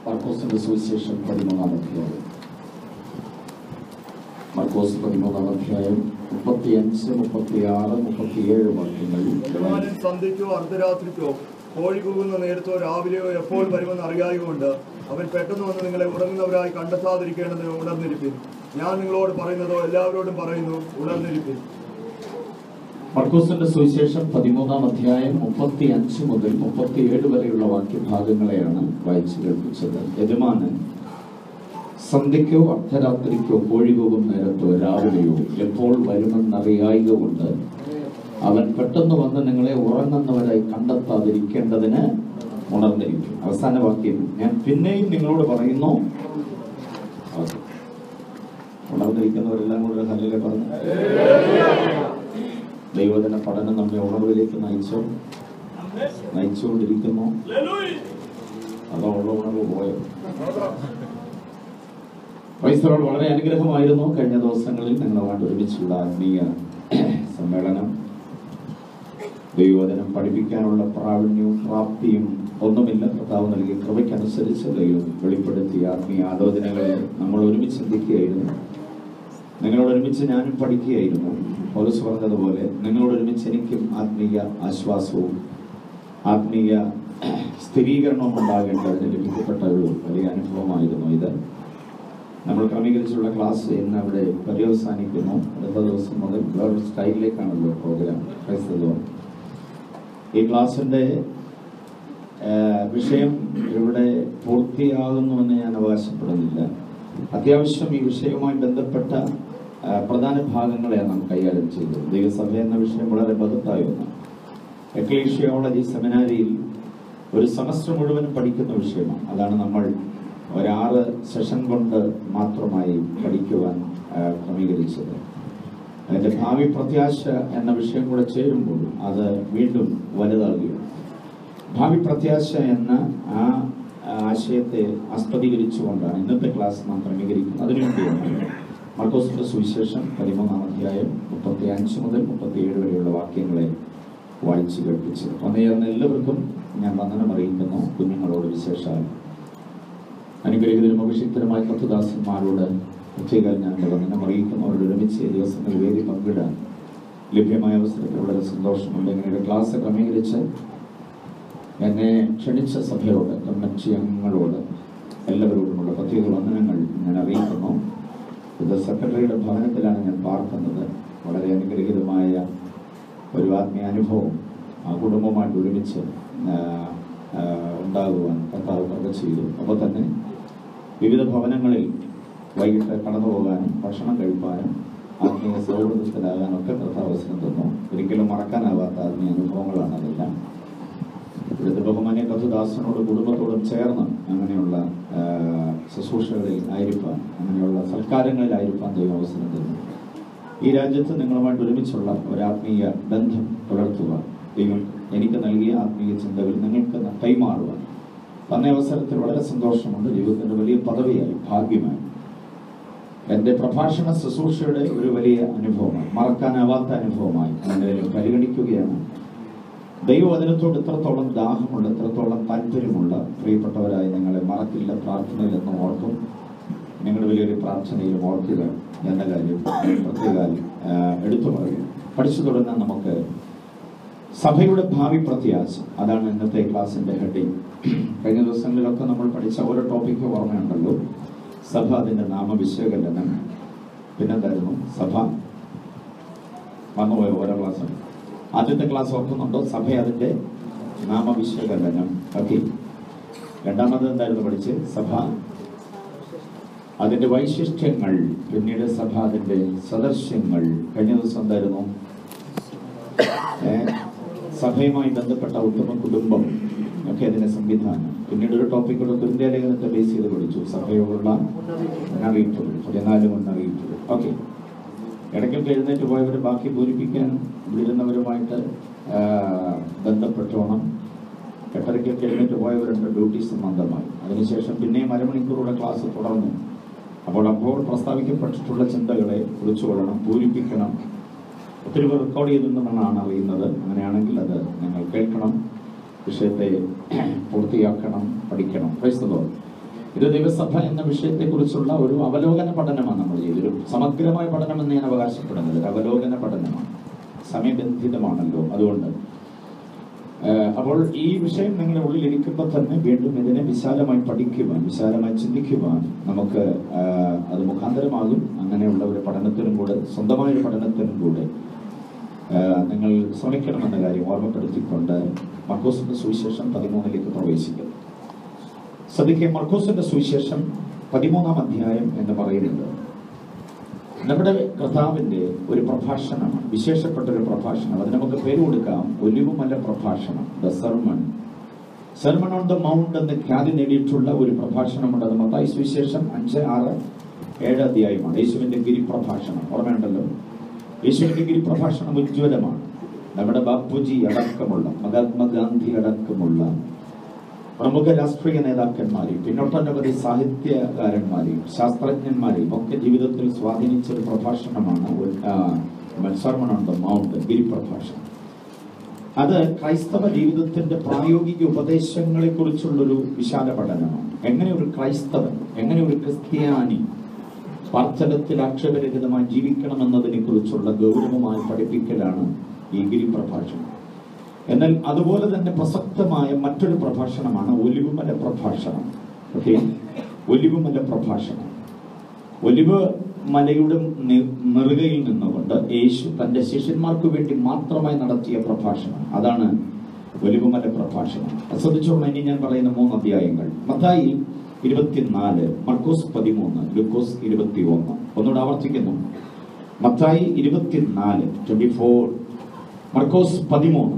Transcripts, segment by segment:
മർക്കോസിന്റെ സുവിശേഷം 13-ാം അധ്യായം. മർക്കോസ് 13-ാം അധ്യായം 35, 36, 37 വാക്യങ്ങൾ. സന്ധ്യയ്ക്കോ അർദ്ധരാത്രിക്കോ കോഴി കൂകുന്ന നേരത്തോ രാവിലെയോ എപ്പോൾ വരുമെന്ന് അറിയായതുകൊണ്ട് അവൻ പെട്ടെന്ന് വന്ന് നിങ്ങളെ ഉറങ്ങുന്നവരായി കണ്ടെത്താതിരിക്കേണ്ടതിന് ഉണർന്നിരിപ്പിൻ. ഞാൻ നിങ്ങളോട് പറയുന്നതോ എല്ലാവരോടും പറയുന്നു, ഉണർന്നിരിപ്പിൻ. മർക്കോസിന്റെ സുവിശേഷം 13-ാം അധ്യായം 35 മുതൽ 37 വരെയുള്ള വാക്യഭാഗങ്ങളെയാണ് വായിച്ചു കേൾപ്പിച്ചത്. യജമാനൻ സന്ധ്യയ്ക്കോ അർദ്ധരാത്രിക്കോ കോഴി കൂകും നേരത്തോ രാവിലെയോ എപ്പോൾ വരുമെന്നറിയായക കൊണ്ട് അവൻ പെട്ടെന്ന് വന്ന് നിങ്ങളെ ഉറങ്ങുന്നവരായി കണ്ടെത്താതിരിക്കേണ്ടതിന് ഉണർന്നിരിക്കും. അവസാന വാക്യം, ഞാൻ പിന്നെയും നിങ്ങളോട് പറയുന്നു. ഉണർന്നിരിക്കുന്നവരെല്ലാം കൂടെ ഹല്ലേലൂയ പറഞ്ഞു. ദൈവത്തിന്റെ പഠനം നമ്മെ ഉണർവിലേക്ക് നയിച്ചുകൊണ്ടിരിക്കുന്നു. അതോ ഉള്ള ഉണർവ് പോയോ? ക്രൈസ്തവരോട് വളരെ അനുഗ്രഹമായിരുന്നു കഴിഞ്ഞ ദിവസങ്ങളിൽ ഞങ്ങളുമായിട്ട് ഒരുമിച്ചുള്ള ആത്മീയ സമ്മേളനം. ദൈവവചനം പഠിപ്പിക്കാനുള്ള പ്രാവീണ്യവും പ്രാപ്തിയും ഒന്നുമില്ല. കർത്താവ് നൽകിയ കൃപയ്ക്കനുസരിച്ച് ദൈവം വെളിപ്പെടുത്തിയ ആത്മീയ ആലോചനകളിൽ നമ്മൾ ഒരുമിച്ച് ചിന്തിക്കുകയായിരുന്നു. നിങ്ങളോടൊരുമിച്ച് ഞാനും പഠിക്കുകയായിരുന്നു. പൗലോസ് പറഞ്ഞതുപോലെ നിങ്ങളോടൊരുമിച്ച് എനിക്കും ആത്മീയ ആശ്വാസവും ആത്മീയ സ്ഥിരീകരണവും ഉണ്ടാകേണ്ടതിന് ലഭിക്കപ്പെട്ട ഒരു വലിയ അനുഭവമായിരുന്നു ഇത്. നമ്മൾ ക്രമീകരിച്ചുള്ള ക്ലാസ് ഇന്ന് അവിടെ പര്യവസാനിക്കുന്നു. അടുത്ത ദിവസം മുതൽ വേറൊരു സ്റ്റൈലിലേക്കാണല്ലോ പ്രോഗ്രാം. ഈ ക്ലാസിൻ്റെ വിഷയം ഇവിടെ പൂർത്തിയാകുന്നുവെന്ന് ഞാൻ അവകാശപ്പെടുന്നില്ല. അത്യാവശ്യം ഈ വിഷയവുമായി ബന്ധപ്പെട്ട പ്രധാന ഭാഗങ്ങളെയാണ് നാം കൈകാര്യം ചെയ്തത്. ദൈവസഭ എന്ന വിഷയം വളരെ ബഹുത്തായ ഒന്ന്. എക്ലീഷിയോളജി സെമിനാരിയിൽ ഒരു സെമസ്റ്റർ മുഴുവൻ പഠിക്കുന്ന വിഷയമാണ്. അതാണ് നമ്മൾ 6 സെഷൻ കൊണ്ട് മാത്രമായി പഠിക്കുവാൻ ക്രമീകരിച്ചത്. അതിൻ്റെ ഭാവി പ്രത്യാശ എന്ന വിഷയം കൂടെ ചേരുമ്പോൾ അത് വീണ്ടും വലുതാകുകയാണ്. ഭാവി പ്രത്യാശ എന്ന ആ ആശയത്തെ ആസ്പദീകരിച്ചുകൊണ്ടാണ് ഇന്നത്തെ ക്ലാസ് നാം ക്രമീകരിക്കുന്നത്. അതിനുവേണ്ടിയാണ് മർക്കോസിന്റെ സുവിശേഷം 13-ാം അധ്യായം 35 മുതൽ 37 വരെയുള്ള വാക്യങ്ങളെ വായിച്ചു കേൾപ്പിച്ചത്. വന്നുചേർന്ന എല്ലാവർക്കും ഞാൻ വന്ദനം അറിയിക്കുന്നു. കുഞ്ഞുങ്ങളോട് വിശേഷാൽ അനുഗ്രഹീതരും അഭിഷിക്തരുമായ കർത്തദാസന്മാരോട് പ്രത്യേകം ഞാൻ വന്ദനം അറിയിക്കുന്നു. അവരുടെ ഒരുമിച്ച് ദിവസങ്ങളിൽ വേദി പങ്കിടാൻ ലഭ്യമായ അവസരത്തിൽ വളരെ സന്തോഷമുണ്ട്. ഇങ്ങനെ ക്ലാസ് ക്രമീകരിച്ച് എന്നെ ക്ഷണിച്ച സഭയോട്, കമ്മിറ്റി അംഗങ്ങളോട് എല്ലാവരോടുമുള്ള പ്രത്യേക വന്ദനങ്ങൾ ഞാൻ അറിയിക്കുന്നു. ഇത് സെക്രട്ടറിയുടെ ഭവനത്തിലാണ് ഞാൻ പാർക്കുന്നത്. വളരെ അനുഗ്രഹീതമായ ഒരു ആത്മീയ അനുഭവം ആ കുടുംബമായിട്ട് ഒരുമിച്ച് ഉണ്ടാകുവാൻ കർത്താവ് കൃപ ചെയ്തു. അപ്പോൾ തന്നെ വിവിധ ഭവനങ്ങളിൽ വൈകിട്ട് കടന്നു പോകാനും ഭക്ഷണം കഴിപ്പാനും ആത്മീയ സൗഹൃദത്തിലാകാനും ഒക്കെ കർത്താവ് അവസരം തന്നു. ഒരിക്കലും മറക്കാനാവാത്ത ആത്മീയ അനുഭവങ്ങളാണ് അതെല്ലാം. ഇവിടുത്തെ ബഹുമാന്യ കർത്തദാസനോട് കുടുംബത്തോടും ചേർന്ന് അങ്ങനെയുള്ള ശുശ്രൂഷകളിൽ ആയിരിക്കാൻ, അങ്ങനെയുള്ള സൽക്കാരങ്ങളിലായിരിക്കാൻ ദൈവം അവസരം തന്നു. ഈ രാജ്യത്ത് നിങ്ങളുമായിട്ട് ഒരുമിച്ചുള്ള ഒരാത്മീയ ബന്ധം പുലർത്തുക, ദൈവം എനിക്ക് നൽകിയ ആത്മീയ ചിന്തകൾ നിങ്ങൾക്ക് കൈമാറുവാൻ തന്ന അവസരത്തിൽ വളരെ സന്തോഷമുണ്ട്. ജീവിതത്തിൻ്റെ വലിയ പദവിയായി, ഭാഗ്യമായി എൻ്റെ പ്രഭാഷണ ശുശ്രൂഷയുടെ ഒരു വലിയ അനുഭവമായി, മറക്കാനാവാത്ത അനുഭവമായി ഞാൻ പരിഗണിക്കുകയാണ്. ദൈവവചനത്തോട് എത്രത്തോളം ദാഹമുള്ള, എത്രത്തോളം താല്പര്യമുള്ള പ്രിയപ്പെട്ടവരായി നിങ്ങളെ മറക്കില്ല, പ്രാർത്ഥനയിലെന്ന് ഓർക്കും. നിങ്ങളുടെ വലിയൊരു പ്രാർത്ഥനയിലും ഓർക്കുക എന്ന കാര്യം പ്രത്യേകം എടുത്തു പറയുക. പഠിച്ചു തുടങ്ങാൻ നമുക്ക് സഭയുടെ ഭാവി പ്രത്യാശ, അതാണ് ഇന്നത്തെ ക്ലാസിൻ്റെ ഹെഡിങ്. കഴിഞ്ഞ ദിവസങ്ങളിലൊക്കെ നമ്മൾ പഠിച്ച ഓരോ ടോപ്പിക്ക് ഓർമ്മയുണ്ടല്ലോ. സഭ, അതിൻ്റെ നാമവിശകലനം, പിന്നെന്തായിരുന്നു സഭ, വന്നുപോയ ഓരോ ക്ലാസ്സും. ആദ്യത്തെ ക്ലാസ് ഓർക്കുന്നുണ്ടോ? സഭ, അതിൻ്റെ നാമവിശകലനം. ഓക്കെ. രണ്ടാമത് എന്തായിരുന്നു പഠിച്ച്? സഭ, അതിൻ്റെ വൈശിഷ്ട്യങ്ങൾ. പിന്നീട് സഭ, അതിൻ്റെ സദൃശ്യങ്ങൾ. കഴിഞ്ഞ ദിവസം എന്തായിരുന്നു? സഭയുമായി ബന്ധപ്പെട്ട ഉത്തമ കുടുംബം ഒക്കെ അതിൻ്റെ സംവിധാനം. പിന്നീട് ഒരു ടോപ്പിക്കുള്ള തുല്യ ലേഖനത്തെ ബേസ് ചെയ്ത് പഠിച്ചു. സഭയോടുള്ള മുന്നറിയിപ്പുകൾ, 14 മുന്നറിയിപ്പുകൾ. ഓക്കെ. ഇടയ്ക്കൊക്കെ എഴുന്നേറ്റ് പോയവർ ബാക്കി പൂരിപ്പിക്കാൻ വിളിരുന്നവരുമായിട്ട് ബന്ധപ്പെട്ടോണം. 8:30 എഴുന്നേറ്റ് പോയവരുണ്ട് ഡ്യൂട്ടി സംബന്ധമായി. അതിനുശേഷം പിന്നെയും അരമണിക്കൂറുടെ ക്ലാസ് തുടർന്നു. അപ്പോൾ പ്രസ്താവിക്കപ്പെട്ടിട്ടുള്ള ചിന്തകളെ കുറിച്ചുകൊള്ളണം, പൂരിപ്പിക്കണം. ഒത്തിരി റെക്കോർഡ് ചെയ്തെന്നാണ് അറിയുന്നത്. അങ്ങനെയാണെങ്കിൽ അത് നിങ്ങൾ കേൾക്കണം, വിഷയത്തെ പൂർത്തിയാക്കണം, പഠിക്കണം. Praise the Lord. ഇത് ദൈവസഭ എന്ന വിഷയത്തെക്കുറിച്ചുള്ള ഒരു അവലോകന പഠനമാണ് നമ്മൾ ചെയ്തത്. ഒരു സമഗ്രമായ പഠനം എന്ന് ഞാൻ അവകാശപ്പെടുന്നത് ഒരു അവലോകന പഠനമാണ്, സമയബന്ധിതമാണല്ലോ. അതുകൊണ്ട് അപ്പോൾ ഈ വിഷയം നിങ്ങളുടെ ഉള്ളിൽ ഇരിക്കുമ്പോൾ തന്നെ വീണ്ടും ഇതിനെ വിശാലമായി പഠിക്കുവാൻ, വിശാലമായി ചിന്തിക്കുവാൻ നമുക്ക് അത് മുഖാന്തരമാകും. അങ്ങനെയുള്ള ഒരു പഠനത്തിനും കൂടെ, സ്വന്തമായ ഒരു പഠനത്തിനും കൂടെ നിങ്ങൾ ശ്രമിക്കണമെന്ന കാര്യം ഓർമ്മപ്പെടുത്തിക്കൊണ്ട് മർക്കോസിന്റെ സുവിശേഷം 13 പ്രവേശിക്കുന്നു. ശ്രദ്ധിക്കുക, മർക്കോസിന്റെ സുവിശേഷം 13 അധ്യായം എന്ന് പറയുന്നത് നമ്മുടെ കർത്താവിന്റെ ഒരു പ്രഭാഷണമാണ്, വിശേഷപ്പെട്ട ഒരു പ്രഭാഷണം. അത് നമുക്ക് പേര് കൊടുക്കാം ഒലിവുമല പ്രഭാഷണം, the Sermon on the Mount എന്ന് ഖ്യാതി നേടിയിട്ടുള്ള ഒരു പ്രഭാഷണമുണ്ട്. അത് മത്തായി സുവിശേഷം 5, 6, 7 അധ്യായമാണ്. യേശുവിന്റെ ഗിരിപ്രഭാഷണം ഓർമ്മയുണ്ടല്ലോ. യേശുവിന്റെ ഗിരിപ്രഭാഷണം ഉജ്ജ്വലമാണ്. നമ്മുടെ ബാപ്പുജി അടക്കമുള്ള, മഹാത്മാഗാന്ധി അടക്കമുള്ള പ്രമുഖ രാഷ്ട്രീയ നേതാക്കന്മാരെയും പിന്നൊട്ടനവധി സാഹിത്യകാരന്മാരെയും ശാസ്ത്രജ്ഞന്മാരെയും ഒക്കെ ജീവിതത്തിൽ സ്വാധീനിച്ച ഒരു പ്രഭാഷണമാണ് സെർമൺ ഓൺ ദ മൗണ്ട്, ഗിരിപ്രഭാഷണം. അത് ക്രൈസ്തവ ജീവിതത്തിന്റെ പ്രായോഗിക ഉപദേശങ്ങളെ കുറിച്ചുള്ളൊരു വിശാല പഠനമാണ്. എങ്ങനെ ഒരു ക്രൈസ്തവൻ, എങ്ങനെ ഒരു ക്രിസ്ത്യാനി പാർശ്വത്തിൽ ആക്ഷേപരഹിതമായി ജീവിക്കണമെന്നതിനെ കുറിച്ചുള്ള ഗൗരവമായ പഠിപ്പിക്കലാണ് ഈ ഗിരിപ്രഭാഷണം. എന്നാൽ അതുപോലെ തന്നെ പ്രസക്തമായ മറ്റൊരു പ്രഭാഷണമാണ് ഒലിവുമല പ്രഭാഷണം. ഒലിവുമല പ്രഭാഷണം, ഒലിവ് മലയുടെ നെറുകയിൽ നിന്നുകൊണ്ട് യേശു തന്റെ ശിഷ്യന്മാർക്ക് വേണ്ടി മാത്രമായി നടത്തിയ പ്രഭാഷണം. അതാണ് ഒലിവുമല പ്രഭാഷണം. ശ്രദ്ധിച്ചോളൂ, ഇനി ഞാൻ പറയുന്ന 3 അധ്യായങ്ങൾ. മത്തായി 24, മർക്കോസ് 13, ലൂക്കോസ് 21. ഒന്നുകൂടെ ആവർത്തിക്കുന്നു. മത്തായി 24, 24, മർക്കോസ് 13,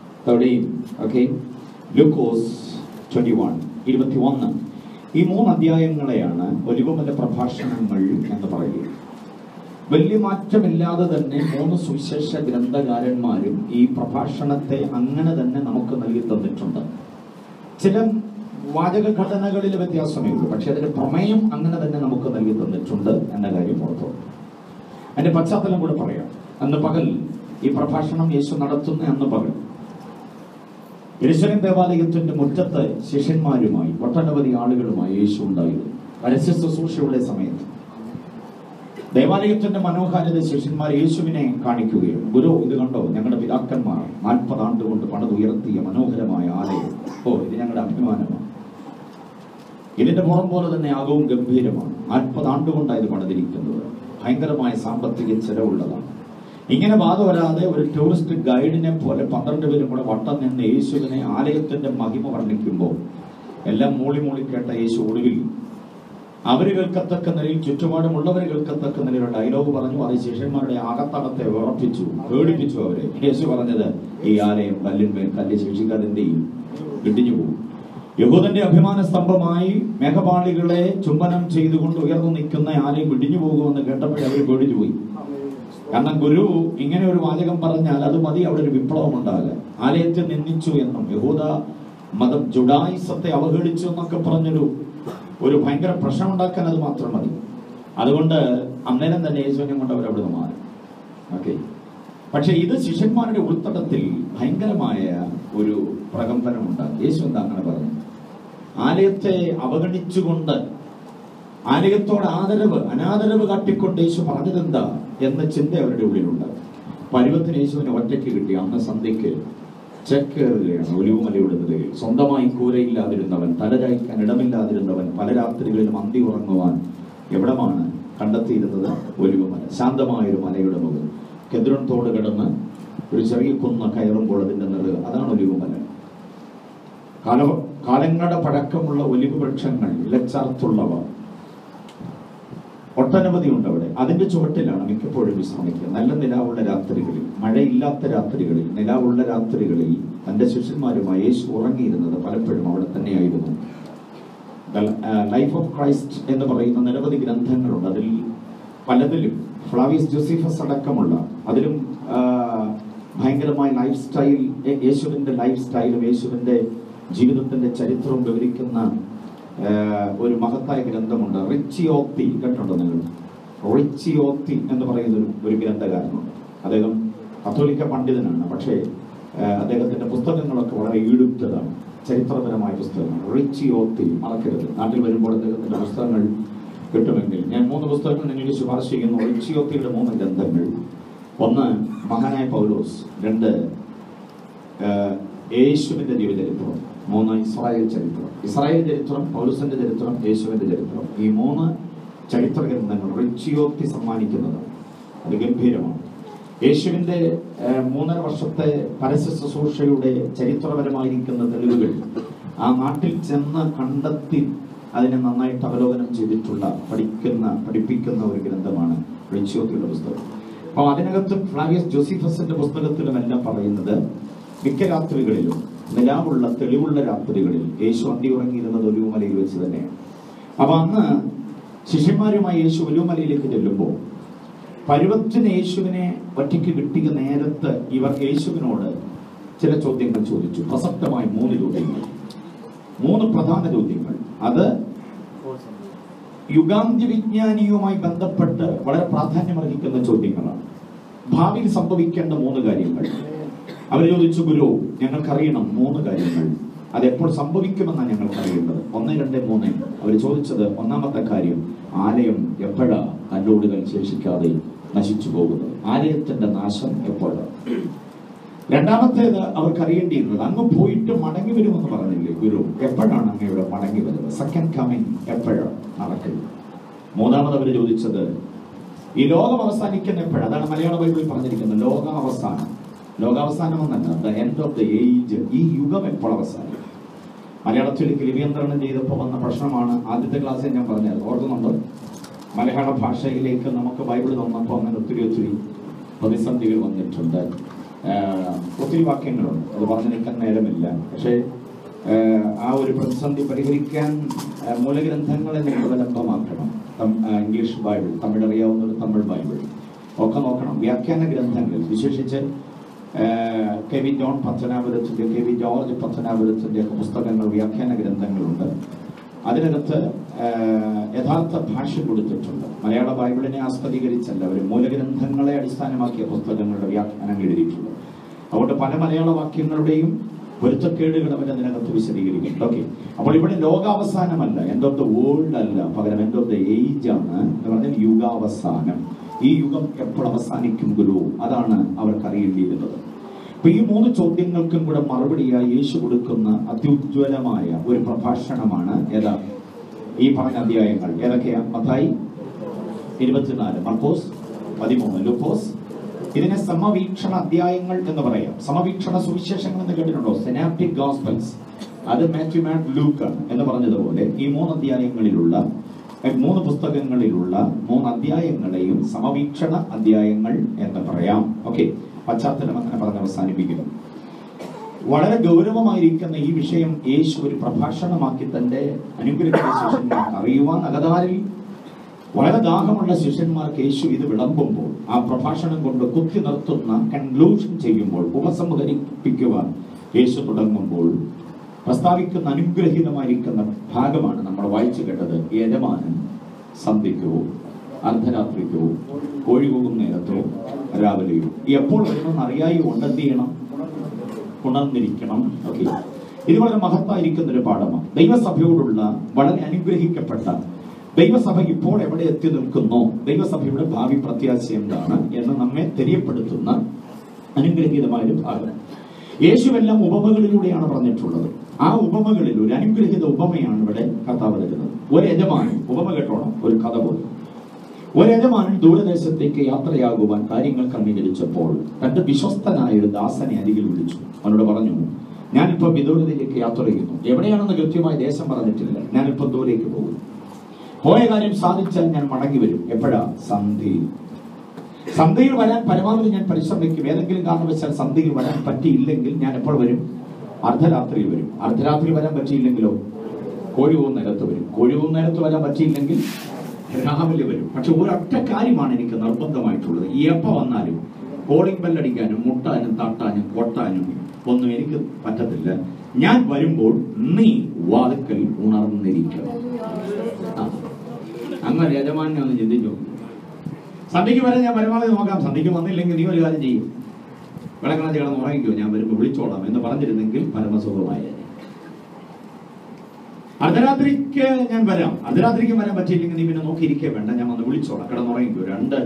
ലൂക്കോസ് 21, 21. ഈ 3 അധ്യായങ്ങളെയാണ് ഒലിവുമല പ്രഭാഷണങ്ങൾ എന്ന് പറയുക. വലിയ മാറ്റമില്ലാതെ തന്നെ 3 സുവിശേഷ ഗ്രന്ഥകാരന്മാരും ഈ പ്രഭാഷണത്തെ അങ്ങനെ തന്നെ നമുക്ക് നൽകി തന്നിട്ടുണ്ട്. ചില വാചക ഘടനകളിൽ വ്യത്യാസമേ ഉള്ളൂ, പക്ഷെ അതിന്റെ പ്രമേയം അങ്ങനെ തന്നെ നമുക്ക് നൽകി തന്നിട്ടുണ്ട് എന്ന കാര്യം ഓർത്തു. അതിന്റെ പശ്ചാത്തലം കൂടെ പറയാം. അന്ന് പകൽ ഈ പ്രഭാഷണം യേശു നടത്തുന്ന അന്ന് പകൽ യെരൂശലേം ദേവാലയത്തിന്റെ മുറ്റത്ത് ശിഷ്യന്മാരുമായി ഒട്ടനവധി ആളുകളുമായി യേശു ഉണ്ടായിരുന്നു. പരസ്യ ശുശ്രൂഷയുടെ സമയത്ത് ദേവാലയത്തിന്റെ മനോഹാരിത ശിഷ്യന്മാർ യേശുവിനെ കാണിക്കുകയും, ഗുരു ഇത് കണ്ടോ, ഞങ്ങളുടെ പിതാക്കന്മാർ 40 ആണ്ടുകൊണ്ട് പണിതുയർത്തിയ മനോഹരമായ ആലയം, ഇത് ഞങ്ങളുടെ അഭിമാനമാണ്. ഇതിന്റെ പുറം പോലെ തന്നെ ആകവും ഗംഭീരമാണ്. 40 ആണ്ടുകൊണ്ടാണ് ഇത് പണിതിരിക്കുന്നത്. ഭയങ്കരമായ സാമ്പത്തിക ചെലവുള്ളതാണ്. ഇങ്ങനെ വാദം വരാതെ ഒരു ടൂറിസ്റ്റ് ഗൈഡിനെ പോലെ 12 പേരും കൂടെ വട്ടം നിന്ന് യേശുവിനെ ആലയത്തിന്റെ മഹിമ വർണ്ണിക്കുമ്പോൾ എല്ലാം മൂളി കേട്ട യേശു ഒടുവിൽ അവര് കേൾക്കത്തക്ക നിലയിൽ, ചുറ്റുപാടുമുള്ളവർ കേൾക്കത്തക്ക നിലയിൽ ഡയലോഗ് പറഞ്ഞു. അത് ശിഷ്യന്മാരുടെ അകത്തടത്തെ ഉറപ്പിച്ചു, പേടിപ്പിച്ചു അവരെ. യേശു പറഞ്ഞത്, ഈ ആലയം കല്ലിന്മേൽ കല്ല് ശേഷിക്കാതെ എന്ത് ചെയ്യും? ഇടിഞ്ഞു പോകും. യഹൂദന്റെ അഭിമാന സ്തംഭമായി മേഘപാളികളെ ചുംബനം ചെയ്തുകൊണ്ട് ഉയർന്നു നിൽക്കുന്ന ആലയം ഇടിഞ്ഞു പോകുമെന്ന് കേട്ടപ്പോൾ അവർ പേടിച്ചു പോയി. കാരണം ഗുരു ഇങ്ങനെ ഒരു വാചകം പറഞ്ഞാൽ അത് മതി, അവിടെ ഒരു വിപ്ലവം ഉണ്ടാകുക. ആലയത്തെ നിന്ദിച്ചു എന്നും യഹൂദ മതം ജുഡായിസത്തെ അവഹേളിച്ചു എന്നൊക്കെ പറഞ്ഞൊരു ഭയങ്കര പ്രശ്നം ഉണ്ടാക്കാൻ അത് മാത്രം മതി. അതുകൊണ്ട് അന്നേരം തന്നെ യേശുവിനെ കൊണ്ട് അവർ അവിടെ നിന്ന് മാറി. ഓക്കെ, പക്ഷെ ഇത് ശിഷ്യന്മാരുടെ ഉൾത്തടത്തിൽ ഭയങ്കരമായ ഒരു പ്രകമ്പനം ഉണ്ടാകും. യേശു എന്താ അങ്ങനെ പറഞ്ഞു? ആലയത്തെ അവഗണിച്ചുകൊണ്ട്, ആലയത്തോട് അനാദരവ് കാട്ടിക്കൊണ്ട് യേശു പറഞ്ഞതെന്താ എന്ന ചിന്ത അവരുടെ ഉള്ളിലുണ്ട്. പരുവത്തിന് യേശുവിനെ ഒറ്റയ്ക്ക് കിട്ടി. അന്ന് സന്ധ്യയ്ക്ക് ചെക്കേറുകയാണ് ഒലിവുമലയുടെ നിലയിൽ. സ്വന്തമായി കൂരയില്ലാതിരുന്നവൻ, തലചായ്ക്കാൻ ഇടമില്ലാതിരുന്നവൻ, പല രാത്രികളിലും അന്തി ഉറങ്ങുവാൻ എവിടമാണ് കണ്ടെത്തിയിരുന്നത്? ഒലിവുമല. ശാന്തമായൊരു മലയുടെ മുകൾ, കെദ്രോൻ തോട് കിടന്ന് ഒരു ചെറിയ കുന്ന് കയറുമ്പോൾ അതിന്റെ നിറവ്, അതാണ് ഒലിവുമല. കാലങ്ങളുടെ പഴക്കമുള്ള ഒലിവ് വൃക്ഷങ്ങൾ, ഇലച്ചാർത്തുള്ളവ ഒട്ടനവധി ഉണ്ട് അവിടെ. അതിന്റെ ചുവട്ടിലാണ് മിക്കപ്പോഴും വിശ്രമിക്കുക. നല്ല നിലാവുള്ള രാത്രികളിൽ, മഴയില്ലാത്ത രാത്രികളിൽ, നിലാവുള്ള രാത്രികളിൽ തന്റെ ശിഷ്യന്മാരുമായി യേശു ഉറങ്ങിയിരുന്നത് പലപ്പോഴും അവിടെ തന്നെയായിരുന്നു. ലൈഫ് ഓഫ് ക്രൈസ്റ്റ് എന്ന് പറയുന്ന നിരവധി ഗ്രന്ഥങ്ങളുണ്ട്. അതിൽ പലതിലും ഫ്ലാവിയസ് ജോസീഫസ് അടക്കമുള്ള അതിലും ഭയങ്കരമായ ലൈഫ് സ്റ്റൈൽ, യേശുവിന്റെ ലൈഫ് സ്റ്റൈലും യേശുവിന്റെ ജീവിതത്തിന്റെ ചരിത്രവും വിവരിക്കുന്ന ഒരു മഹത്തായ ഗ്രന്ഥമുണ്ട്. റിച്ചിയോത്തി, കേട്ടുണ്ടോ നിങ്ങൾ? റിച്ചിയോത്തി എന്ന് പറയുന്ന ഒരു ഗ്രന്ഥകാരനുണ്ട്. അദ്ദേഹം കത്തോലിക്ക പണ്ഡിതനാണ്. പക്ഷേ അദ്ദേഹത്തിന്റെ പുസ്തകങ്ങളൊക്കെ വളരെ ഈടുറ്റതാണ്. ചരിത്രപരമായ പുസ്തകങ്ങൾ. റിച്ചിയോത്തി മറക്കരുത്. നാട്ടിൽ വരുമ്പോൾ അദ്ദേഹത്തിന്റെ പുസ്തകങ്ങൾ കിട്ടുമെങ്കിൽ ഞാൻ 3 പുസ്തകങ്ങൾ നിങ്ങൾക്ക് ശുപാർശ ചെയ്യുന്നു. റിച്ചിയോത്തിയുടെ 3 ഗ്രന്ഥങ്ങൾ. 1 മഹാനായ പൗലോസ്, 2 യേശുവിന്റെ ജീവചരിത്രം, 3 ഇസ്രായേൽ ചരിത്രം. ഇസ്രായേൽ ചരിത്രം, പൗലോസിന്റെ ചരിത്രം, യേശുവിന്റെ ചരിത്രം. ഈ 3 ചരിത്ര ഗ്രന്ഥങ്ങൾ റിച്ചിയോത്തി സമ്മാനിക്കുന്നത് അത് ഗംഭീരമാണ്. യേശുവിന്റെ 3.5 വർഷത്തെ പരസ്യ ശുശ്രൂഷയുടെ ചരിത്രപരമായിരിക്കുന്ന തെളിവുകൾ ആ നാട്ടിൽ ചെന്ന് കണ്ടെത്തി അതിനെ നന്നായിട്ട് അവലോകനം ചെയ്തിട്ടുള്ള പഠിപ്പിക്കുന്ന ഒരു ഗ്രന്ഥമാണ് റിച്ചിയോത്തിയുടെ പുസ്തകം. അപ്പോൾ അതിനകത്ത് ഫ്ലാവിയസ് ജോസിഫസിന്റെ പുസ്തകത്തിലുമെല്ലാം പറയുന്നത് മിക്ക രാത്രികളിലും നിലാവുള്ള തെളിവുള്ള രാത്രികളിൽ യേശു അന്തി ഉറങ്ങിയിരുന്നത് ഒലിവുമലയിൽ വെച്ച് തന്നെയാണ്. അപ്പൊ അന്ന് ശിഷ്യന്മാരുമായി യേശു ഒലിവുമലയിലേക്ക് ചെല്ലുമ്പോൾ പരുവത്തിന് യേശുവിനെ ഒറ്റയ്ക്ക് കിട്ടിയ നേരത്ത് ഇവർ യേശുവിനോട് ചില ചോദ്യങ്ങൾ ചോദിച്ചു. പ്രസക്തമായ 3 ചോദ്യങ്ങൾ, 3 പ്രധാന ചോദ്യങ്ങൾ. അത് യുഗാന്ത്യ വിജ്ഞാനിയുമായി ബന്ധപ്പെട്ട് വളരെ പ്രാധാന്യമർഹിക്കുന്ന ചോദ്യങ്ങളാണ്. ഭാവിയിൽ സംഭവിക്കേണ്ട 3 കാര്യങ്ങൾ അവർ ചോദിച്ചു. ഗുരു, ഞങ്ങൾക്കറിയണം 3 കാര്യങ്ങൾ, അതെപ്പോൾ സംഭവിക്കുമെന്നാണ് ഞങ്ങൾക്കറിയേണ്ടത്. 1, 2, 3. അവർ ചോദിച്ചത്, ഒന്നാമത്തെ കാര്യം, ആലയം എപ്പോഴാ കല്ലോടുകൾ ശേഷിക്കാതെ നശിച്ചു പോകുന്നത്? ആലയത്തിന്റെ നാശം എപ്പോഴാണ്? രണ്ടാമത്തേത് അവർക്കറിയേണ്ടിയിരുന്നത്, അങ്ങ് പോയിട്ട് മടങ്ങി വരുമെന്ന് പറഞ്ഞില്ലേ ഗുരു, എപ്പോഴാണ് അങ്ങയുടെ മടങ്ങി വരുന്നത്? സെക്കൻഡ് കമ്മിങ് എപ്പോഴാണ് നടക്കുന്നത്? മൂന്നാമത് അവർ ചോദിച്ചത്, ഈ ലോകം അവസാനിക്കുന്ന എപ്പോഴാണ്? അതാണ് മലയാള ബൈബിളിൽ പറഞ്ഞിരിക്കുന്നത്, ലോകാവസാനം. ലോകാവസാനം എന്നല്ല, the end of the age. ഈ യുഗം എപ്പോൾ അവസാനിക്കും? മലയാളത്തിലേക്ക് ലിപിയന്ത്രണം ചെയ്തപ്പോൾ വന്ന പ്രശ്നമാണ് ആദ്യത്തെ ക്ലാസ്സിൽ ഞാൻ പറഞ്ഞത്, ഓർക്കുന്നുണ്ട്? മലയാള ഭാഷയിലേക്ക് നമുക്ക് ബൈബിൾ തന്നപ്പോൾ അങ്ങനെ ഒത്തിരി പ്രതിസന്ധികൾ വന്നിട്ടുണ്ട്. ഒത്തിരി വാക്യങ്ങളുണ്ട്, അത് പറഞ്ഞു നിൽക്കാൻ നേരമില്ല. പക്ഷേ ആ ഒരു പ്രതിസന്ധി പരിഹരിക്കാൻ മൂലഗ്രന്ഥങ്ങളെ നിങ്ങൾ ലഭ്യമാക്കണം. ഇംഗ്ലീഷ് ബൈബിൾ, തമിഴ് അറിയാവുന്ന തമിഴ് ബൈബിൾ ഒക്കെ നോക്കണം. വ്യാഖ്യാന ഗ്രന്ഥങ്ങളിൽ വിശേഷിച്ച് കെ വി ജോൺ പത്തനാപുരത്തിൻ്റെ, കെ വി ജോർജ് പത്തനാപുരത്തിൻ്റെ ഒക്കെ പുസ്തകങ്ങൾ, വ്യാഖ്യാന ഗ്രന്ഥങ്ങളുണ്ട്. അതിനകത്ത് യഥാർത്ഥ ഭാഷ കൊടുത്തിട്ടുണ്ട്. മലയാള ബൈബിളിനെ ആസ്പദീകരിച്ചല്ല, അവർ മൂലഗ്രന്ഥങ്ങളെ അടിസ്ഥാനമാക്കിയ പുസ്തകങ്ങളുടെ വ്യാഖ്യാനങ്ങൾ എഴുതിയിട്ടുണ്ട്. അതുകൊണ്ട് പല മലയാള വാക്യങ്ങളുടെയും പൊരുത്തക്കേടുകൾ അവർ അതിനകത്ത് വിശദീകരിക്കുന്നുണ്ട്. ഓക്കെ, അപ്പോൾ ഇവിടെ ലോകാവസാനമല്ല, എൻഡ് ഓഫ് ദ വേൾഡ് അല്ല, പകരം എൻഡ് ഓഫ് ദ ഏജ് ആണ് എന്ന് പറഞ്ഞാൽ യുഗാവസാനം. ഈ യുഗം എപ്പോൾ അവസാനിക്കും ഗുരു? അതാണ് അവർക്ക് അറിയേണ്ടിയിരുന്നത്. അപ്പൊ ഈ 3 ചോദ്യങ്ങൾക്കും കൂടെ മറുപടിയായി യേശു കൊടുക്കുന്ന അത്യുജ്വലമായ ഒരു പ്രഭാഷണമാണ് ഏതാ? ഈ പറഞ്ഞ അധ്യായങ്ങൾ ഏതൊക്കെയാ? മത്തായി 24, മർക്കോസ് 13, ലൂക്കോസ്. ഇതിനെ സമവീക്ഷണ അധ്യായങ്ങൾ എന്ന് പറയാം. സമവീക്ഷണ സുവിശേഷങ്ങൾ എന്ന് കേട്ടിട്ടുണ്ടോ? Synoptic gospels. അത് മാത്യു, മാർക്ക്, ലൂക്ക് എന്ന് പറഞ്ഞതുപോലെ ഈ 3 അധ്യായങ്ങളിലുള്ള 3 പുസ്തകങ്ങളിലുള്ള 3 അധ്യായങ്ങളെയും സമവീക്ഷണ അധ്യായങ്ങൾ എന്ന് പറയാം. ഓക്കെ, പശ്ചാത്തലം അങ്ങനെ പറഞ്ഞ് അവസാനിപ്പിക്കുന്നു. വളരെ ഗൗരവമായിരിക്കുന്ന ഈ വിഷയം യേശു ഒരു പ്രഭാഷണമാക്കി തന്റെ അനുഗ്രഹിക്കുന്ന ശിഷ്യന്മാർക്ക് അറിയുവാൻ അകതാരിൽ വളരെ ദാഹമുള്ള ശിഷ്യന്മാർക്ക് യേശു ഇത് വിളമ്പുമ്പോൾ, ആ പ്രഭാഷണം കൊണ്ട് കുത്തി നിർത്തുന്ന കൺക്ലൂഷൻ ചെയ്യുമ്പോൾ, ഉപസംഹരിപ്പിക്കുവാൻ യേശു തുടങ്ങുമ്പോൾ പ്രസ്താവിക്കുന്ന അനുഗ്രഹീതമായിരിക്കുന്ന ഭാഗമാണ് നമ്മൾ വായിച്ചു കേട്ടത്. യജമാനൻ സന്ധ്യയ്ക്കോ അർദ്ധരാത്രിക്കോ കോഴി കൂകും നേരത്തോ രാവിലെയോ എപ്പോൾ വരുമെന്ന് അറിയായി കൊണ്ട് എന്ത് ചെയ്യണം? ഉണർന്നിരിക്കണം. ഓക്കെ, ഇത് വളരെ മഹത്തായിരിക്കുന്ന ഒരു പാഠമാണ്. ദൈവസഭയോടുള്ള വളരെ അനുഗ്രഹിക്കപ്പെട്ട, ദൈവസഭ ഇപ്പോൾ എവിടെ എത്തി നിൽക്കുന്നോ, ദൈവസഭയുടെ ഭാവി പ്രത്യാശ എന്താണ് എന്ന് നമ്മെ തെரியപ്പെടുത്തുന്ന അനുഗ്രഹീതമായൊരു ഭാഗം. യേശുവെല്ലാം ഉപമകളിലൂടെയാണ് പറഞ്ഞിട്ടുള്ളത്. ആ ഉപമകളിൽ ഒരു അനുഗ്രഹീത ഉപമയാണ് ഇവിടെ കർത്താവ് തരുന്നത്. ഒരു യജമാനൻ, ഉപമ കേട്ടോണം, ഒരു കഥ പോലെ. ഒരു യജമാനൻ ദൂരദേശത്തേക്ക് യാത്രയാകുവാൻ കാര്യങ്ങൾ ക്രമീകരിച്ചപ്പോൾ തന്റെ വിശ്വസ്തനായ ഒരു ദാസനെ അരികിൽ വിളിച്ചു. അവനോട് പറഞ്ഞു, ഞാനിപ്പോ വിദൂരതയിലേക്ക് യാത്ര ചെയ്യുന്നു. എവിടെയാണെന്ന് കൃത്യമായി ദേശം പറഞ്ഞിട്ടില്ല. ഞാനിപ്പോ ദൂരേക്ക് പോകുന്നു. പോയ കാര്യം സാധിച്ചാൽ ഞാൻ മടങ്ങി വരും. എപ്പോഴാ? സന്ധ്യയിൽ. സന്ധ്യയിൽ വരാൻ പരമാവധി ഞാൻ പരിശ്രമിക്കും. ഏതെങ്കിലും കാരണവശാൽ സന്ധ്യയിൽ വരാൻ പറ്റിയില്ലെങ്കിൽ ഞാൻ എപ്പോൾ വരും? അർദ്ധരാത്രിയിൽ വരും. അർദ്ധരാത്രി വരാൻ പറ്റിയില്ലെങ്കിലോ കോഴി പോകുന്ന നേരത്ത് വരും. കോഴി പോകുന്ന നേരത്ത് വരാൻ പറ്റിയില്ലെങ്കിൽ രാവിലെ വരും. പക്ഷെ ഒരൊറ്റ കാര്യമാണ് എനിക്ക് നിർബന്ധമായിട്ടുള്ളത്, എപ്പോൾ വന്നാലും കോളിംഗ് ബെല്ലടിക്കാനും മുട്ടാനും തട്ടാനും കൊട്ടാനും ഒന്നും എനിക്ക് പറ്റത്തില്ല. ഞാൻ വരുമ്പോൾ നീ വാതിക്കൽ ഉണർന്നിരിക്കണം. അങ്ങനെ യജമാനെ ഒന്ന് ചിന്തിച്ചു. സന്ധ്യയ്ക്ക് വരെ ഞാൻ പരമാവധി നോക്കാം. സന്ധ്യയ്ക്ക് വന്നില്ലെങ്കിൽ നീ ഒരു കാര്യം ചെയ്യും, വിളക്കണച്ച് കിടന്ന് ഉറങ്ങിക്കോ, ഞാൻ വരുമ്പോൾ വിളിച്ചോളാം എന്ന് പറഞ്ഞിരുന്നെങ്കിൽ പരമസുഖമായ. അർദ്ധരാത്രിക്ക് ഞാൻ വരാം. അർദ്ധരാത്രിക്ക് വരാൻ പറ്റിയില്ലെങ്കിൽ നീ പിന്നെ നോക്കിയിരിക്കേ വേണ്ട, ഞാൻ വന്ന് വിളിച്ചോളാം, കിടന്നുറങ്ങിക്കോ.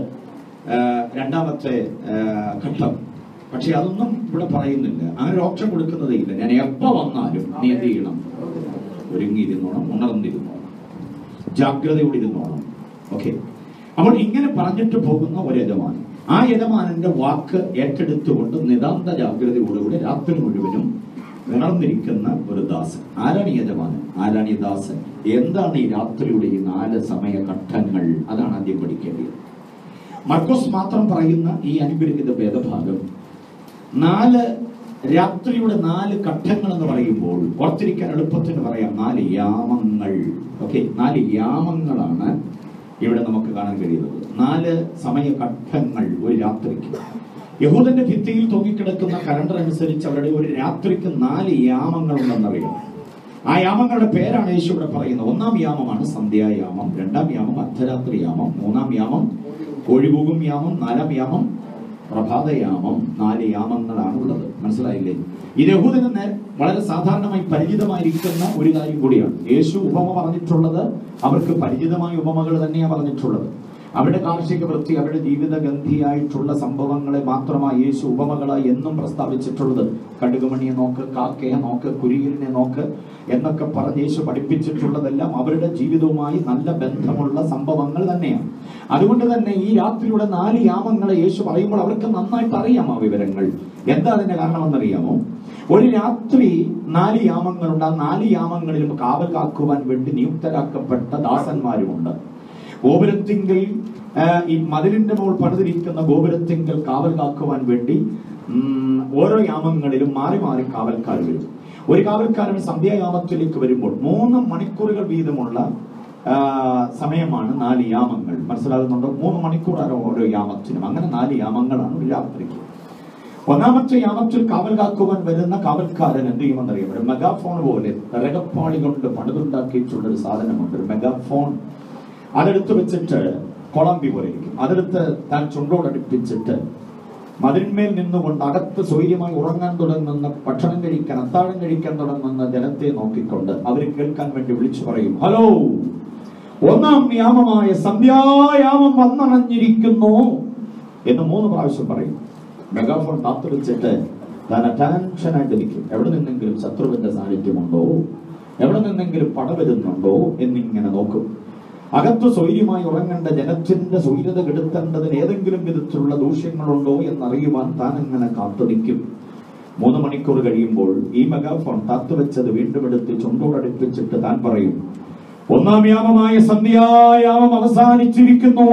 രണ്ടാമത്തെ ഘട്ടം. പക്ഷെ അതൊന്നും ഇവിടെ പറയുന്നില്ല, അങ്ങനെ ഒരു ഓപ്ഷൻ കൊടുക്കുന്നതേ ഇല്ല. ഞാൻ എപ്പോ വന്നാലും നീ എന്ത് ചെയ്യണം? ഒരുങ്ങിയിരുന്നോണം, ഉണർന്നിരുന്നോണം, ജാഗ്രതയോടെ ഇരുന്നോണം. ഓക്കെ. അപ്പോൾ ഇങ്ങനെ പറഞ്ഞിട്ട് പോകുന്ന ഒരു യജമാനൻ, ആ യജമാനന്റെ വാക്ക് ഏറ്റെടുത്തുകൊണ്ട് നിതാന്ത ജാഗ്രതയോടുകൂടി രാത്രി മുഴുവനും ഉണർന്നിരിക്കുന്ന ഒരു ദാസൻ. ആരാണ് ഈ യജമാനൻ? ആരാണ് ഈ ദാസൻ? എന്താണ് ഈ രാത്രിയുടെ ഈ 4 സമയഘട്ടങ്ങൾ? അതാണ് ആദ്യം പഠിക്കേണ്ടത്. മർക്കോസ് മാത്രം പറയുന്ന ഈ അനുഗ്രഹീത വേദഭാഗം 4 രാത്രിയുടെ 4 ഘട്ടങ്ങൾ എന്ന് പറയുമ്പോൾ ഓർത്തിരിക്കാൻ എളുപ്പത്തിന് പറയാം 4 യാമങ്ങൾ. ഓക്കെ, 4 യാമങ്ങളാണ് ഇവിടെ നമുക്ക് കാണാൻ കഴിയുന്നത്. 4 സമയഘട്ടങ്ങൾ ഒരു രാത്രിക്ക്. യഹൂദന്റെ ഭിത്തിയിൽ തൂങ്ങിക്കിടക്കുന്ന കലണ്ടർ അനുസരിച്ച് അവരുടെ ഒരു രാത്രിക്ക് 4 യാമങ്ങൾ ഉണ്ടെന്നറിയാം. ആ യാമങ്ങളുടെ പേരാണ് യേശു ഇവിടെ പറയുന്നത്. 1-ാം യാമമാണ് സന്ധ്യായാമം, 2-ാം യാമം അർദ്ധരാത്രി യാമം, 3-ാം യാമം കോഴികൂകും യാമം, 4-ാം യാമം പ്രഭാതയാമം. 4 യാമങ്ങളാണ് ഉള്ളത്. മനസ്സിലായില്ലേ? ഈ യഹൂദന് വളരെ സാധാരണമായി പരിചിതമായിരിക്കുന്ന ഒരു കാര്യം കൂടിയാണ്. യേശു ഉപമ പറഞ്ഞിട്ടുള്ളത് അവർക്ക് പരിചിതമായ ഉപമകൾ തന്നെയാണ് പറഞ്ഞിട്ടുള്ളത്. അവരുടെ കാർഷിക വൃത്തി, അവരുടെ ജീവിതഗന്ധിയായിട്ടുള്ള സംഭവങ്ങളെ മാത്രമായി യേശു ഉപമകളായി എന്നും പ്രസ്താവിച്ചിട്ടുള്ളത്. കടുകുമണിയെ നോക്ക്, കാക്കയെ നോക്ക്, കുരിയലിനെ നോക്ക് എന്നൊക്കെ പറഞ്ഞ് യേശു പഠിപ്പിച്ചിട്ടുള്ളതെല്ലാം അവരുടെ ജീവിതവുമായി നല്ല ബന്ധമുള്ള സംഭവങ്ങൾ തന്നെയാണ്. അതുകൊണ്ട് തന്നെ ഈ രാത്രിയുടെ 4 യാമങ്ങളെ യേശു പറയുമ്പോൾ അവർക്ക് നന്നായിട്ട് അറിയാം ആ വിവരങ്ങൾ. എന്താ അതിന്റെ കാരണമെന്നറിയാമോ? ഒരു രാത്രി 4 യാമങ്ങളുണ്ട്. ആ 4 യാമങ്ങളിലും കാവൽ കാക്കുവാൻ വേണ്ടി നിയുക്തരാക്കപ്പെട്ട ദാസന്മാരുമുണ്ട്. ഗോപുരത്തിങ്കൽ, ഈ മതിലിന്റെ മുകൾ പണിതിരിക്കുന്ന ഗോപുരത്തിങ്കൽ കാവൽ കാക്കുവാൻ വേണ്ടി ഓരോ യാമങ്ങളിലും മാറി മാറി കാവൽക്കാർ വരും. ഒരു കാവൽക്കാരൻ സന്ധ്യായാമത്തിലേക്ക് വരുമ്പോൾ 3 മണിക്കൂറുകൾ വീതമുള്ള സമയമാണ് 4 യാമങ്ങൾ. മനസ്സിലാകുന്നുണ്ടോ? 3 മണിക്കൂറാണ് ഓരോ യാമത്തിനും. അങ്ങനെ 4 യാമങ്ങളാണ് ഒരു രാത്രിക്ക്. 1-ാമത്തെ യാമത്തിൽ കാവൽ കാക്കുവാൻ വരുന്ന കാവൽക്കാരൻ എന്ത് ചെയ്യുമെന്നറിയാം? ഒരു മെഗാഫോൺ പോലെ രകപ്പാളി കൊണ്ട് പണിതുണ്ടാക്കിയിട്ടുള്ള ഒരു സാധനമുണ്ട്, ഒരു മെഗാഫോൺ. അതെടുത്ത് വെച്ചിട്ട് കൊളമ്പി പോലെ ഇരിക്കും. അതെടുത്ത് താൻ ചുണ്ടോടടുപ്പിച്ചിട്ട് മതിന്മേൽ നിന്നുകൊണ്ട് അകത്ത് സ്വൈര്യമായി ഉറങ്ങാൻ തുടങ്ങുന്ന, ഭക്ഷണം കഴിക്കാൻ, അത്താഴം കഴിക്കാൻ തുടങ്ങുന്ന ജനത്തെ നോക്കിക്കൊണ്ട് അവർ കേൾക്കാൻ വേണ്ടി വിളിച്ചു പറയും, ഹലോ, 1-ാം യാമമായ സന്ധ്യായാമം വന്നണഞ്ഞിരിക്കുന്നു എന്ന് 3 പ്രാവശ്യം പറയും. മെഗാഫോൺ താത്തു വെച്ചിട്ട് താൻ അറ്റൻഷനായിട്ട് നിൽക്കും. എവിടെ നിന്നെങ്കിലും ശത്രുവിന്റെ സാന്നിധ്യമുണ്ടോ, എവിടെ നിന്നെങ്കിലും പട വരുന്നുണ്ടോ എന്നിങ്ങനെ നോക്കും. അകത്ത് സ്വൈര്യമായി ഉറങ്ങേണ്ട ജനത്തിന്റെ സ്വൈര്യത കെടുത്തേണ്ടതിന് ഏതെങ്കിലും വിധത്തിലുള്ള ദൂഷ്യങ്ങളുണ്ടോ എന്നറിയുവാൻ താൻ അങ്ങനെ കാത്തു നിൽക്കും. 3 മണിക്കൂർ കഴിയുമ്പോൾ ഈ മെഗാഫോൺ താത്തുവെച്ചത് വീണ്ടും എടുത്ത് ചുണ്ടോടടുപ്പിച്ചിട്ട് താൻ പറയും, 1-ാം യാമമായ സന്ധ്യായാമം അവസാനിച്ചിരിക്കുന്നു.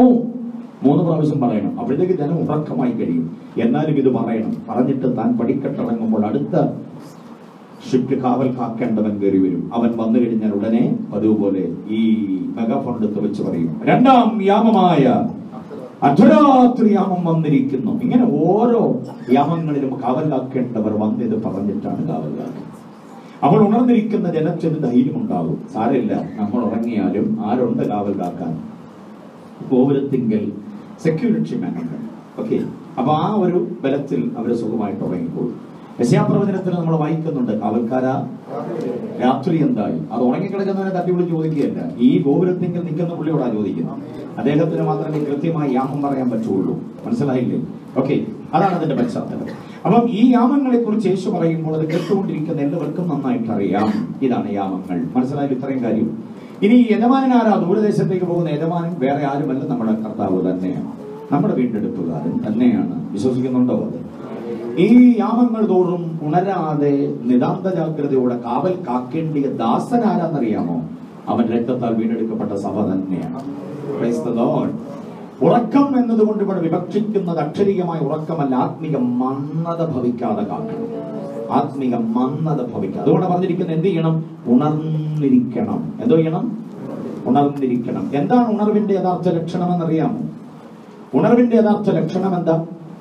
3 പ്രാവശ്യം പറയണം. അപ്പോഴത്തേക്ക് ജനം ഉറക്കമായി കഴിയും. എന്നാലും ഇത് പറയണം. പറഞ്ഞിട്ട് താൻ പടിക്കെട്ടിറങ്ങുമ്പോൾ അടുത്ത ഷിഫ്റ്റ് കാവൽ കാക്കേണ്ടവൻ കയറി വരും. അവൻ വന്നു കഴിഞ്ഞാൽ ഉടനെ അതുപോലെ ഈ മെഗാഫോൺ എടുത്ത് വെച്ച് പറയും, 2-ാം യാമമായ അർദ്ധരാത്രി യാമം വന്നിരിക്കുന്നു. ഇങ്ങനെ ഓരോ യാമങ്ങളിലും കാവൽ കാക്കേണ്ടവർ വന്നിത് പറഞ്ഞിട്ടാണ് കാവൽ കാക്കുക. അപ്പോൾ ഉണർന്നിരിക്കുന്ന ജനത്തിന് ധൈര്യം ഉണ്ടാകും. സാരമില്ല, നമ്മൾ ഉറങ്ങിയാലും ആരുണ്ട് കാവൽ കാക്കാൻ? ഗോപുരത്തിങ്കൽ സെക്യൂരിറ്റി മാനുണ്ട്. ഓക്കെ, അപ്പൊ ആ ഒരു ബലത്തിൽ അവര് സുഖമായിട്ട് ഉറങ്ങിക്കോളും. യശയാപ്രവചനത്തിൽ നമ്മൾ വായിക്കുന്നുണ്ട്, കാവൽക്കാരാ രാത്രി എന്തായി? അത് ഉറങ്ങിക്കിടക്കുന്നവനെ തട്ടിവിളി ചോദിക്കുകയല്ല, ഈ ഗോപുരത്തിങ്കൽ നിൽക്കുന്ന പുള്ളിയോടാ ചോദിക്കുന്നത്. അദ്ദേഹത്തിന് മാത്രമേ കൃത്യമായി യാമം പറയാൻ പറ്റുള്ളൂ. മനസ്സിലായില്ലേ? ഓക്കെ, അതാണ് അതിന്റെ പശ്ചാത്തലം. അപ്പം ഈ യാമങ്ങളെ കുറിച്ച് യേശു പറയുമ്പോൾ അത് കേട്ടുകൊണ്ടിരിക്കുന്ന എല്ലാവർക്കും നന്നായിട്ട് അറിയാം, ഇതാണ് യാമങ്ങൾ. മനസ്സിലായാലും ഇത്രയും കാര്യം. ഇനി യജമാനൻ ആരാ? ദൂരദേശത്തേക്ക് പോകുന്ന യജമാനൻ വേറെ ആരുമല്ല, നമ്മുടെ കർത്താവ് തന്നെയാണ്, നമ്മുടെ വീണ്ടെടുപ്പുകാരൻ തന്നെയാണ്. വിശ്വസിക്കുന്നുണ്ടോ? അത് ഈ യാമങ്ങൾ തോറും ഉണരാതെ നിതാന്ത ജാഗ്രതയോടെ കാവൽ കാക്കേണ്ടിയ ദാസൻ ആരാന്നറിയാമോ? അവൻ രക്തത്താൽ വീണ്ടെടുക്കപ്പെട്ട സഭ തന്നെയാണ്. Praise the Lord. ഉറക്കം എന്നതുകൊണ്ട് ഇവിടെ വിവക്ഷിക്കുന്നത് അക്ഷരീയമായ ഉറക്കമല്ല, ആത്മിക മന്ദത ഭവിക്കാതെ കാക്കണം. ആത്മിക മന്ദത ഭവിക്കാതെ. അതുകൊണ്ട് പറഞ്ഞിരിക്കുന്നത് എന്ത് ചെയ്യണം? ഉണർന്നിരിക്കണം. എന്തോ ചെയ്യണം? ഉണർന്നിരിക്കണം. എന്താണ് ഉണർവിന്റെ യഥാർത്ഥ ലക്ഷണം എന്നറിയാമോ? ഉണർവിന്റെ യഥാർത്ഥ ലക്ഷണം എന്താ?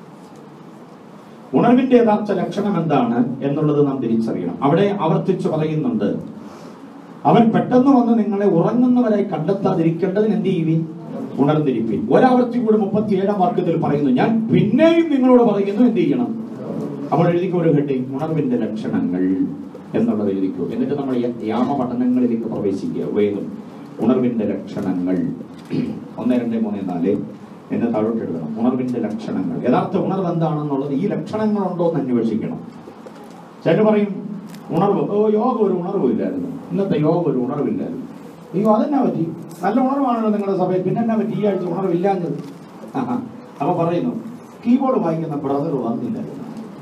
ഉണർവിന്റെ യഥാർത്ഥ ലക്ഷണം എന്താണ് എന്നുള്ളത് നാം തിരിച്ചറിയണം. അവിടെ ആവർത്തിച്ച് പറയുന്നുണ്ട്, അവൻ പെട്ടെന്ന് വന്ന് നിങ്ങളെ ഉറങ്ങുന്നവരായി കണ്ടെത്താതിരിക്കേണ്ടതിന് എന്ത് ചെയ്യുവിൻ? ഉണർന്നിരിപ്പിൻ. ഒരാവർത്തി കൂടെ 37-ാം വാക്യത്തിൽ പറയുന്നു, ഞാൻ പിന്നെയും നിങ്ങളോട് പറയുന്നു എന്ത് ചെയ്യണം? അപ്പോൾ എഴുതിക്ക് ഒരു ഹെഡിങ്, ഉണർവിന്റെ ലക്ഷണങ്ങൾ. എന്നുള്ളത് എഴുതിക്കൂ. എന്നിട്ട് നമ്മൾ യാമ പഠനങ്ങളിലേക്ക് പ്രവേശിക്കുക. വേദം ഉണർവിന്റെ ലക്ഷണങ്ങൾ 1, 2, 3, 4 എന്ന് താഴോട്ട് എഴുതണം. ഉണർവിന്റെ ലക്ഷണങ്ങൾ, യഥാർത്ഥ ഉണർവ് എന്താണെന്നുള്ളത് ഈ ലക്ഷണങ്ങളുണ്ടോ എന്ന് അന്വേഷിക്കണം. ചില പറയും ഉണർവ്, യോഗ ഒരു ഉണർവില്ലായിരുന്നു, ഇന്നത്തെ യോഗ ഒരു ഉണർവില്ലായിരുന്നു. അയ്യോ അതെന്നാ പറ്റി, നല്ല ഉണർവാണല്ലോ നിങ്ങളുടെ സഭയിൽ, പിന്നെ എന്നാ പറ്റി ഈ ആഴ്ച ഉണർവില്ലാഞ്ഞത്? അപ്പൊ പറയുന്നു കീബോർഡ് വായിക്കുന്ന ബ്രദർ വന്നില്ലായിരുന്നു.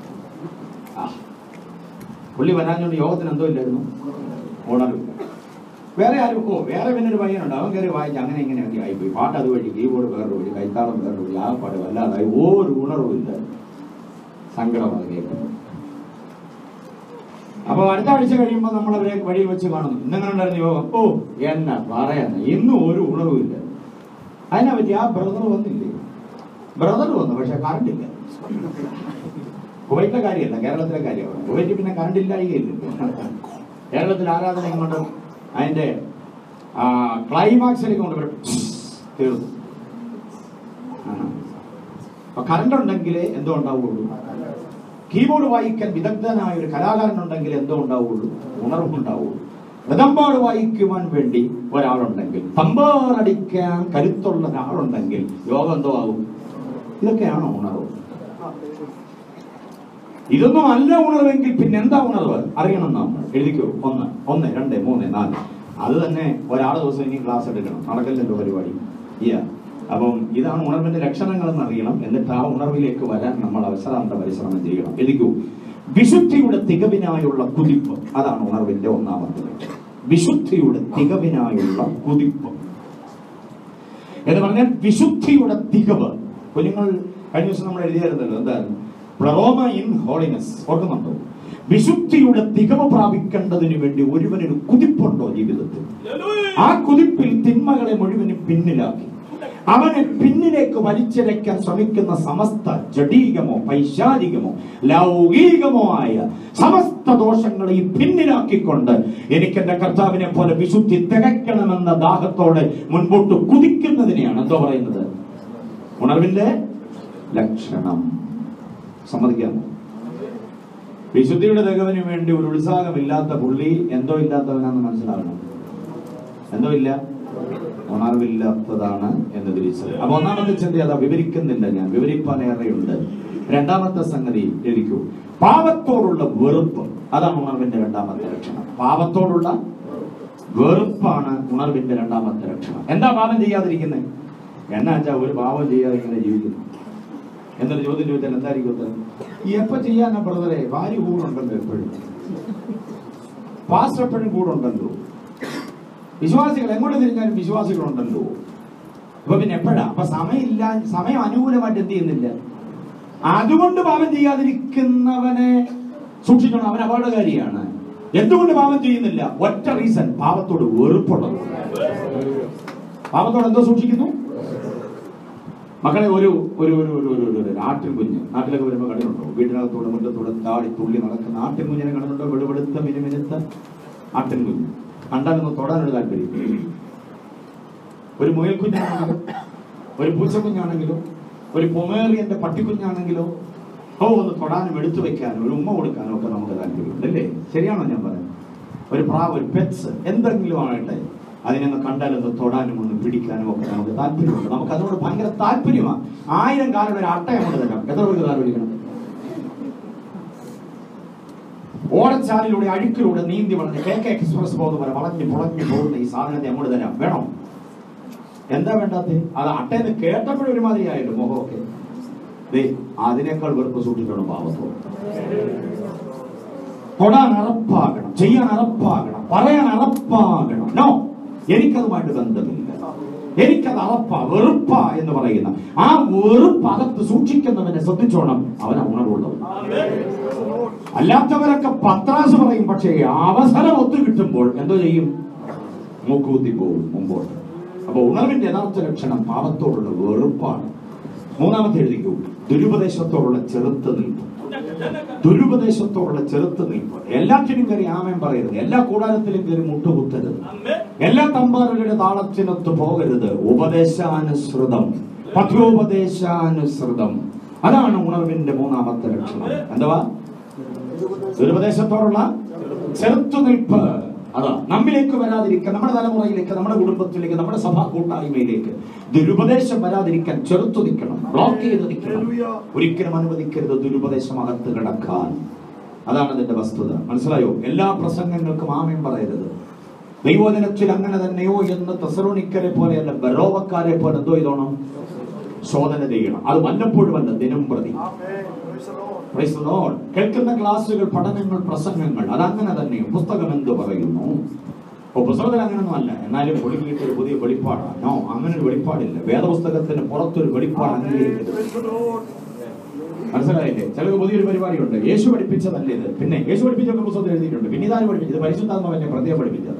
പുള്ളി വരാഞ്ഞോണ്ട് യോഗത്തിന് എന്തോ ഇല്ലായിരുന്നു, ഉണർവില്ല. വേറെ ആരും വേറെ പിന്നെ ഒരു പയ്യനുണ്ട്, അവൻ കയറി വായിച്ച് അങ്ങനെ ഇങ്ങനെയൊക്കെ ആയിപ്പോയി. പാട്ട് അതുവഴി, കീബോർഡ് വേറൊരു വഴി, കൈത്താളം വേറൊരു വഴി, ആ പാട് വല്ലാതായി, ഒരു ഉണർവില്ല. സങ്കടമാണ് കേൾക്കുന്നത്. അപ്പൊ അടുത്ത ആഴ്ച കഴിയുമ്പോൾ നമ്മൾ അവരെ വഴിയിൽ വെച്ച് കാണുന്നു. ഇന്നെങ്ങനെ ഉണ്ടായിരുന്നു യോഗം? എന്നാ പറയാന്ന്, ഇന്നും ഒരു ഉണർവില്ല. അതിനെ പറ്റി ആ ബ്രദർ വന്നില്ലേ? ബ്രദർ വന്നു, പക്ഷെ കറണ്ടില്ല. കുവൈറ്റിലെ കാര്യമല്ല, കേരളത്തിലെ കാര്യമാണ്. കുവൈറ്റ് പിന്നെ കറണ്ടില്ലായില്ല. കേരളത്തിൽ ആരാധന കൊണ്ട് അതിന്റെ ക്ലൈമാക്സിലേക്ക് കൊണ്ടുവരും, തീർന്നു. അപ്പൊ കറണ്ട് ഉണ്ടെങ്കിൽ എന്തോ ഉണ്ടാവുള്ളൂ. കീബോർഡ് വായിക്കാൻ വിദഗ്ധനായ ഒരു കലാകാരൻ ഉണ്ടെങ്കിൽ എന്തോ ഉണ്ടാവുള്ളൂ, ഉണർവുണ്ടാവുള്ളൂ. മൃദംബാട് വായിക്കുവാൻ വേണ്ടി ഒരാളുണ്ടെങ്കിൽ, തമ്പാറടിക്കാൻ കരുത്തുള്ള ഒരാളുണ്ടെങ്കിൽ യോഗം എന്തോ ആവും. ഇതൊക്കെയാണോ ഉണർവ്? ഇതൊന്നും അല്ല ഉണർവെങ്കിൽ പിന്നെ എന്താ ഉണർവ് അറിയണം. നമ്മൾ എഴുതിക്കോ. 1, 2, 3, 4. അത് തന്നെ ഒരാൾ ദിവസം ഇനി ക്ലാസ് എടുക്കണം, നടക്കലിന്റെ പരിപാടി. അപ്പം ഇതാണ് ഉണർവിന്റെ ലക്ഷണങ്ങൾ എന്ന് അറിയണം. എന്നിട്ട് ആ ഉണർവിലേക്ക് വരാൻ നമ്മൾ അവസരാന്ത പരിശ്രമം ചെയ്യണം. എഴുതിക്കൂ. വിശുദ്ധിയുടെ തികവിനായുള്ള കുതിപ്പ്, അതാണ് ഉണർവിന്റെ ഒന്നാമത്തെ ലക്ഷ്യം. വിശുദ്ധിയുടെ തികവിനായുള്ള കുതിപ്പ് എന്ന് പറഞ്ഞാൽ വിശുദ്ധിയുടെ തികവ്. കുഞ്ഞുങ്ങൾ കഴിഞ്ഞ ദിവസം നമ്മൾ എഴുതിയായിരുന്നല്ലോ, എന്തായിരുന്നു? പ്ലറോമ ഇൻ ഹോളിനെസ്, ഓർക്കുന്നുണ്ടോ? വിശുദ്ധിയുടെ തികവ് പ്രാപിക്കേണ്ടതിന് വേണ്ടി ഒരുവനൊരു കുതിപ്പുണ്ടോ ജീവിതത്തിൽ? ആ കുതിപ്പിൽ തിന്മകളെ മുഴുവനും പിന്നിലാക്കി അവനെ പിന്നിലേക്ക് വലിച്ചിഴയ്ക്കാൻ ശ്രമിക്കുന്ന സമസ്ത ജഡീകമോ പൈശാചികമോ ലൗകികമോ ആയ സമസ്ത ദോഷങ്ങളെയും പിന്നിലാക്കിക്കൊണ്ട് എനിക്ക് എന്റെ കർത്താവിനെ പോലെ വിശുദ്ധി തികയ്ക്കണമെന്ന ദാഹത്തോടെ മുൻപോട്ട് കുതിക്കുന്നതിനെയാണ് എന്തോ പറയുന്നത്, ഉണർവിന്റെ ലക്ഷണം. സമ്മതിക്കാമോ? വിശുദ്ധിയുടെ തികവിന് വേണ്ടി ഒരു ഉത്സാഹമില്ലാത്ത പുള്ളി എന്തോ ഇല്ലാത്തവനാണെന്ന് മനസ്സിലാകണം. എന്തോ ഇല്ല, ഉണർവില്ലാത്തതാണ് എന്ന് തിരിച്ചത്. അപ്പൊ ഒന്നാമത്തെ ചിന്ത അതാ, വിവരിക്കുന്നില്ല ഞാൻ, വിവരിപ്പാൻ ഏറെയുണ്ട്. രണ്ടാമത്തെ സംഗതി എഴുതിക്കൂ. പാപത്തോടുള്ള വെറുപ്പ്, അതാണ് ഉണർവിന്റെ രണ്ടാമത്തെ ലക്ഷണം. പാപത്തോടുള്ള വെറുപ്പാണ് ഉണർവിന്റെ രണ്ടാമത്തെ ലക്ഷണം. എന്താ പാപം ചെയ്യാതിരിക്കുന്നത്? എന്നാ വെച്ചാ ഒരു പാപം ചെയ്യാതെ ഇങ്ങനെ ജീവിക്കുന്നു എന്നൊരു ചോദ്യം ചോദിച്ചാൽ എന്തായിരിക്കും ഉത്തരം? എപ്പോ ചെയ്യാനാ ബ്രദറെ? ഭാര്യ കൂടുണ്ടല്ലോ, എപ്പോഴും പാസ്റ്റർ എപ്പോഴും കൂടുണ്ടല്ലോ, വിശ്വാസികൾ എങ്ങോട്ട് തിരിഞ്ഞാലും വിശ്വാസികളുണ്ടല്ലോ. അപ്പൊ പിന്നെ എപ്പോഴാ? അപ്പൊ സമയമില്ല, സമയം അനുകൂലമായിട്ട് എന്ത് ചെയ്യുന്നില്ല. അതുകൊണ്ട് പാപം ചെയ്യാതിരിക്കുന്നവനെ സൂക്ഷിക്കണം, അവൻ അപകടകാരിയാണ്. എന്തുകൊണ്ട് പാപം ചെയ്യുന്നില്ല? ഒറ്റ റീസൺ, പാപത്തോട് വെറുപ്പുള്ളത്. പാപത്തോട് എന്തോ സൂക്ഷിക്കുന്നു? മക്കളെ, ഒരു ആട്ടിൻ കുഞ്ഞ് നാട്ടിലൊക്കെ വരുമ്പോൾ കണ്ടിട്ടുണ്ടോ? വീട്ടിനകത്തൂടെ മുറ്റത്തൂടെ താടി തുള്ളി നടക്കുന്ന ആട്ടിൻ കുഞ്ഞിനെ കണ്ടിട്ടുണ്ടോ? വെളുവെളുത്ത മിനുമിനുത്ത ആട്ടിൻ കുഞ്ഞ്. കണ്ടാലൊന്ന് തൊടാനൊരു താല്പര്യം. ഒരു മുയൽ കുഞ്ഞാണെങ്കിലോ, ഒരു പൂച്ചക്കുഞ്ഞാണെങ്കിലോ, ഒരു പൊമേറിയന്റെ പട്ടിക്കുഞ്ഞാണെങ്കിലോ ഒന്ന് തൊടാനും എടുത്തു വെക്കാനും ഒരു ഉമ്മ കൊടുക്കാനും ഒക്കെ നമുക്ക് താല്പര്യമുണ്ട്, അല്ലേ? ശരിയാണോ ഞാൻ പറയുന്നത്? ഒരു പ്രാവ്, ഒരു പെറ്റ്സ് എന്തെങ്കിലും ആകട്ടെ, അതിനൊന്ന് കണ്ടാലൊന്ന് തൊടാനും ഒന്ന് പിടിക്കാനും ഒക്കെ നമുക്ക് താല്പര്യമുണ്ട്. നമുക്ക് അതിനോട് ഭയങ്കര താല്പര്യമാണ്. 1000 കാലുള്ള ഒരു അട്ട അങ്ങോട്ട് തരാം, എത്ര പേർക്ക് താല്പര്യം? ഓടച്ചാലിലൂടെ അഴുക്കിലൂടെ നീന്തി വളഞ്ഞ് KK എക്സ്പ്രസ് പോകുന്ന പോലെ വളഞ്ഞു പുളഞ്ഞു പോകുന്ന ഈ സാധനത്തെ അങ്ങോട്ട് തരാം, വേണോ? എന്താ വേണ്ടാത്ത? അത് അട്ടയെന്ന് കേട്ടപ്പോഴും ഒരുമാതിരി ആയല്ലോ മുഖമൊക്കെ. അതിനേക്കാൾ വെറുപ്പ് സൂക്ഷിക്കണം പാവത്തോട്. തൊടാൻ അറപ്പാകണം, ചെയ്യാൻ അറപ്പാകണം, പറയാൻ അറപ്പാകണം. നോ, എനിക്കതുമായിട്ട് ബന്ധമില്ല, എനിക്കത് അറപ്പ വെറുപ്പ എന്ന് പറയുന്ന ആ വെറുപ്പ് അകത്ത് സൂക്ഷിക്കുന്നവനെ ശ്രദ്ധിച്ചോണം, അവനെ ഉണർവുള്ളവൻ. അല്ലാത്തവരൊക്കെ പത്രാസ് പറയും, പക്ഷേ അവസരം ഒത്തു കിട്ടുമ്പോൾ എന്തോ ചെയ്യും? മൂക്കുകുത്തി പോകും മുമ്പോട്ട്. അപ്പൊ ഉണർവിന്റെ യഥാർത്ഥ ലക്ഷണം പാപത്തോടുള്ള വെറുപ്പാണ്. മൂന്നാമത്തെ എഴുതിക്കൂ. ദുരുപദേശത്തോടുള്ള ചെറുത്ത് നിൽപ്പ്. ദുരുപദേശത്തോടുള്ള ചെറുത്ത് നിൽപ്പ്. എല്ലാറ്റിനും കയറി ആമേൻ പറയരുത്, എല്ലാ കൂടാരത്തിലും കയറി മുട്ടുകുത്തരുത്, എല്ലാ തമ്പാറുകളുടെ താളത്തിനൊത്ത് പോകരുത്. ഉപദേശാനുസൃതം, പഥ്യോപദേശാനുസൃതം, അതാണ് ഉണർവിന്റെ മൂന്നാമത്തെ ലക്ഷണം. എന്തുവാ? ദുരുപദേശത്തോടുള്ള ചെറുത്തുനിൽപ്പ്. അതാ നമ്മിലേക്ക് വരാതിരിക്കാൻ, നമ്മുടെ തലമുറയിലേക്ക്, നമ്മുടെ കുടുംബത്തിലേക്ക്, നമ്മുടെ സഭാ കൂട്ടായ്മയിലേക്ക് ദുരുപദേശം വരാതിരിക്കാൻ ചെറുത്തു നിൽക്കണം, ബ്ലോക്ക് ചെയ്ത് നിൽക്കണം. ഒരിക്കലും അനുവദിക്കരുത് ദുരുപദേശം അകത്ത് കിടക്കാൻ. അതാണ് അതിന്റെ വസ്തുത. മനസ്സിലായോ? എല്ലാ പ്രസംഗങ്ങൾക്കും ആമേൻ പറയരുത്. ദൈവവചനത്തിൽ അങ്ങനെ തന്നെയോ എന്ന് തെസ്സലോനിക്കരെ പോലെയല്ല, ബെരോവക്കാരെ പോലെ എന്തോ ചെയ്തോണം, ശോധന ചെയ്യണം. അത് വല്ലപ്പോഴും അല്ല, ദിനം പ്രതി. കേൾക്കുന്ന ക്ലാസുകൾ, പഠനങ്ങൾ, പ്രസംഗങ്ങൾ അതങ്ങനെ തന്നെയോ. പുസ്തകം എന്ത് പറയുന്നു? പുസ്തകത്തിൽ അങ്ങനെയൊന്നും അല്ല, എന്നാലും ഒളിവിട്ട് ഒരു പുതിയ വെളിപ്പാടാണോ? അങ്ങനെ ഒരു വെളിപ്പാടില്ല. വേദപുസ്തകത്തിന് പുറത്തൊരു വെളിപ്പാട് അംഗീകരിക്കരുത്. മനസ്സിലായില്ലേ? ചിലർക്ക് പുതിയൊരു പരിപാടിയുണ്ട്. യേശു പഠിപ്പിച്ചതല്ലേ ഇത്? പിന്നെ യേശു പഠിപ്പിച്ചൊക്കെ പുസ്തകത്തിൽ എഴുതിയിട്ടുണ്ട്. പിന്നെ ഇതാരും പഠിപ്പിച്ചത്? പരിശുദ്ധാത്മാവല്ലേ പ്രത്യേകം പഠിപ്പിച്ചത്.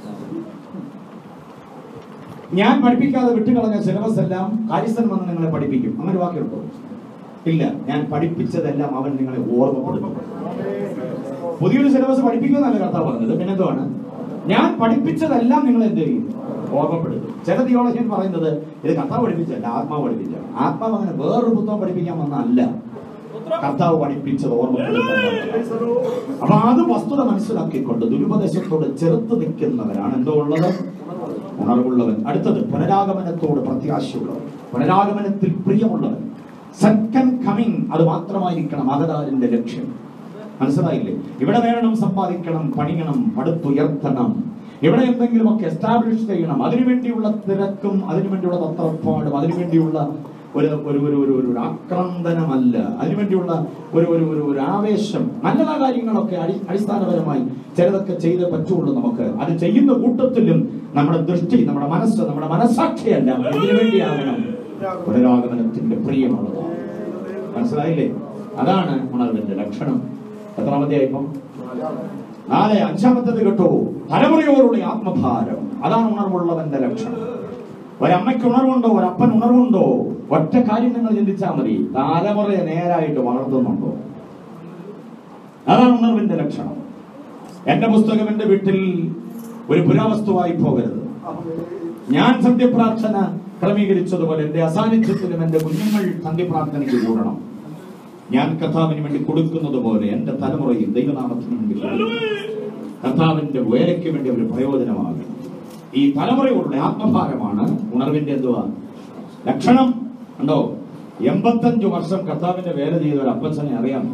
ഞാൻ പഠിപ്പിക്കാതെ വിട്ടുകളഞ്ഞ സിലബസ് എല്ലാം കാര്യസ്ഥൻ വന്ന് നിങ്ങളെ പഠിപ്പിക്കും. അങ്ങനെ വാക്കുണ്ടോ? ഇല്ല. ഞാൻ പഠിപ്പിച്ചതെല്ലാം അവൻ നിങ്ങളെ ഓർമ്മപ്പെടുത്തും. പുതിയൊരു സിലബസ് പഠിപ്പിക്കുമെന്നല്ല കർത്താവ് പറഞ്ഞത്. പിന്നെ എന്തുവാണ്? ഞാൻ പഠിപ്പിച്ചതെല്ലാം നിങ്ങൾ എന്ത് ചെയ്യും? ഓർമ്മപ്പെടുത്തും. ചില തിയോളജിയൻ പറയുന്നത് ഇത് കർത്താവ് പഠിപ്പിച്ചല്ല, ആത്മാവ് പഠിപ്പിച്ചാണ്. ആത്മാവ് അങ്ങനെ വേറൊരു പുസ്തകം പഠിപ്പിക്കാൻ വന്നല്ല, കർത്താവ് പഠിപ്പിച്ചത് ഓർമ്മപ്പെടുത്താൻ. അപ്പൊ അത് വസ്തുത മനസ്സിലാക്കിക്കൊണ്ട് ദുരുപദേശത്തോട് ചെറുത്ത് നിൽക്കുന്നവരാണ് എന്തോ ഉള്ളത്? ഉണർവുള്ളവൻ. അടുത്തത് പുനരാഗമനത്തോട് പ്രത്യാശയുള്ളവൻ, പുനരാഗമനത്തിൽ പ്രിയമുള്ളവൻ. സെക്കൻഡ് കമ്മിങ് അത് മാത്രമായിരിക്കണം അകതാരിന്റെ ലക്ഷ്യം. മനസ്സിലായില്ലേ? ഇവിടെ നേടണം, സമ്പാദിക്കണം, പണിയണം, പടുത്തുയർത്തണം, ഇവിടെ എന്തെങ്കിലുമൊക്കെ എസ്റ്റാബ്ലിഷ് ചെയ്യണം. അതിനുവേണ്ടിയുള്ള തിരക്കും, അതിനുവേണ്ടിയുള്ള തത്രപ്പാടും, അതിനുവേണ്ടിയുള്ള ഒരു ആക്രന്ദനമല്ല, അതിനുവേണ്ടിയുള്ള ഒരു ആവേശം. നല്ല കാര്യങ്ങളൊക്കെ അടിസ്ഥാനപരമായി ചിലതൊക്കെ ചെയ്തേ പറ്റുള്ളൂ നമുക്ക്. അത് ചെയ്യുന്ന കൂട്ടത്തിലും നമ്മുടെ ദൃഷ്ടി, നമ്മുടെ മനസ്സ്, നമ്മുടെ മനസ്സാക്ഷിയല്ല ഇതിനു വേണ്ടിയാകണം പുനരാഗമനത്തിന്റെ പ്രിയമുള്ളതാണ്. മനസ്സിലായില്ലേ? അതാണ് ഉണർവിന്റെ ലക്ഷണം. എത്രാമത്തെ ഇപ്പം? 4. 5-ാമത്തേത് കേട്ടോ, തലമുറയോടുള്ള ആത്മഭാരം. അതാണ് ഉണർവുള്ളവന്റെ ലക്ഷണം. ഒരമ്മയ്ക്ക് ഉണർവുണ്ടോ? ഒരപ്പൻ ഉണർവുണ്ടോ? ഒറ്റ കാര്യം നിങ്ങൾ ചിന്തിച്ചാൽ മതി, തലമുറയെ നേരായിട്ട് വളർത്തുന്നുണ്ടോ? അതാണ് ഉണർവിന്റെ ലക്ഷണം. എന്റെ പുസ്തകം എന്റെ വീട്ടിൽ ഒരു പുരാവസ്തുവായി പോകരുത്. ഞാൻ സന്ധ്യപ്രാർത്ഥന ക്രമീകരിച്ചതുപോലെ എന്റെ അസാന്നിധ്യത്തിലും എന്റെ കുഞ്ഞുങ്ങൾ സന്ധ്യപ്രാർത്ഥനയ്ക്ക് കൂടണം. ഞാൻ കർത്താവിന് വേണ്ടി കൊടുക്കുന്നത് പോലെ എന്റെ തലമുറയിൽ ദൈവനാമത്തിന് വേണ്ടി കർത്താവിന്റെ വേലയ്ക്ക് വേണ്ടി ഒരു പ്രയോജനമാകും. ഈ തലമുറയോടുള്ള ആത്മഭാരമാണ് ഉണർവിന്റെ എന്തുവാ ലക്ഷണം. ഉണ്ടോ? 85 വർഷം കർത്താവിന്റെ വേല ചെയ്ത ഒരു അപ്പച്ചനെ അറിയാമോ?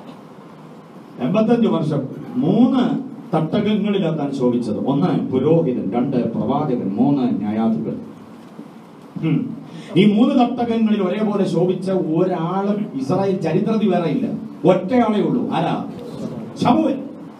85 വർഷം 3 തട്ടകങ്ങളിലാണ് താൻ ശോഭിച്ചത്. 1 പുരോഹിതൻ, 2 പ്രവാചകൻ, 3 ന്യായാധിപൻ. ഈ 3 തട്ടകങ്ങളിൽ ഒരേപോലെ ശോഭിച്ച ഒരാളും ഇസ്രായേൽ ചരിത്രത്തിൽ വേറെ ഇല്ല. ഒറ്റയാളേ ഉള്ളൂ. ആരാ? ശമൂവേൽ.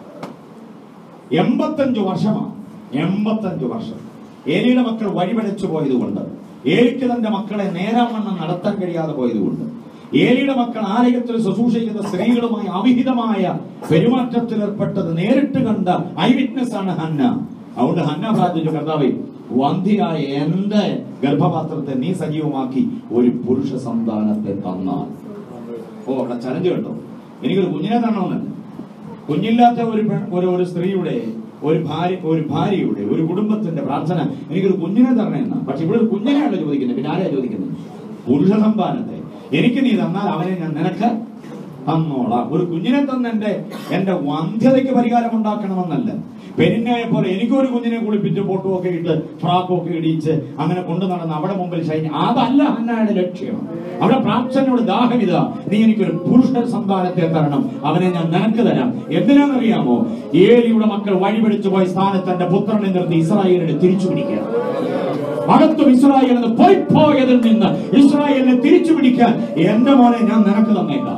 85 വർഷമാണ്. 85 വർഷം. ഏലിയുടെ മക്കൾ വഴിപഴച്ചു പോയതുകൊണ്ട്, ഏലിക്ക് തന്റെ മക്കളെ നേരാവണ്ണം നടത്താൻ കഴിയാതെ പോയതുകൊണ്ട്, ഏലിയുടെ മക്കൾ ആലയത്തിൽ ശുശ്രൂഷ ചെയ്ത സ്ത്രീകളുമായി അവിഹിതമായ പെരുമാറ്റത്തിൽ ഏർപ്പെട്ടത് നേരിട്ട് കണ്ട ഐ വിറ്റ്നസ് ആണ് ഹന്ന. അതുകൊണ്ട് ഹന്ന പ്രാർത്ഥിച്ചു, കർത്താവേ, വന്ധ്യയായ എന്റെ ഗർഭപാത്രത്തെ നീ സജീവമാക്കി ഒരു പുരുഷ സന്താനത്തെ തന്നാൽ. അവിടെ ചലഞ്ച് കേട്ടോ. എനിക്കൊരു കുഞ്ഞിനെ തരണമെന്നല്ല, കുഞ്ഞില്ലാത്ത ഒരു സ്ത്രീയുടെ, ഒരു ഭാര്യയുടെ, ഒരു കുടുംബത്തിന്റെ പ്രാർത്ഥന എനിക്കൊരു കുഞ്ഞിനെ തരണമെന്ന. പക്ഷെ ഇവിടെ ഒരു കുഞ്ഞിനെയല്ല ചോദിക്കുന്നത്, പിന്നെ ആരെയാ ചോദിക്കുന്നത്? പുരുഷ സന്താനത്തെ എനിക്ക് നീ തന്നാൽ അവനെ ഞാൻ നിനക്ക് തന്നോളാം. ഒരു കുഞ്ഞിനെ തന്നെ എന്റെ വന്ധ്യതയ്ക്ക് പരിഹാരം ഉണ്ടാക്കണമെന്നല്ല. പെരിഞ്ഞയെ പോലെ എനിക്കൊരു കുഞ്ഞിനെ കുളിപ്പിച്ച് പൊട്ടുമൊക്കെ ഇട്ട് ഫ്രാക്കൊക്കെ ഇടിച്ച് അങ്ങനെ കൊണ്ടു നടന്ന് അവിടെ മുമ്പിൽ ഷൈൻ, അതല്ല ഹന്നയുടെ ലക്ഷ്യം. അവിടെ പ്രാർത്ഥനയോട് ദാഹമിത, നീ എനിക്കൊരു പുരുഷ സന്താനത്തെ തരണം, അവനെ ഞാൻ നിനക്ക് തരാം. എന്തിനാണെന്നറിയാമോ? ഏലിയുടെ മക്കൾ വഴിപിടിച്ചു പോയ സ്ഥാനത്ത് എന്റെ പുത്രനെ നിർത്തി ഇസ്രായേലിനെ തിരിച്ചു പിടിക്കുക. അകത്തും ഇസ്രായേലിൽ നിന്ന് പോയതിൽ നിന്ന് ഇസ്രായേലിനെ തിരിച്ചു പിടിക്കാൻ എന്റെ മോനെ ഞാൻ നിനക്ക് തന്നേക്കാം.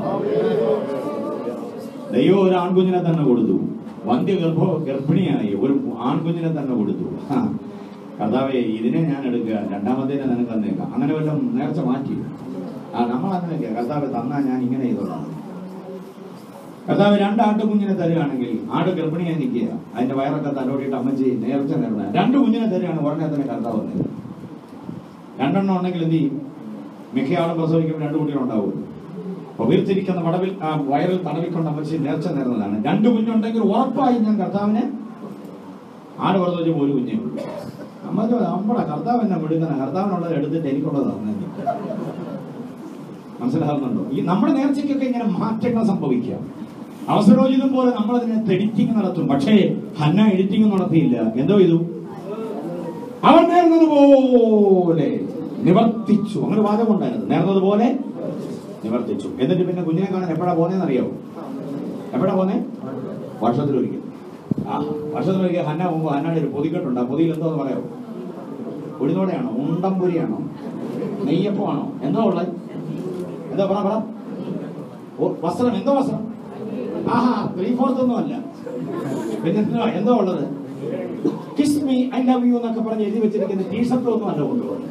ദൈവം ഒരു ആൺകുഞ്ഞിനെ തന്നെ കൊടുത്തു. ഗർഭിണിയായി ഒരു ആൺകുഞ്ഞിനെ തന്നെ കൊടുത്തു. കർത്താവേ, ഇതിനെ ഞാൻ എടുക്കുക, രണ്ടാമത്തേനെ നിനക്ക് തന്നേക്കാം. അങ്ങനെ വല്ലതും നേർച്ച മാറ്റി. നമ്മൾ അങ്ങനെയൊക്കെ കർത്താവ് തന്നാ ഞാൻ ഇങ്ങനെ ചെയ്തോളാം. കർത്താവ് 2 ആട്ടുകുഞ്ഞിനെ തരികയാണെങ്കിൽ, ആട് ഗർഭിണിയായി നിൽക്കുക, അതിന്റെ വയറൊക്കെ തലോടിയിട്ട് അമ്മച്ചി നേർച്ച നേർന്ന 2 കുഞ്ഞിനെ തരികയാണ്, ഉടനെ തന്നെ കർത്താവ് വന്നത്. 2 എണ്ണം ഉണ്ടെങ്കിൽ എന്ത് ചെയ്യും? മിക്കയാളും പ്രസവിക്കുമ്പോൾ 2 കുട്ടികളുണ്ടാവുമല്ലോ. വീർത്തിരിക്കുന്ന വടവിൽ വയറിൽ തടവിക്കൊണ്ട് അമ്മച്ചി നേർച്ച നേർന്നതാണ്. 2 കുഞ്ഞുണ്ടെങ്കിൽ ഉറപ്പായി ഞാൻ കർത്താവിനെ. ആട് പ്രസവിച്ച് 1 കുഞ്ഞേ ഉള്ളൂ. നമ്മുടെ കർത്താവ് എന്നെ വിടുന്ന, കർത്താവിനുള്ളത് എടുത്തിട്ട് എനിക്കുള്ളത് തന്നെ. മനസ്സിലാകുന്നുണ്ടോ? ഈ നമ്മുടെ നേർച്ചയ്ക്കൊക്കെ ഇങ്ങനെ മാറ്റങ്ങൾ സംഭവിക്കാം. അവസരോചിതം പോലെ നമ്മൾ അതിനകത്ത് എഡിറ്റിംഗ് നടത്തും. പക്ഷേ ഹന്ന എഡിറ്റിംഗ് നടത്തിയില്ല. എന്തോ ചെയ്തു? അവൻ നേർന്നതുപോലെ നിവർത്തിച്ചു. അങ്ങനെ വാദം ഉണ്ടായിരുന്നു. നേർന്നതുപോലെ നിവർത്തിച്ചു. എന്നിട്ട് പിന്നെ കുഞ്ഞിനെ കാണാൻ എപ്പോഴാ പോന്നേന്ന് അറിയാവോ? എപ്പോഴാ പോന്നേ? വർഷത്തിലൊരിക്കൽ. വർഷത്തിലൊരിക്കൽ ഹന്ന പോകുമ്പോൾ ഹന്നയുടെ ഒരു പൊതിക്കെട്ടുണ്ട്. ആ പൊതിയിൽ എന്തോന്ന് പറയാവോ? ഉഴുന്നോടെയാണോ? ഉണ്ടംപുരിയാണോ? നെയ്യപ്പമാണോ? എന്തോ ഉള്ളത്? എന്താ പറ? വസ്ത്രം. എന്തോ വസ്ത്രം? 3/4 ഒന്നും അല്ല. പിന്നെ എന്തോ ഉള്ളത്? Kiss me, I love you എന്നൊക്കെ പറഞ്ഞ് എഴുതി വെച്ചിരിക്കുന്ന ടീഷർട്ട് ഒന്നും അല്ല കൊണ്ടുപോകുന്നത്.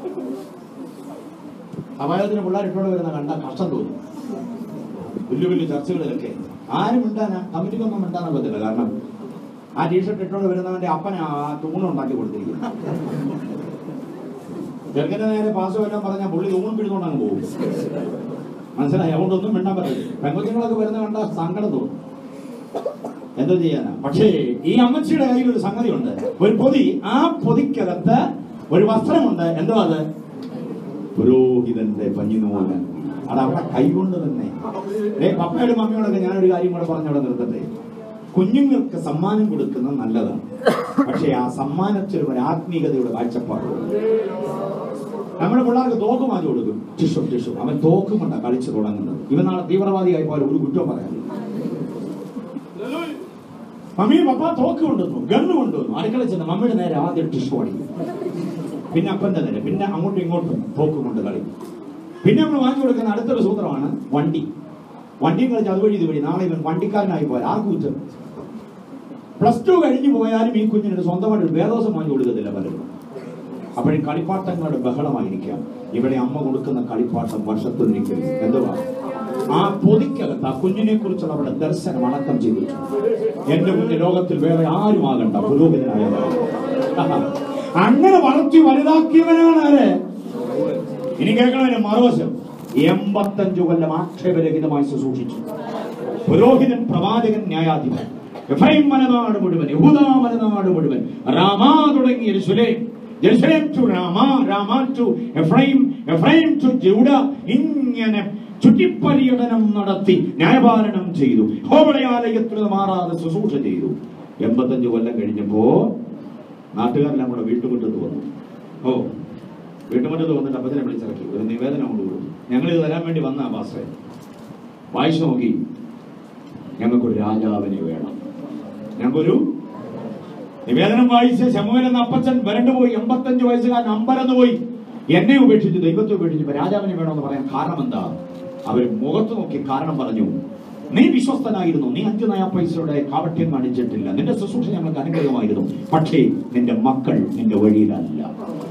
അപായത്തിന് പിള്ളേർ ഇട്ടോടെ വരുന്ന കണ്ട കഷ്ടം തോന്നും. വലിയ വലിയ ചർച്ചകളിലൊക്കെ ആരും മിണ്ടാനാ, കമ്മിറ്റിക്കൊന്നും മിണ്ടാൻ പറ്റില്ല. കാരണം ആ ടീഷർട്ട് ഇട്ടോടെ വരുന്നവന്റെ അപ്പന ആ തൂണുണ്ടാക്കി കൊടുത്തിരിക്കുന്നു. ചെറുക്കന്റെ നേരെ പാസോ എല്ലാം പറഞ്ഞാൽ പുള്ളി തൂണും പിടിച്ചോണ്ടങ്ങ് പോകും. മനസ്സിലായി? അതുകൊണ്ടൊന്നും മിണ്ടാൻ പറ്റില്ല. പെൺകുഞ്ഞുങ്ങളൊക്കെ വരുന്ന കണ്ട സങ്കടം തോന്നും. എന്തോ ചെയ്യാനാ? പക്ഷേ ഈ അമ്മച്ചിയുടെ കയ്യിൽ ഒരു സംഗതി ഉണ്ട്, ഒരു പൊതി. ആ പൊതിക്കകത്ത് ഒരു വസ്ത്രമുണ്ട്. എന്തോ അത്? പുരോഹിതന്റെ പഞ്ഞിനൂല്. അത് അവിടെ കൈകൊണ്ട് തന്നെ. പപ്പയോടും മമ്മിയോടൊക്കെ ഞാനൊരു കാര്യം കൂടെ പറഞ്ഞവിടെ നിർത്തട്ടെ. കുഞ്ഞുങ്ങൾക്ക് സമ്മാനം കൊടുക്കുന്നത് നല്ലതാണ്. പക്ഷെ ആ സമ്മാനത്തിൽ ഒരു ആത്മീയതയുടെ കാഴ്ചപ്പാടുണ്ട്. നമ്മുടെ പിള്ളേർക്ക് തോക്ക് മാറ്റി കൊടുക്കും. ടിഷു അവൻ തോക്കും കൊണ്ടാ കളിച്ചു തുടങ്ങുന്നത്. ഇവൻ നാളെ തീവ്രവാദിയായി പോലെ ഒരു കുറ്റം പറയാൻ. മമ്മി പപ്പ തോക്ക് കൊണ്ടുവന്നു, ഗണ്ണ് കൊണ്ടുവന്നു. അടുക്കള ചെന്ന് മമ്മിയുടെ നേരെ ആദ്യം ടിഷു അടിക്കും. പിന്നെ അപ്പന്റെ നേരെ, പിന്നെ അങ്ങോട്ടും ഇങ്ങോട്ടും തോക്ക് കൊണ്ട് കളിക്കും. പിന്നെ നമ്മൾ വാങ്ങി കൊടുക്കുന്ന അടുത്തൊരു സൂത്രമാണ് വണ്ടിയും കളിച്ച് അതുവഴി ഇതുവഴി. നാളെ ഇവൻ വണ്ടിക്കാരനായി പോയാൽ ആർക്കും കുറ്റം. +2 കഴിഞ്ഞു പോയാലും ഈ കുഞ്ഞിന് സ്വന്തമായിട്ട് വേദോസം വാങ്ങി കൊടുക്കത്തില്ല പലരും. അപ്പോഴും കളിപ്പാട്ടങ്ങളുടെ ബഹളമായിരിക്കാം. ഇവിടെ അമ്മ കൊടുക്കുന്ന കളിപ്പാട്ടം വർഷത്തിലൊരിക്കൽ എന്തുവാ? ആ പൊതിക്കകത്ത് ആ കുഞ്ഞിനെ കുറിച്ചുള്ള അവിടെ ദർശനം അടക്കം ചെയ്തിട്ടുണ്ട്. എന്റെ കുഞ്ഞ് ലോകത്തിൽ വേറെ ആരും ആകണ്ട, പുരോഹിതനായതാണ്. അങ്ങനെ വളർത്തി വലുതാക്കിയവനാണ് ആര്? ഇനി കേൾക്കണതിന്റെ മറുവശം. 85 കൊല്ലം ആക്ഷേപരഹിതമായി ശുശ്രൂഷിച്ചു. പുരോഹിതൻ, പ്രവാചകൻ, ന്യായാധിപൻ. എഫ്രൈം മലനാട് മുഴുവൻ, യഹൂദാ മലനാട് മുഴുവൻ, രാമാ തുടങ്ങിയ Jerusalem to Ramah, Ramah to Ephraim, Ephraim to Judah, ഇങ്ങനെ ചുറ്റിപ്പര്യടനം നടത്തി ന്യായപാലനം ചെയ്തു. യഹോവയുടെ ആലയത്തിൽ മാറാതെ ശുശ്രൂഷ ചെയ്തു. 85 കൊല്ലം കഴിഞ്ഞപ്പോ നാട്ടുകാരെല്ലാം കൂടെ വീട്ടുമുറ്റത്ത് വന്നു. വീട്ടുമുറ്റത്ത് വന്നിട്ട് അപ്പച്ചനെ വിളിച്ചിറക്കി ഒരു നിവേദനം കൊണ്ട് കൊടുത്തു. ഞങ്ങളിത് തരാൻ വേണ്ടി വന്ന പാസ്റ്ററെ വായിച്ചു നോക്കി. ഞങ്ങൾക്കൊരു രാജാവിനെ വേണം. ഞങ്ങൾക്കൊരു നിവേദനം വായിച്ച് ശമൂവേൽ എന്ന അപ്പച്ചൻ വരണ്ടു പോയി. 85 വയസ്സുകാരൻ അമ്പരന്ന് പോയി. എന്നെ ഉപേക്ഷിച്ച്, ദൈവത്തെ ഉപേക്ഷിച്ച് രാജാവിനെ വേണമെന്ന് പറയാൻ കാരണം എന്താ? അവർ മുഖത്ത് നോക്കി കാരണം പറഞ്ഞു. നീ വിശ്വസ്തനായിരുന്നു, നീ 5 നയാ പൈസയുടെ കാപട്യം കാണിച്ചിട്ടില്ല, നിന്റെ ശുശ്രൂഷ ഞങ്ങൾക്ക് അനുഗ്രഹമായിരുന്നു. പക്ഷേ നിന്റെ മക്കൾ നിന്റെ വഴിയിലല്ല.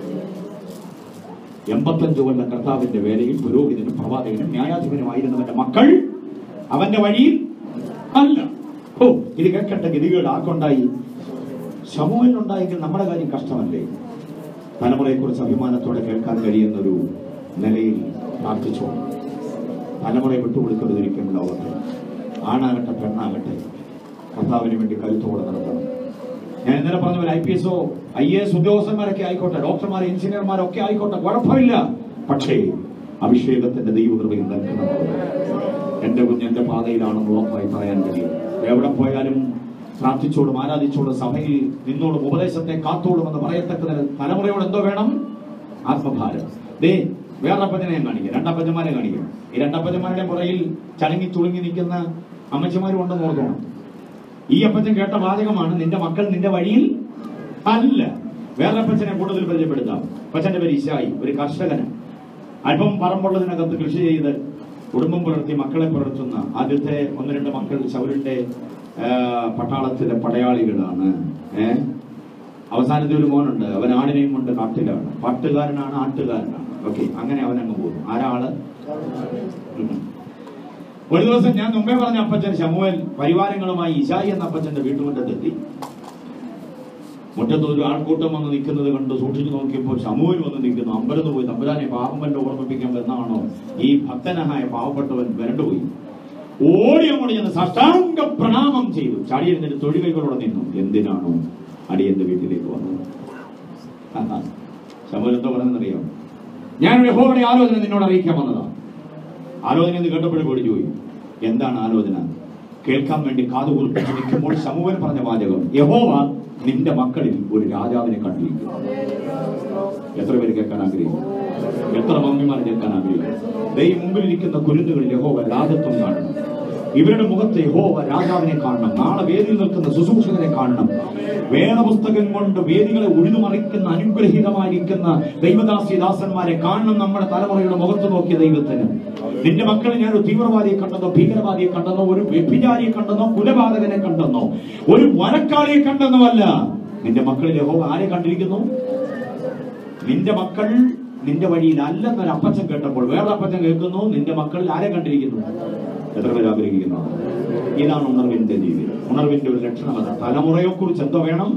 85 കൊല്ലം കർത്താവിന്റെ വേലയിൽ പുരോഹിതനും പ്രവാചകനും ന്യായാധിപനുമായിരുന്നവന്റെ മക്കൾ അവന്റെ വഴിയിൽ അല്ല. ഇത് കേൾക്കട്ടെ, ഗതികേട് ആർക്കുണ്ടായി? ശമൂവേലിനുണ്ടായെങ്കിൽ നമ്മുടെ കാര്യം കഷ്ടമല്ലേ? തലമുറയെക്കുറിച്ച് അഭിമാനത്തോടെ കേൾക്കാൻ കഴിയുന്നൊരു നിലയിൽ പ്രാർത്ഥിച്ചോ. തലമുറയെ വിട്ടുകൊടുക്കരുതിരിക്കും ലോകത്ത്. ആണാകട്ടെ പെണ്ണാകട്ടെ കർത്താവിന് വേണ്ടി കരുത്തോടെ നടത്തണം. ഞാൻ ഇന്നലെ പറഞ്ഞ പോലെ IPS IAS ഉദ്യോഗസ്ഥന്മാരൊക്കെ ആയിക്കോട്ടെ, ഡോക്ടർമാർ, എഞ്ചിനീയർമാരൊക്കെ ആയിക്കോട്ടെ, കുഴപ്പമില്ല. പക്ഷേ അഭിഷേകത്തിന്റെ ദൈവകൃപയിൽ നിൽക്കുന്നത് എന്റെ കുഞ്ഞ് എന്റെ പാതയിലാണെന്ന് ഉറപ്പായി പറയാൻ കഴിയും. എവിടെ പോയാലും പ്രാർത്ഥിച്ചോടും ആരാധിച്ചോടും സഭയിൽ നിന്നോടും ഉപദേശത്തെ കാത്തോടും എന്ന് പറയത്തക്ക തലമുറയോട് എന്തോ വേണം? ആത്മഭാരം. വേറൊരപ്പച്ചനെ ഞാൻ കാണിക്കും, 2 അപ്പച്ചന്മാരെ കാണിക്കും. ഈ 2 അപ്പച്ചന്മാരുടെ പുറയിൽ ചടങ്ങി തുളുങ്ങി നിൽക്കുന്ന അമ്മച്ചമാരും ഉണ്ടെന്ന് ഓർക്കണം. ഈ അപ്പച്ചൻ കേട്ട വാചകമാണ്, നിന്റെ മക്കൾ നിന്റെ വഴിയിൽ അല്ല. വേറൊരപ്പച്ചനെ കൂടുതൽ പരിചയപ്പെടുത്താം. അപ്പച്ചന്റെ പേര് ഇശായി, ഒരു കർഷകന്. അല്പം പറമ്പുള്ളതിനകത്ത് കൃഷി ചെയ്ത് കുടുംബം പുലർത്തി മക്കളെ പുലർത്തുന്ന ആദ്യത്തെ 1-2 മക്കൾ ശൗലിന്റെ പട്ടാളത്തിലെ പടയാളികളാണ്. അവസാനത്തെ ഒരു മോനുണ്ട്, അവൻ ആടിനെയും കൊണ്ട് കാട്ടിലാണ്. പാട്ടുകാരനാണ്, ആട്ടുകാരനാണ്. അങ്ങനെ അവനങ്ങ് പോകുന്നു. ആരാള്? ഒരു ദിവസം ഞാൻ മുമ്പേ പറഞ്ഞ അപ്പച്ചൻ ശമൂവേൽ പരിവാരങ്ങളുമായി ഇശായി എന്ന അപ്പച്ചന്റെ വീട്ടുമുറ്റത്തെത്തി. മുറ്റത്ത് ഒരു ആൾക്കൂട്ടം വന്ന് നിൽക്കുന്നത് കണ്ട് സൂക്ഷിച്ചു നോക്കിയപ്പോൾ ശമൂവേൽ വന്ന് നിൽക്കുന്നു. അമ്പലത്ത് പോയി തമ്പുരാനെ പാപം വല്ല ഓർമ്മിപ്പിക്കാൻ എന്നാണോ ഈ ഭക്തനായ പാവപ്പെട്ടവൻ വരണ്ടുപോയി. ഓടി അങ്ങോട്ട് ചെന്ന് സാഷ്ടാംഗ പ്രണാമം ചെയ്തു. ചാടിയിരുന്നിട്ട് തൊഴികൈകളോടെ നിന്നു. എന്തിനാണോ അടിയന്റെ വീട്ടിലേക്ക് വന്നത്? ശമൂവേൽ എന്തോ പറഞ്ഞെന്നറിയാം? ഞാൻ യഹോവയുടെ ആലോചന നിന്നോട് അറിയിക്കാൻ വന്നതാണ്. ആലോചന എന്ന് കേട്ടപ്പോഴും പേടിച്ചു പോയി. എന്താണ് ആലോചന? കേൾക്കാൻ വേണ്ടി കാതു കുറിപ്പിച്ച് നിൽക്കുമ്പോൾ ശമൂവേൽ പറഞ്ഞ വാചകം, യഹോവ നിന്റെ മക്കളിൽ ഒരു രാജാവിനെ കണ്ടിരിക്കുന്നു. എത്ര പേര് കേൾക്കാൻ ആഗ്രഹിക്കും? എത്ര മമ്മിമാർ കേൾക്കാൻ ആഗ്രഹിക്കും? ദൈവം മുമ്പിലിരിക്കുന്ന കുരുന്നുകളിൽ യഹോവ രാജത്വം കാണണം. ഇവരുടെ മുഖത്ത് യഹോവ രാജാവിനെ കാണണം. നാളെ വേദിയിൽ നിൽക്കുന്ന ശുശ്രൂഷകരെ കാണണം. വേദപുസ്തകം കൊണ്ട് വേദികളെ ഉഴുതുമറിക്കുന്ന അനുഗ്രഹീതമായിരിക്കുന്ന ദൈവദാസിദാസന്മാരെ കാണണം. നമ്മുടെ തലമുറയുടെ മുഖത്ത് നോക്കിയ ദൈവത്തിന് നിന്റെ മക്കളെ ഞാൻ ഒരു തീവ്രവാദിയെ കണ്ടെന്നോ, ഭീകരവാദിയെ കണ്ടെന്നോ, ഒരു വ്യഭിചാരിയെ കണ്ടെന്നോ, കുലപാതകനെ കണ്ടെന്നോ, ഒരു വനക്കാളിയെ കണ്ടെന്നോ അല്ല. നിന്റെ മക്കളിൽ യഹോവ ആരെ കണ്ടിരിക്കുന്നു? നിന്റെ മക്കൾ നിന്റെ വഴിയിൽ അല്ലെന്നൊരു അപ്പച്ചൻ കേട്ടപ്പോൾ വേറെ അപ്പച്ചൻ കേൾക്കുന്നു, നിന്റെ മക്കളിൽ ആരെ കണ്ടിരിക്കുന്നു? എത്ര പേര് ആഗ്രഹിക്കുന്നു? ഇതാണ് ഉണർവിന്റെ ജീവിതം. ഉണർവിന്റെ ഒരു ലക്ഷണം അത്. തലമുറയെ കുറിച്ച് എന്തോ വേണം?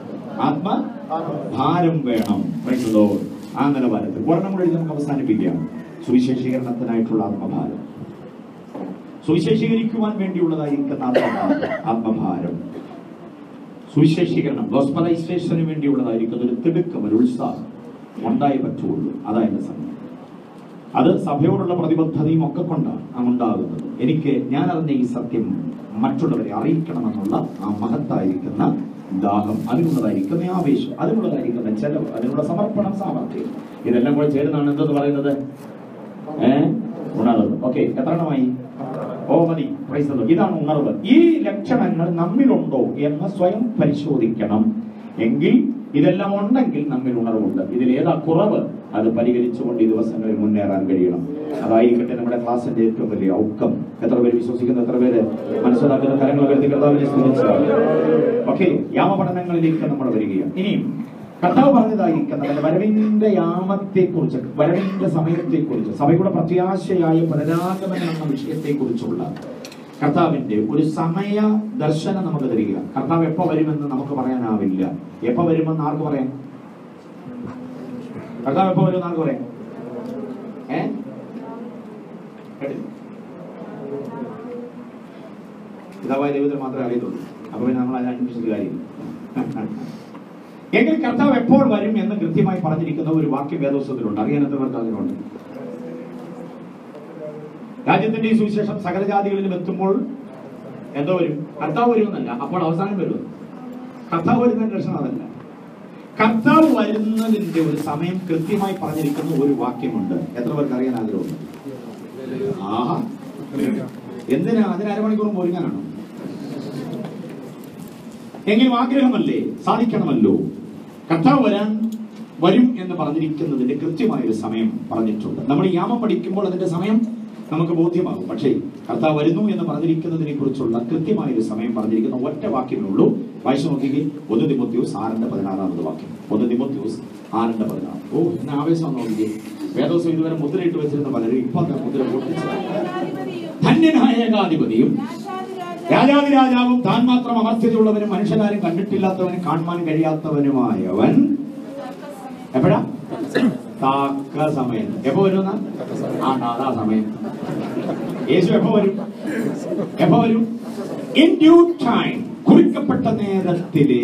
ആത്മഭാരം വേണം. ആ നിലവാരത്തിൽ ഒരെണ്ണം കൂടി നമുക്ക് അവസാനിപ്പിക്കാം. സുവിശേഷീകരണത്തിനായിട്ടുള്ള ആത്മഭാരം, സുവിശേഷീകരിക്കുവാൻ വേണ്ടിയുള്ളതായിരിക്കുന്ന ആത്മഭാരം, സുവിശേഷീകരണം ഗോസ്പലൈസേഷന് വേണ്ടിയുള്ളതായിരിക്കുന്ന ഒരു തിടുക്കം, ഒരു ഉത്സാഹം ഉണ്ടായി പറ്റുള്ളൂ. അതായത് സമയം. അത് സഭയോടുള്ള പ്രതിബദ്ധതയും ഒക്കെ കൊണ്ടാണ് ഉണ്ടാകുന്നത്. ഞാൻ അറിഞ്ഞ ഈ സത്യം മറ്റുള്ളവരെ അറിയിക്കണമെന്നുള്ള ആ മഹത്തായിരിക്കുന്ന ദാഹം, അതിനുള്ളതായിരിക്കുന്ന ആവേശം, അതിനുള്ളതായിരിക്കുന്ന ചെലവ്, അതിനുള്ള സമർപ്പണം, സാമർഥ്യം, ഇതെല്ലാം കൂടെ ചേരുന്നതാണ് എന്തെന്ന് പറയുന്നത്? ഉണർവ്. ഓക്കെ, എത്ര എണ്ണമായി? മതി. ഇതാണ് ഉണർവ്. ഈ ലക്ഷണങ്ങൾ നമ്മിലുണ്ടോ എന്ന് സ്വയം പരിശോധിക്കണം. എങ്കിൽ ഇതെല്ലാം ഉണ്ടെങ്കിൽ നമ്മിൽ ഉണർവുണ്ട്. ഇതിൽ ഏതാ കുറവ്? അത് പരിഹരിച്ചുകൊണ്ട് ഈ ദിവസങ്ങളിൽ മുന്നേറാൻ കഴിയണം. അതായിരിക്കട്ടെ നമ്മുടെ ക്ലാസിന്റെ ഏറ്റവും വലിയ ഔക്കം. എത്ര പേര് വിശ്വസിക്കുന്നു? എത്ര പേര് മനസ്സിലാക്കുന്ന കാര്യങ്ങൾ വരുത്തി കർത്താവിനെ സ്തുതിച്ചു? ഓക്കെ, യാമപഠനങ്ങളിലേക്ക് നമ്മൾ വരികയാണ്. ഇനിയും കർത്താവ് പറഞ്ഞതായിരിക്കുന്ന വരവിന്റെ യാമത്തെക്കുറിച്ച്, വരവിന്റെ സമയത്തെക്കുറിച്ച്, സഭയുടെ പ്രത്യാശയായ പുനരാഗമനം എന്ന വിഷയത്തെക്കുറിച്ചുള്ള കർത്താവിന്റെ ഒരു സമയ ദർശനം നമുക്ക് തരിക. കർത്താവ് എപ്പോ വരുമെന്ന് നമുക്ക് പറയാനാവില്ല. എപ്പോ വരുമെന്ന് ആർക്ക് പറയാം? കർത്താവ് എപ്പോ വരുമെന്ന് ആർക്ക് പറയാം? പിതാവായ ദൈവത്തിന് മാത്രമേ അറിയത്തുള്ളൂ. അപ്പൊ പിന്നെ നമ്മൾ അതിനെ അന്വേഷിച്ചിട്ട് കാര്യമില്ല. എങ്കിൽ കർത്താവ് എപ്പോൾ വരും എന്ന് കൃത്യമായി പറഞ്ഞിരിക്കുന്ന ഒരു വാക്യം വേദപുസ്തകത്തിലുണ്ട്. അറിയാൻ എത്രവർക്ക് അതിനുണ്ട്? രാജ്യത്തിന്റെ ഈ സുവിശേഷം സകല ജാതികളിലും എത്തുമ്പോൾ എന്തോ വരും? കർത്താവ് വരുമെന്നല്ല, അപ്പോൾ അവസാനം വരും. കർത്താവ് വരുന്നതിന്റെ ലക്ഷണം അതല്ല. കർത്താവ് വരുന്നതിന്റെ ഒരു സമയം കൃത്യമായി പറഞ്ഞിരിക്കുന്ന ഒരു വാക്യമുണ്ട്. എത്ര പേർക്ക് അറിയാൻ ആഗ്രഹമുണ്ട്? ആഹാ, എന്തിനാ? അതിന് അരമണിക്കൂറും ഒരുങ്ങാനാണോ? എങ്കിലും ആഗ്രഹമല്ലേ, സാധിക്കണമല്ലോ. കർത്താവ് വരും എന്ന് പറഞ്ഞിരിക്കുന്നതിന്റെ കൃത്യമായൊരു സമയം പറഞ്ഞിട്ടുണ്ട്. നമ്മൾ ഈ യാമം പഠിക്കുമ്പോൾ അതിന്റെ സമയം നമുക്ക് ബോധ്യമാകും. പക്ഷേ കർത്താവ് വരുന്നു എന്ന് പറഞ്ഞിരിക്കുന്നതിനെ കുറിച്ചുള്ള കൃത്യമായൊരു സമയം പറഞ്ഞിരിക്കുന്ന ഒറ്റ വാക്യമേ ഉള്ളൂ. വായിച്ചു നോക്കിക്കേ. 1 തിമോത്തിയോസ് 6:16 വാക്യം. 1 തിമോത്തിയോസ് 6:16. ഓ, ഇന്ന് ആവേശം നോക്കിക്കേ. വേദോസം ഇതുവരെ മുദ്രയിട്ട് വെച്ചിരുന്ന പലരും ഇപ്പൊ മുദ്ര പൊട്ടിച്ചു. ധന്യനായ ഏകാധിപതിയും രാജാതിരാജാവും താൻ മാത്രം അമർത്യതയുള്ളവനും മനുഷ്യരാരും കണ്ടിട്ടില്ലാത്തവനും കാണുവാൻ കഴിയാത്തവനുമായവൻ എപ്പോഴാ? തക്ക സമയം. എപ്പോ വരുന്ന? അതാ സമയം. യേശു എപ്പോ വരും? എപ്പോ വരും? In due time. കുറിക്കപ്പെട്ട നേരത്തിലേ.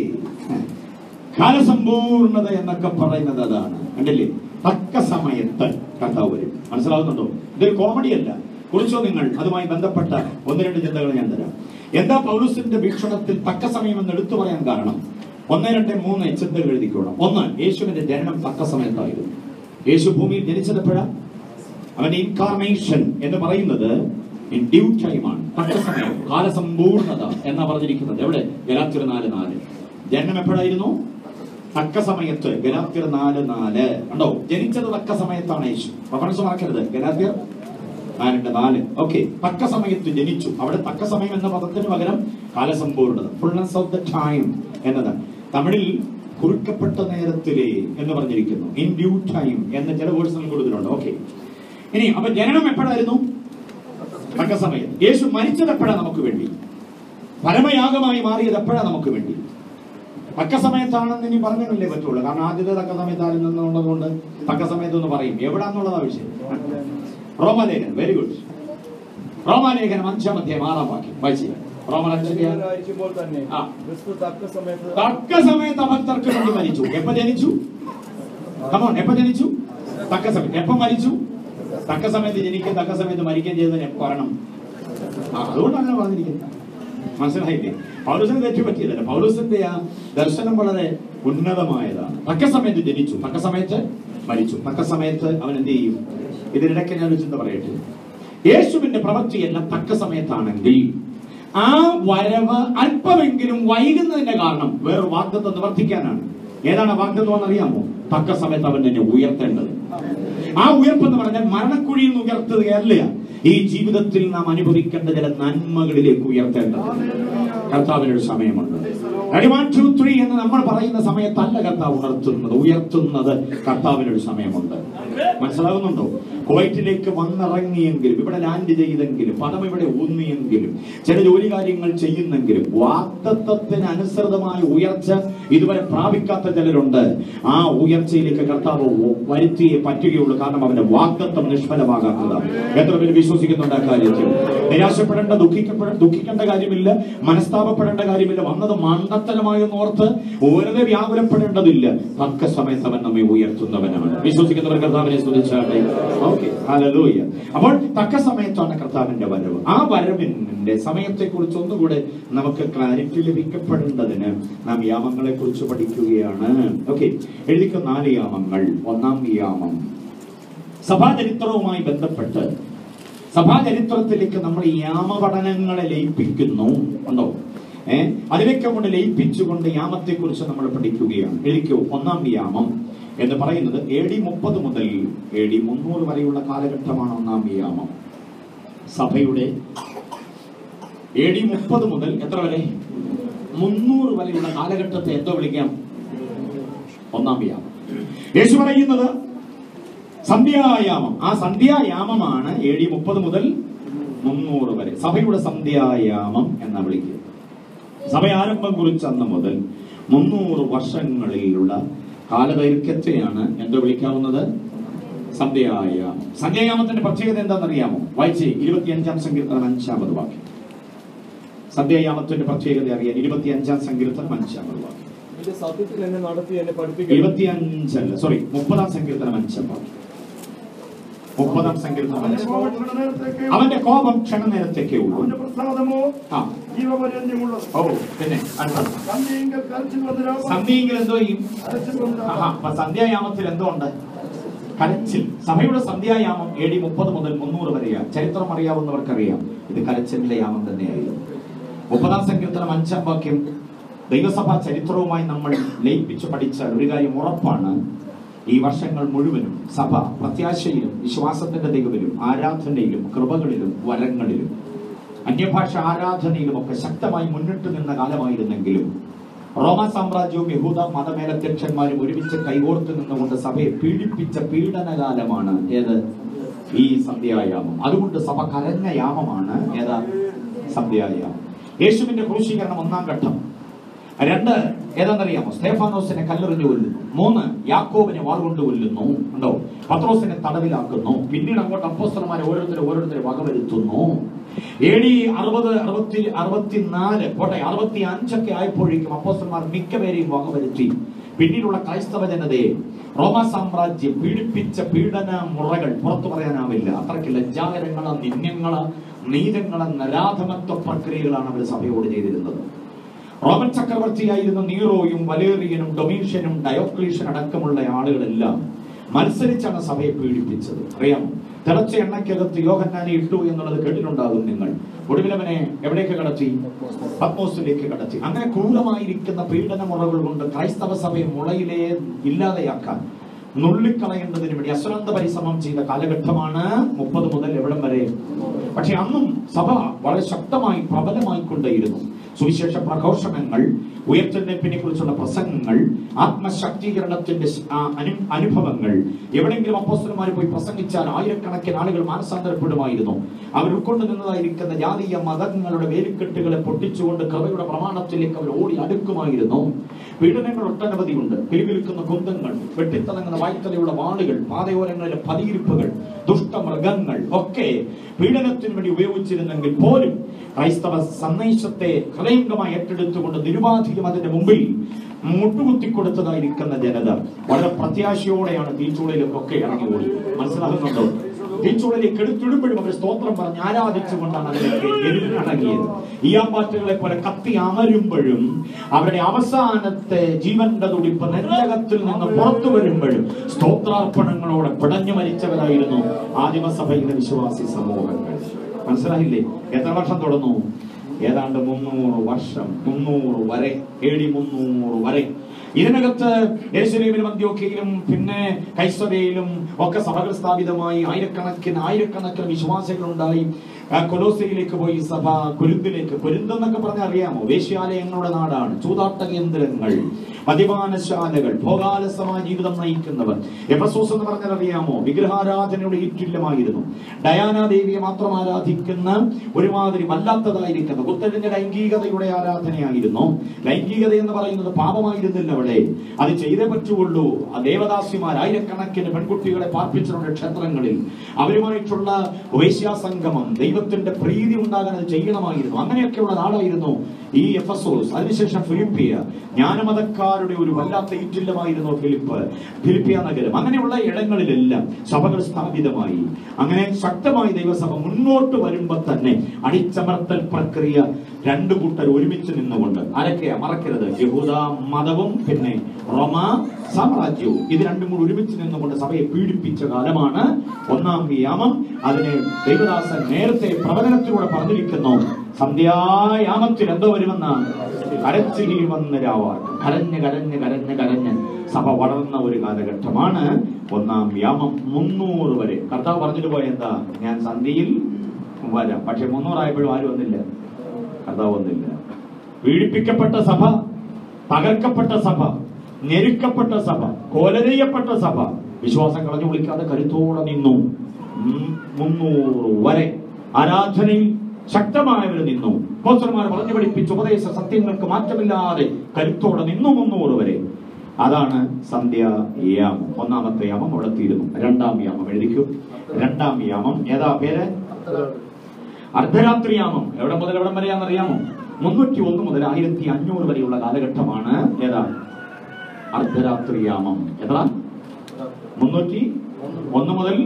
കാലസമ്പൂർണത എന്നൊക്കെ പറയുന്നത് അതാണ്. കണ്ടില്ലേ? തക്ക സമയത്ത് കർത്താവ് വരും. മനസ്സിലാവുന്നുണ്ടോ? ഇതൊരു കോമഡിയല്ല. കുറിച്ചോ നിങ്ങൾ? അതുമായി ബന്ധപ്പെട്ട 1-2 ചിന്തകൾ ഞാൻ തരാം. എന്താ പൗലോസിന്റെ വീക്ഷണത്തിൽ തക്ക സമയം എന്ന് എടുത്തു പറയാൻ കാരണം? 1, 2, 3 ചിന്തകൾ എഴുതിക്കോളാം. 1, യേശുവിന്റെ ജനനം തക്ക സമയത്തായിരുന്നു. യേശു ഭൂമിയിൽ ജനിച്ചതെപ്പോഴാ? അവന്റെ ഇൻകാർണേഷൻ എന്ന് പറയുന്നത് ഇൻ ഡ്യൂ ടൈം ആണ്. തക്ക സമയം, കാലസമ്പൂർണത എന്നാ പറഞ്ഞിരിക്കുന്നത്. എവിടെ? ഗലാത്യർ 4:4. ജനനം എപ്പോഴായിരുന്നു? തക്ക സമയത്ത്. ഗലാത്യർ 4:4 കണ്ടോ? ജനിച്ചത് തക്ക സമയത്താണ് യേശു. റഫറൻസ് മറക്കരുത്. ഗലാത്യർ 4:4. ഓക്കെ, തക്ക സമയത്ത് ജനിച്ചു. അവിടെ തക്ക സമയം എന്ന പദത്തിന് പകരം കാലസമ്പൂർണത, ഫുൾനെസ് ഓഫ് ദ ടൈം എന്നതാണ്. തമിഴിൽ കുറിക്കപ്പെട്ട നേരത്തിലേ എന്ന് പറഞ്ഞിരിക്കുന്നു. ഇൻ ഡ്യൂ ടൈം എന്ന ചില വേർഡ്സുകൾ കൊടുത്തിട്ടുണ്ട്. ഓക്കെ, ഇനി അപ്പൊ ജനനം എപ്പോഴായിരുന്നു? തക്ക സമയം. യേശു മരിച്ചത് എപ്പോഴാ നമുക്ക് വേണ്ടി? പരമയാഗമായി മാറിയത് എപ്പോഴാ നമുക്ക് വേണ്ടി? തക്ക സമയത്താണെന്ന് ഇനി പറഞ്ഞില്ലേ പറ്റുള്ളൂ. കാരണം ആദ്യത്തെ തക്ക സമയത്താണെന്നുള്ളതുകൊണ്ട് തക്ക സമയത്തൊന്ന് പറയും. എവിടാന്നുള്ളതാ വിഷയം. റോമാലേഖനം. Very good. റോമാലേഖനം 5-6 വാക്യം വായിച്ചു. തക്ക സമയത്ത് അഭക്തർക്ക് വേണ്ടി മരിച്ചു. എപ്പോ ജനിച്ചു? എപ്പോ ജനിച്ചു? തക്ക സമയത്ത്. എപ്പോ മരിച്ചു? തക്ക സമയത്ത് ജനിക്കുകയും തക്ക സമയത്ത് മരിക്കുകയും ചെയ്തതിന് പറയണം. അതുകൊണ്ടാണ് അങ്ങനെ പറഞ്ഞിരിക്കുന്നത്. മനസ്സിലായില്ലേ? പൗലോസിന് തെറ്റുപറ്റിയതല്ല. പൗലോസിന്റെ ആ ദർശനം വളരെ ഉന്നതമായതാണ്. തക്ക സമയത്ത് ജനിച്ചു, തക്ക സമയത്ത് മരിച്ചു, തക്ക സമയത്ത് അവൻ എന്ത് ചെയ്യും? ഇതിനിടയ്ക്ക് ഞാൻ ഒരു ചിന്ത പറയട്ടെ. യേശുവിന്റെ പ്രവൃത്തിയെല്ലാം തക്ക സമയത്താണെങ്കിൽ ആ വരവ് അല്പമെങ്കിലും വൈകുന്നതിന്റെ കാരണം വേറൊരു വാഗ്ദത്തം നിവർത്തിക്കാനാണ്. ഏതാണ് വാഗ്ദത്തം എന്നറിയാമോ? തക്ക സമയത്ത് അവൻ എന്നെ ഉയർത്തേണ്ടത്. ആ ഉയർപ്പെന്ന് പറഞ്ഞാൽ മരണക്കുഴിയിൽ നിന്ന് ഉയർത്തുകയല്ല, ഈ ജീവിതത്തിൽ നാം അനുഭവിക്കേണ്ട ചില നന്മകളിലേക്ക് ഉയർത്തേണ്ടത്. കർത്താവിനൊരു സമയമുണ്ട്. 1 2 3 എന്ന് നമ്മൾ പറയുന്ന സമയത്തല്ല കർത്താവ് ഉയർത്തുന്നത്. കർത്താവിനൊരു സമയമുണ്ട്. മനസ്സിലാകുന്നുണ്ടോ? കുവൈറ്റിലേക്ക് വന്നിറങ്ങിയെങ്കിലും, ഇവിടെ ലാൻഡ് ചെയ്തെങ്കിലും, പണം ഇവിടെ ഊന്നിയെങ്കിലും, ചില ജോലി കാര്യങ്ങൾ ചെയ്യുന്നെങ്കിലും, വാഗ്ദത്തത്തിന് അനുസൃതമായ ഉയർച്ച ഇതുവരെ പ്രാപിക്കാത്ത ചിലരുണ്ട്. ആ ഉയർച്ചയിലേക്ക് കർത്താവ് വരുത്തിയേ പറ്റുകയുള്ളൂ. കാരണം അവന്റെ വാഗ്ദത്തം നിഷ്ഫലമാകാത്തതാണ്. എത്ര പേര് വിശ്വസിക്കുന്നുണ്ട് ആ കാര്യത്തിൽ? നിരാശപ്പെടേണ്ട, ദുഃഖിക്കേണ്ട കാര്യമില്ല, മനസ്താപപ്പെടേണ്ട കാര്യമില്ല. വന്നത് മണ്ടത്തരമായെന്ന് ഓർത്ത് വെറുതെ വ്യാകുലപ്പെടേണ്ടതില്ല. തക്ക സമയത്ത് അവൻ നമ്മെ ഉയർത്തുന്നവനാണ്. വിശ്വസിക്കുന്നവർ കർത്താവിനെ സ്തുതിച്ചാട്ടെ. Okay, hallelujah. അപ്പോൾ തക്ക സമയത്താണ് കർത്താവിന്റെ വരവ്. ആ വരവിന്റെ സമയത്തെ കുറിച്ച് ഒന്നുകൂടെ നമുക്ക് ക്ലാരിറ്റി ലഭിക്കപ്പെടേണ്ടതിന് നാം യാമങ്ങളെ കുറിച്ച് പഠിക്കുകയാണ്. ഓക്കെ, എഴുതിക്ക 4 യാമങ്ങൾ. 1-ാം യാമം സഭാചരിത്രവുമായി ബന്ധപ്പെട്ട് സഭാചരിത്രത്തിലേക്ക് നമ്മൾ യാമപഠനങ്ങളെ ലയിപ്പിക്കുന്നു. ഉണ്ടോ? അതിലേക്ക് കൊണ്ട് ലയിപ്പിച്ചുകൊണ്ട് യാമത്തെ കുറിച്ച് നമ്മൾ പഠിക്കുകയാണ്. എഴുതിക്കോ, 1-ാം യാമം എന്ന് പറയുന്നത് AD 30 മുതൽ AD 300 വരെയുള്ള കാലഘട്ടമാണ് 1-ാം യാമം. സഭയുടെ AD 30 മുതൽ എത്ര വരെ? 300 വരെയുള്ള കാലഘട്ടത്തെ എന്തോ വിളിക്കാം? 1-ാം യാമം. യേശു പറയുന്നത് സന്ധ്യായാമം. ആ സന്ധ്യായാമമാണ് AD 30 മുതൽ 300 വരെ സഭയുടെ സന്ധ്യായാമം എന്നാ വിളിക്കുക. സഭ ആരംഭം കുറിച്ച് അന്ന് മുതൽ 300 വർഷങ്ങളിലുള്ള കാലദൈർഘ്യത്തെയാണ് എന്തോ വിളിക്കാവുന്നത്? സന്ധ്യായാമം. സന്ധ്യായാമത്തിന്റെ പ്രത്യേകത എന്താണെന്നറിയാമോ? വായിച്ചേ, 25-ാം സങ്കീർത്തനം 5-ാമത് വാക്യം. സന്ധ്യായാമത്തിന്റെ പ്രത്യേകത അറിയാൻ 25-ാം സങ്കീർത്തനം 5-ാമത് വാക്യം. 25 സോറി 30-ാം സങ്കീർത്തനം 5-ാം വാക്യം. 30-ാം സങ്കീർത്തനം 5. അവന്റെ കോപം ക്ഷണനേരത്തേക്കേ ഉള്ളൂ, പിന്നെ സന്ധ്യയെങ്കിൽ എന്തോ ചെയ്യും? സന്ധ്യായാമത്തിൽ എന്തോ ഉണ്ട്? കരച്ചിൽ. സഭയുടെ സന്ധ്യായാമം AD 30 മുതൽ 300 വരെയാണ്. ചരിത്രം അറിയാവുന്നവർക്കറിയാം ഇത് കരച്ചിലിന്റെ യാമം തന്നെയായിരുന്നു. 30-ാം സങ്കീർത്തനം 5-ാം വാക്യം ദൈവസഭാ ചരിത്രവുമായി നമ്മൾ ലയിപ്പിച്ച് പഠിച്ചാൽ ഒരു കാര്യം ഉറപ്പാണ്. ഈ വർഷങ്ങൾ മുഴുവനും സഭ പ്രത്യാശയിലും വിശ്വാസത്തിന്റെ ദൈവത്തിലും ആരാധനയിലും കൃപകളിലും വരങ്ങളിലും അന്യഭാഷ ആരാധനയിലും ഒക്കെ ശക്തമായി മുന്നിട്ട് നിന്ന കാലമായിരുന്നെങ്കിലും റോമ സാമ്രാജ്യവും യഹൂദ മതമേലധ്യക്ഷന്മാരും ഒരുമിച്ച് കൈകോർത്ത് നിന്നുകൊണ്ട് സഭയെ പീഡിപ്പിച്ച പീഡനകാലമാണ് ഏത്? ഈ സന്ധ്യായാമം. അതുകൊണ്ട് സഭ കരഞ്ഞ യാമമാണ് ഏതാ? സന്ധ്യായാമം. യേശുവിന്റെ ക്രൂശീകരണം 1-ാം ഘട്ടം. 2 ഏതാണെന്നറിയാമോ? സ്തേഫാനോസിനെ കല്ലെറിഞ്ഞു കൊല്ലുന്നു. 3 യാക്കോബിനെ വാൾകൊണ്ട് കൊല്ലുന്നു. ഉണ്ടോ? പത്രോസിനെ തടവിലാക്കുന്നു. പിന്നീട് അങ്ങോട്ട് അപ്പോസ്തലന്മാരെ ഓരോരുത്തരെ വകവരുത്തുന്നു. AD 60, 64 പോട്ടെ 65 ആയപ്പോഴേക്കും അപ്പോസ്തലന്മാർ മിക്കപേരെയും വകവരുത്തി. പിന്നീടുള്ള ക്രൈസ്തവ ജനതയെ റോമ സാമ്രാജ്യം പീഡിപ്പിച്ച പീഡന മുറകൾ പുറത്തു പറയാനാവില്ല. അത്രയ്ക്ക് ലജ്ജാകരങ്ങള്, നിന്ദ്യങ്ങള്, നീതങ്ങള്, നരാധമത്വ പ്രക്രിയകളാണ് അവർ സഭയോട് ചെയ്തിരുന്നത്. റോമൻ ചക്രവർത്തിയായിരുന്ന നീറോയും വലേറിയനും ഡൊമീഷ്യനും ഡയോക്ലീഷ്യൻ അടക്കമുള്ള ആളുകളെല്ലാം മത്സരിച്ചാണ് സഭയെ പീഡിപ്പിച്ചത്. അറിയാമോ? തിളച്ച എണ്ണയ്ക്കകത്ത് യോഹന്നാനെ ഇട്ടു എന്നുള്ളത് കേട്ടിട്ടുണ്ടാകും നിങ്ങൾ. ഒടുവിലവനെ എവിടേക്ക് കടത്തി? പത്മോസിലേക്ക് കടത്തി. അങ്ങനെ ക്രൂരമായിരിക്കുന്ന പീഡന മുറകൾ കൊണ്ട് ക്രൈസ്തവ സഭയെ മുളയിലേ ഇല്ലാതെയാക്കാൻ, നുള്ളിക്കളയേണ്ടതിന് വേണ്ടി അശ്രാന്ത പരിശ്രമം ചെയ്ത കാലഘട്ടമാണ് 30 മുതൽ എവിടം വരെ. പക്ഷെ അന്നും സഭ വളരെ ശക്തമായി പ്രബലമായിക്കൊണ്ടേയിരുന്നു. സുവിശേഷ പ്രഘോഷണങ്ങൾ, ഉയർത്തെഴുന്നേൽപ്പിനെ കുറിച്ചുള്ള പ്രസംഗങ്ങൾ, ആത്മശക്തീകരണത്തിന്റെ അനുഭവങ്ങൾ. എവിടെയെങ്കിലും അപ്പോസ്തലന്മാർ പോയി പ്രസംഗിച്ചാൽ ആയിരക്കണക്കിന് ആളുകൾ മാനസാന്തരപ്പെടുമായിരുന്നു. അവർ ഉൾക്കൊണ്ടു നിന്നതായിരിക്കുന്ന ജാതീയ മതങ്ങളുടെ വേലിക്കെട്ടുകളെ പൊട്ടിച്ചുകൊണ്ട് കൃപയുടെ പ്രമാണത്തിലേക്ക് അവർ ഓടി അടുക്കുമായിരുന്നു. പീഡനങ്ങൾ ഒട്ടനവധിയുണ്ട്. പിരിവിൽക്കുന്ന കുന്തങ്ങൾ, വെട്ടിത്തിളങ്ങുന്ന വായ്ത്തലയുള്ള വാളുകൾ, പാതയോരങ്ങളിലെ പതിയിരിപ്പുകൾ, ദുഷ്ടമൃഗങ്ങൾ ഒക്കെ പീഡനത്തിന് വേണ്ടി ഉപയോഗിച്ചിരുന്നെങ്കിൽ പോലും ക്രൈസ്തവ സന്ദേശത്തെ ഹൃദയംഗമായി ഏറ്റെടുത്തുകൊണ്ട് നിരുപാധികം അതിന്റെ മുമ്പിൽ മുട്ടുകുത്തിക്കൊടുത്തതായിരിക്കുന്ന ജനത വളരെ പ്രത്യാശയോടെയാണ് തീച്ചൂളയിലൊക്കെ ഇറങ്ങി ഓടി. മനസ്സിലാകുന്നുണ്ടോ? തീച്ചുളയിലേക്ക് എടുത്തിടുമ്പോഴും അവർ സ്തോത്രം പറഞ്ഞ് ആരാധിച്ചുകൊണ്ടാണ് അതിലേക്ക് എഴുന്നടങ്ങിയത്. ഈയാമ്പാറ്റുകളെ പോലെ കത്തി അമരുമ്പോഴും അവരുടെ അവസാനത്തെ ജീവന്റെ തുടിപ്പ് നെഞ്ചകത്തിൽ നിന്ന് പുറത്തു വരുമ്പോഴും സ്തോത്രാർപ്പണങ്ങളോടെ പിടഞ്ഞു മരിച്ചവരായിരുന്നു ആദിമസഭയിലെ വിശ്വാസി സമൂഹങ്ങൾ. മനസ്സിലായില്ലേ? എത്ര വർഷം തുടർന്നു? ഏതാണ്ട് 300 വർഷം, 300 വരെ, AD 300 വരെ. ഇതിനകത്ത് യെരുശലേമിലും അന്ത്യോക്യയിലും പിന്നെ കൈസരയിലും ഒക്കെ സഭകൾ സ്ഥാപിതമായി. ആയിരക്കണക്കിന് വിശ്വാസികളുണ്ടായി. കൊലോസയിലേക്ക് പോയി സഭ. കൊരിന്തെന്നൊക്കെ പറഞ്ഞാൽ അറിയാമോ? വേശ്യാലയങ്ങളുടെ നാടാണ്. ചൂതാട്ട കേന്ദ്രങ്ങൾ, മദ്യപാനശാലകൾ, ഭോഗാലസമായ ജീവിതം നയിക്കുന്നവർ. എഫെസോസ് എന്ന് പറഞ്ഞാൽ അറിയാമോ? വിഗ്രഹാരാധനയുടെ ഈറ്റില്ലമായിരുന്നു. ഡയാന ദേവിയെ മാത്രം ആരാധിക്കുന്ന ഒരുമാതിരി വല്ലാത്തതായിരിക്കുന്ന പുത്തരിന്റെ ലൈംഗികതയുടെ ആരാധനയായിരുന്നു. ലൈംഗികത എന്ന് പറയുന്നത് പാപമായിരുന്നില്ല അവിടെ. അത് ചെയ്തേ പറ്റുള്ളൂ. ആ ദേവദാസിമാർ ആയിരക്കണക്കിന് പെൺകുട്ടികളെ പാർപ്പിച്ചിട്ടുണ്ട് ക്ഷേത്രങ്ങളിൽ. അവരുമായിട്ടുള്ള വേശ്യാസംഗമം, ദൈവത്തിന്റെ പ്രീതി ഉണ്ടാകാൻ അത് ചെയ്യണമായിരുന്നു. അങ്ങനെയൊക്കെയുള്ള നാടായിരുന്നു ഈ എഫെസോസ്. അതിനുശേഷം ഫിലിപ്പിയ, ജ്ഞാനമതക്കാരുടെ ഒരു വല്ലാത്ത ഈറ്റില്ലമായിരുന്നു ഫിലിപ്പിയ നഗരം. അങ്ങനെയുള്ള ഇടങ്ങളിലെല്ലാം സഭകൾ സ്ഥാപിതമായി. അങ്ങനെ ശക്തമായി ദൈവസഭ മുന്നോട്ട് വരുമ്പോ തന്നെ അടിച്ചമർത്തൽ പ്രക്രിയ രണ്ടു കൂട്ടർ ഒരുമിച്ച് നിന്നുകൊണ്ട്, ആരൊക്കെയാ മറക്കരുത്, യഹൂദ മതവും പിന്നെ റോമ സാമ്രാജ്യവും, ഇത് രണ്ടും കൂടി ഒരുമിച്ച് നിന്നുകൊണ്ട് സഭയെ പീഡിപ്പിച്ച കാലമാണ് ഒന്നാം യാമം. അതിന് ദൈവദാസൻ നേരത്തെ പ്രവചനത്തിലൂടെ പറഞ്ഞിരിക്കുന്നു. സന്ധ്യായാമത്തിൽ എന്തോ വരുമെന്നാണ്? കരച്ചിൽ വന്ന രാവാർ. കരഞ്ഞ് കരഞ്ഞ് കരഞ്ഞ് കരഞ്ഞ് സഭ വളർന്ന ഒരു കാലഘട്ടമാണ് ഒന്നാം യാമം. 300 വരെ കർത്താവ് പറഞ്ഞിട്ട് പോയ എന്താ? ഞാൻ സന്ധ്യയിൽ വരാം. പക്ഷെ 300 ആയപ്പോഴും ആരും വന്നില്ല. കർത്താവ് വന്നില്ല. പീഡിപ്പിക്കപ്പെട്ട സഭ, തകർക്കപ്പെട്ട സഭ, ഞെരുക്കപ്പെട്ട സഭ, കൊല ചെയ്യപ്പെട്ട സഭ വിശ്വാസം കളഞ്ഞു വിളിക്കാതെ കരുത്തോടെ നിന്നു. 300 വരെ ആരാധനയിൽ ശക്തമായവർ നിന്നു. അപ്പോസ്തലന്മാർ പറഞ്ഞു പഠിപ്പിച്ച ഉപദേശ സത്യങ്ങൾക്ക് മാറ്റമില്ലാതെ കരുത്തോടെ നിന്നു 300 വരെ. അതാണ് സന്ധ്യായാമം. ഒന്നാമത്തെ യാമം അവിടെ തീരുന്നു. രണ്ടാം യാമം എഴുതിക്കൂ. രണ്ടാം യാമം ഏതാ പേര്? അർദ്ധരാത്രിയാമം. എവിടെ മുതൽ എവിടം വരെയാണെന്നറിയാമോ? 301 മുതൽ 1500 വരെയുള്ള കാലഘട്ടമാണ് ഏതാ? അർദ്ധരാത്രിയാമം. എത്ര? 301 മുതൽ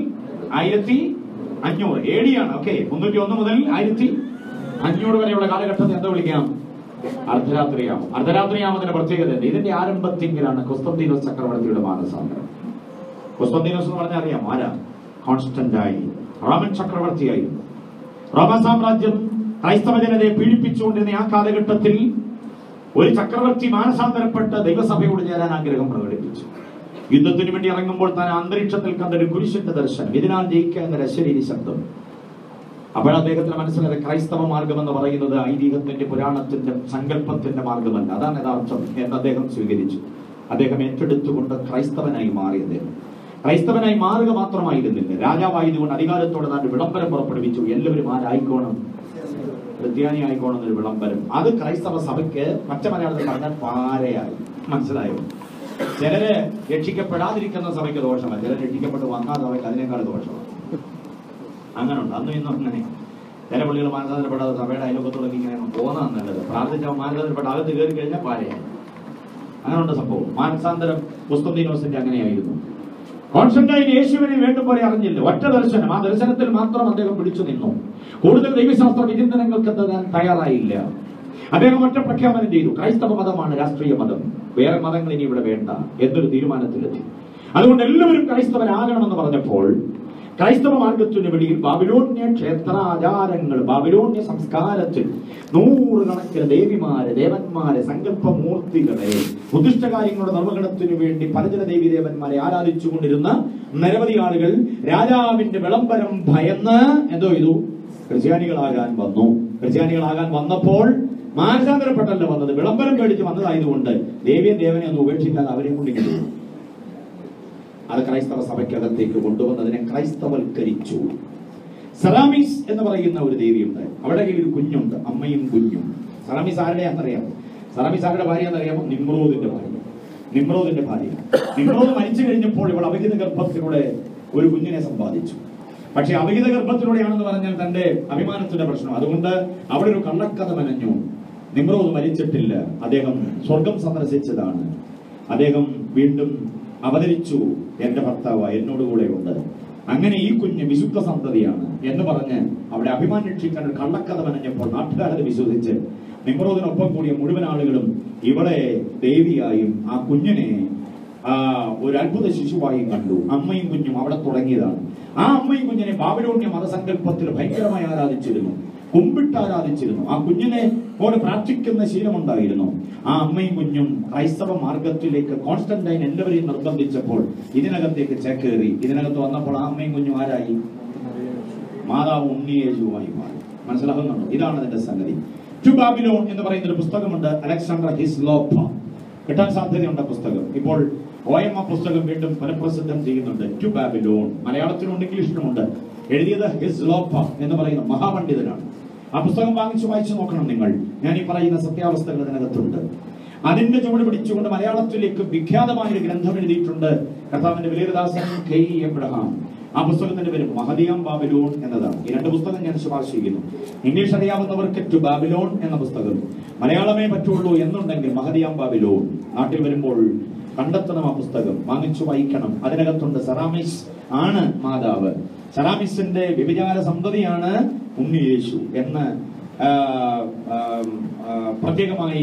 1500 AD ആണ്. ഓക്കെ, 301 മുതൽ 1500 വരെയുള്ള കാലഘട്ടത്തെ എന്താ വിളിക്കാം? അർദ്ധരാത്രിയാമം. അർദ്ധരാത്രിയാമത്തിന്റെ പ്രത്യേകത ഇതിന്റെ ആരംഭത്തിലാണ് കൊസ്തന്തീനോസ് ചക്രവർത്തിയുടെ മാനസാന്തരം. കൊസ്തന്തീനോസ് എന്ന് പറഞ്ഞാൽ അറിയാം ആരാ? Constantine, Roman ചക്രവർത്തിയായിരുന്നു. റോമ സാമ്രാജ്യം ക്രൈസ്തവ ജനതയെ പീഡിപ്പിച്ചുകൊണ്ടിരുന്ന ആ കാലഘട്ടത്തിൽ ഒരു ചക്രവർത്തി മാനസാന്തരപ്പെട്ട് ദൈവസഭയോട് ചേരാൻ ആഗ്രഹം പ്രകടിപ്പിച്ചു. യുദ്ധത്തിന് വേണ്ടി ഇറങ്ങുമ്പോൾ താൻ അന്തരീക്ഷത്തിൽ കണ്ടൊരു കുരിശിന്റെ ദർശനം, ഇതിനാൽ ജയിക്കുക എന്നൊരു അശരീരി ശബ്ദം. അപ്പോൾ അദ്ദേഹത്തിന് മനസ്സിലായത് ക്രൈസ്തവ മാർഗം എന്ന് പറയുന്നത് ഐതിഹ്യത്തിന്റെ, പുരാണത്തിന്റെ, സങ്കല്പത്തിന്റെ മാർഗമല്ല, അതാണ് യഥാർത്ഥം എന്ന് അദ്ദേഹം സ്വീകരിച്ചു. അദ്ദേഹം ഏറ്റെടുത്തുകൊണ്ട് ക്രൈസ്തവനായി മാറി. അദ്ദേഹം ക്രൈസ്തവനായി മാറുക മാത്രമായിരുന്നില്ല, രാജാവായതുകൊണ്ട് അധികാരത്തോടെ താൻ വിളംബരം പുറപ്പെടുവിച്ചു. എല്ലാവരും ആരായിക്കോണം? ക്രിസ്ത്യാനി ആയിക്കോണം എന്നൊരു വിളംബരം. അത് ക്രൈസ്തവ സഭയ്ക്ക് പച്ച മലയാളത്തിൽ പറഞ്ഞാൽ പാരയായി. മനസ്സിലായോ? ചിലര് രക്ഷിക്കപ്പെടാതിരിക്കുന്ന സഭയ്ക്ക് ദോഷമാണ്, ചിലർ രക്ഷിക്കപ്പെട്ട് വന്നാൽ സഭയ്ക്ക് അതിനേക്കാൾ ദോഷമാണ്. അങ്ങനെ ഉണ്ട്. അന്നും ഇന്നും അങ്ങനെ ചില പള്ളികൾ മാനസാന്തരപ്പെടാതെ സഭയുടെ അയൽവക്കത്തോടെ ഇങ്ങനെ പോകുന്നതാണ് നല്ലത്. പ്രാർത്ഥിച്ച മാനസാന്തരപ്പെട്ട അകത്ത് കയറി കഴിഞ്ഞാൽ പാരയായി. അങ്ങനെ ഉണ്ട് സംഭവം. മാനസാന്തരം കൊസ്തന്തീനോസിന്റെ അങ്ങനെയായിരുന്നു. കോൺസ്റ്റന്റൈൻ യേശുവിനെ വേണ്ടും പോലെ അറിഞ്ഞില്ല. ഒറ്റ ദർശനം, ആ ദർശനത്തിൽ മാത്രം അദ്ദേഹം പിടിച്ചു നിന്നു. കൂടുതൽ ദൈവശാസ്ത്ര വിചിന്തനങ്ങൾക്ക് തയ്യാറായില്ല. അദ്ദേഹം ഒറ്റ പ്രഖ്യാപനം ചെയ്തു: ക്രൈസ്തവ മതമാണ് രാഷ്ട്രീയ മതം, വേറെ മതങ്ങൾ ഇനി ഇവിടെ വേണ്ട എന്നൊരു തീരുമാനത്തിലെത്തി. അതുകൊണ്ട് എല്ലാവരും ക്രൈസ്തവരാകണമെന്ന് പറഞ്ഞപ്പോൾ ക്രൈസ്തവ മാർഗത്തിന് വെളിയിൽ ബാബിലോണ്യ ക്ഷേത്ര ആചാരങ്ങൾ, ബാബിലോണ്യ സംസ്കാരത്തിൽ 100 കണക്കിന് ദേവിമാരെ, ദേവന്മാരെ, സങ്കല്പമൂർത്തികളെ, ഉദ്ദിഷ്ട കാര്യങ്ങളുടെ നിർവഹണത്തിനു വേണ്ടി പലജന ദേവി ദേവന്മാരെ ആരാധിച്ചുകൊണ്ടിരുന്ന നിരവധി ആളുകൾ രാജാവിന്റെ വിളംബരം ഭയന്ന് എന്തോ ചെയ്തു? ക്രിസ്ത്യാനികളാകാൻ വന്നു. ക്രിസ്ത്യാനികളാകാൻ വന്നപ്പോൾ മാനസാന്തരപ്പെട്ടല്ല വന്നത്, വിളംബരം പേടിച്ച് വന്നതായതുകൊണ്ട് ദേവനെ ഒന്നും ഉപേക്ഷിക്കാതെ അവരെ കൊണ്ടിരിക്കുന്നു. അത് ക്രൈസ്തവ സഭയ്ക്കകത്തേക്ക് കൊണ്ടുവന്ന് അതിനെ ക്രൈസ്തവൽക്കരിച്ചു. സെറാമീസ് എന്ന് പറയുന്ന ഒരു ദേവിയുണ്ട്. അവിടെ ഒരു കുഞ്ഞുണ്ട്, അമ്മയും കുഞ്ഞും. സെറാമീസ് ആരുടെയാണെന്നറിയാമോ? സെറാമീസ് ആരുടെ ഭാര്യയാണെന്നറിയാമോ? നിമ്രോദിന്റെ ഭാര്യ. നിമ്രോദിന്റെ ഭാര്യ. നിമ്രോദ് മരിച്ചു കഴിഞ്ഞപ്പോൾ ഇവൾ അവിഹിത ഗർഭത്തിലൂടെ ഒരു കുഞ്ഞിനെ സമ്പാദിച്ചു. പക്ഷെ അവിഹിത ഗർഭത്തിലൂടെയാണെന്ന് പറഞ്ഞാൽ തന്റെ അഭിമാനത്തിന്റെ പ്രശ്നം. അതുകൊണ്ട് അവിടെ ഒരു കള്ളക്കഥ മെനഞ്ഞു. നിമ്രോദ് മരിച്ചിട്ടില്ല, അദ്ദേഹം സ്വർഗം സന്ദർശിച്ചതാണ്. അദ്ദേഹം വീണ്ടും അവതരിച്ചു, എന്റെ ഭർത്താവ് എന്നോടുകൂടെ ഉണ്ട്. അങ്ങനെ ഈ കുഞ്ഞ് വിശുദ്ധ സന്തതിയാണ് എന്ന് പറഞ്ഞ് അവിടെ അഭിമാനിക്കാൻ ഒരു കള്ളക്കഥ മെനഞ്ഞപ്പോൾ നാട്ടുകാരത് വിശ്വസിച്ച് നിമ്രോദിനൊപ്പം കൂടിയ മുഴുവൻ ആളുകളും ഇവളെ ദേവിയായും ആ കുഞ്ഞിനെ ഒരു അത്ഭുത ശിശുവായും കണ്ടു. അമ്മയും കുഞ്ഞും അവിടെ തുടങ്ങിയതാണ്. ആ അമ്മയും കുഞ്ഞിനെ ബാബിലോണ്യ മതസങ്കല്പത്തിൽ ഭയങ്കരമായി ആരാധിച്ചിരുന്നു, കുമ്പിട്ട് ആരാധിച്ചിരുന്നു. ആ കുഞ്ഞിനെ കൊണ്ട് പ്രാർത്ഥിക്കുന്ന ശീലമുണ്ടായിരുന്നു. ആ അമ്മയും കുഞ്ഞും ക്രൈസ്തവ മാർഗത്തിലേക്ക് കോൺസ്റ്റന്റൈൻ എല്ലാവരെയും നിർബന്ധിച്ചപ്പോൾ ഇതിനകത്തേക്ക് ചേക്കേറി. ഇതിനകത്ത് വന്നപ്പോൾ ആ അമ്മയും കുഞ്ഞും ആരായി? മാതാവ് ഉണ്ണിയേശുവായി മാറി. മനസ്സിലാകുന്നുണ്ടോ? ഇതാണ് അതിന്റെ സംഗതി. ടു ബാബിലോൺ എന്ന് പറയുന്ന ഒരു പുസ്തകമുണ്ട്, അലക്സാണ്ടർ ഹിസ്ലോപ്പ. കിട്ടാൻ സാധ്യതയുണ്ട് പുസ്തകം. ഇപ്പോൾ OMA പുസ്തകം വീണ്ടും പുനഃപ്രസിദ്ധം ചെയ്യുന്നുണ്ട്. ടു ബാബിലോൺ മലയാളത്തിലുണ്ട്, ഇംഗ്ലീഷിലുമുണ്ട്. എഴുതിയത് ഹിസ്ലോപ്പ എന്ന് പറയുന്ന മഹാപണ്ഡിതനാണ്. ആ പുസ്തകം വായിച്ചു നോക്കണം നിങ്ങൾ. ഞാൻ ഈ പറയുന്ന സത്യാവസ്ഥകൾ അതിനകത്തുണ്ട്. അതിന്റെ ചുവട് പിടിച്ചുകൊണ്ട് മലയാളത്തിലേക്ക് വിഖ്യാതമായ ഒരു ഗ്രന്ഥം എഴുതിയിട്ടുണ്ട് കർത്താവിന്റെ വലിയദാസൻ K. എബ്രഹാം. ആ പുസ്തകത്തിന്റെ പേര് മഹദിയാം ബാബിലോൺ എന്നതാണ്. ഈ രണ്ട് പുസ്തകം ഞാൻ ശുപാർശ ചെയ്യുന്നു. ഇംഗ്ലീഷ് അറിയാവുന്നവർക്ക് ടു ബാബിലോൺ എന്ന പുസ്തകം, മലയാളമേ പറ്റുള്ളൂ എന്നുണ്ടെങ്കിൽ മഹദിയാം ബാബിലോൺ. നാട്ടിൽ വരുമ്പോൾ കണ്ടെത്തണം, ആ പുസ്തകം വാങ്ങിച്ചു വായിക്കണം. അതിനകത്തുണ്ട് സെറാമിസ് ആണ് മാതാവ്, സെറാമിസിന്റെ വ്യഭിചാര സന്തതിയാണ് ഉണ്ണിയേശു എന്ന് പ്രത്യേകമായി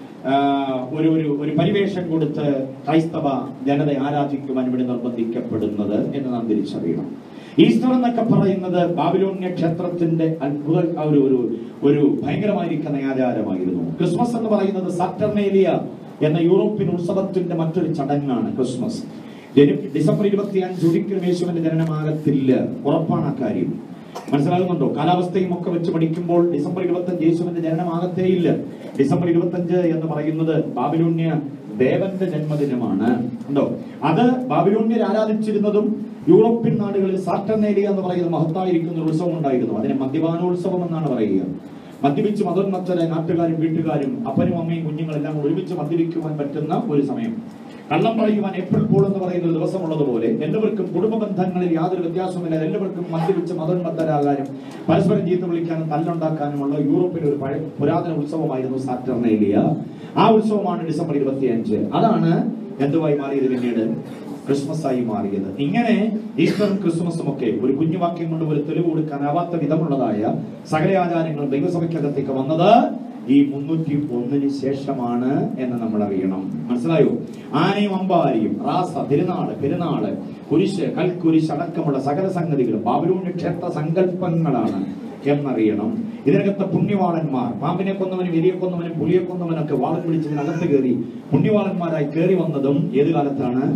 ഒരു പരിവേഷം കൊടുത്ത് ക്രൈസ്തവ ജനത ആരാധിക്കുവാൻ ഇവിടെ നിർബന്ധിക്കപ്പെടുന്നത് എന്ന് നാം തിരിച്ചറിയണം. ഈസ്റ്റർ എന്നൊക്കെ പറയുന്നത് ബാബിലോണ്യ ക്ഷേത്രത്തിന്റെ അത്ഭുത ഒരു ഭയങ്കരമായിരിക്കുന്ന ആചാരമായിരുന്നു. ക്രിസ്മസ് എന്ന് പറയുന്നത് സാറ്റർനേലിയ എന്ന യൂറോപ്യൻ ഉത്സവത്തിന്റെ മറ്റൊരു ചടങ്ങാണ് ക്രിസ്മസ്. ഡിസംബർ 25 ഒരിക്കലും യേശുവിന്റെ ജനനമാകത്തില്ല, ഉറപ്പാണ് ആ കാര്യം. മനസ്സിലാകുന്നുണ്ടോ? കാലാവസ്ഥയും ഒക്കെ വെച്ച് പഠിക്കുമ്പോൾ ഡിസംബർ 25 യേശുവിന്റെ ജനനമാകത്തേയില്ല. ഡിസംബർ 25 എന്ന് പറയുന്നത് ബാബിലോണ്യ ദേവന്റെ ജന്മദിനമാണ്. ഉണ്ടോ? അത് ബാബിലോണ്യർ ആരാധിച്ചിരുന്നതും യൂറോപ്യൻ നാടുകളിൽ സാറ്റർനേലിയ എന്ന് പറയുന്ന മഹത്തായിരിക്കുന്ന ഒരു ഉത്സവം ഉണ്ടായിരുന്നു. അതിനെ മദ്യപാനോത്സവം എന്നാണ് പറയുക. മദ്യപിച്ച് മതോന്മത്തരെ നാട്ടുകാരും വീട്ടുകാരും അപ്പനും അമ്മയും കുഞ്ഞുങ്ങളെല്ലാം ഒരുമിച്ച് മദ്യപിക്കുവാൻ പറ്റുന്ന ഒരു സമയം. കള്ളം പറയുവാൻ ഏപ്രിൽ പൂൾ എന്ന് പറയുന്ന ഒരു ദിവസമുള്ളതുപോലെ എല്ലാവർക്കും കുടുംബ ബന്ധങ്ങളിൽ യാതൊരു വ്യത്യാസവുമില്ല. എല്ലാവർക്കും മദ്യപിച്ച് മതോന്മത്തരാകാനും പരസ്പരം ചീത്ത വിളിക്കാനും തല്ലുണ്ടാക്കാനുമുള്ള യൂറോപ്പിലെ ഒരു പുരാതന ഉത്സവമായിരുന്നു സാറ്റർനേലിയ. ആ ഉത്സവമാണ് ഡിസംബർ 25. അതാണ് എന്തുവായി മാറിയത്? പിന്നീട് ക്രിസ്മസ് ആയി മാറിയത്. ഇങ്ങനെ ഈസ്റ്ററും ക്രിസ്മസും ഒക്കെ ഒരു കുഞ്ഞുവാക്യം കൊണ്ട് ഒരു തെളിവ് കൊടുക്കാനാവാത്ത വിധമുള്ളതായ സകല ആചാരങ്ങളും ദൈവസഭയ്ക്കകത്തേക്ക് വന്നത് ഈ 301 ശേഷമാണ് എന്ന് നമ്മൾ അറിയണം. മനസ്സിലായോ? ആനയും അമ്പാരിയും റാസ, പെരുന്നാള്, കുരിശ്, കൽക്കുരിശ് അടക്കമുള്ള സകല സംഗതികളും ബാബിലോണ്യ ക്ഷേത്ര സങ്കല്പങ്ങളാണ് എന്നറിയണം. ഇതിനകത്ത് പുണ്യവാളന്മാർ, പാമ്പിനെ കൊന്നവനും എലിയെ കൊന്നവനും പുലിയെ കൊന്നവനൊക്കെ വാളം പിടിച്ചതിനകത്ത് കയറി പുണ്യവാളന്മാരായി കയറി വന്നതും ഏത് കാലത്താണ്?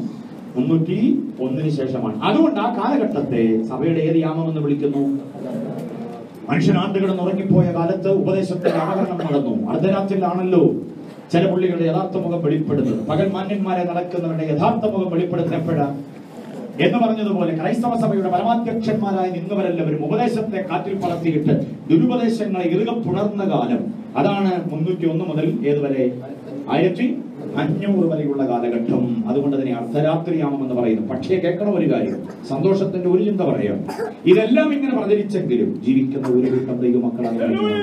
301 ശേഷമാണ്. അതുകൊണ്ട് ആ കാലഘട്ടത്തെ സഭയുടെ ഏത് യാമമെന്ന് വിളിക്കുന്നു? മനുഷ്യനാണ്ടുകിടന്ന് ഉറങ്ങിപ്പോയ കാലത്ത് ഉപദേശത്തിന്റെ അവതരണം നടന്നു. അർദ്ധരാത്രിയിലാണല്ലോ ചില പുള്ളികളുടെ യഥാർത്ഥ മുഖം വെളിപ്പെടുന്നത്. പകൽ മാന്യന്മാരെ നടക്കുന്നവരുടെ യഥാർത്ഥ മുഖം വെളിപ്പെടുത്തുന്ന എപ്പോഴാ എന്ന് പറഞ്ഞതുപോലെ ക്രൈസ്തവ സഭയുടെ പരമാധ്യക്ഷന്മാരായി നിന്നവരെല്ലാവരും ഉപദേശത്തെ കാറ്റിൽ പറത്തിയിട്ട് ദുരുപദേശങ്ങളെ ഇറുകെ പുണർന്ന കാലം. അതാണ് 301 മുതൽ ഏതുവരെ? 1500 വരെയുള്ള കാലഘട്ടം. അതുകൊണ്ട് തന്നെ അർദ്ധരാത്രിയാമം എന്ന് പറയുന്നു. പക്ഷേ കേൾക്കണം ഒരു കാര്യം, സന്തോഷത്തിന്റെ ഒരു ചിന്ത പറയാം. ഇതെല്ലാം ഇങ്ങനെ പ്രചരിച്ചെങ്കിലും ജീവിക്കുന്ന ഒരു കൂട്ടം ദൈവമക്കളാണ്.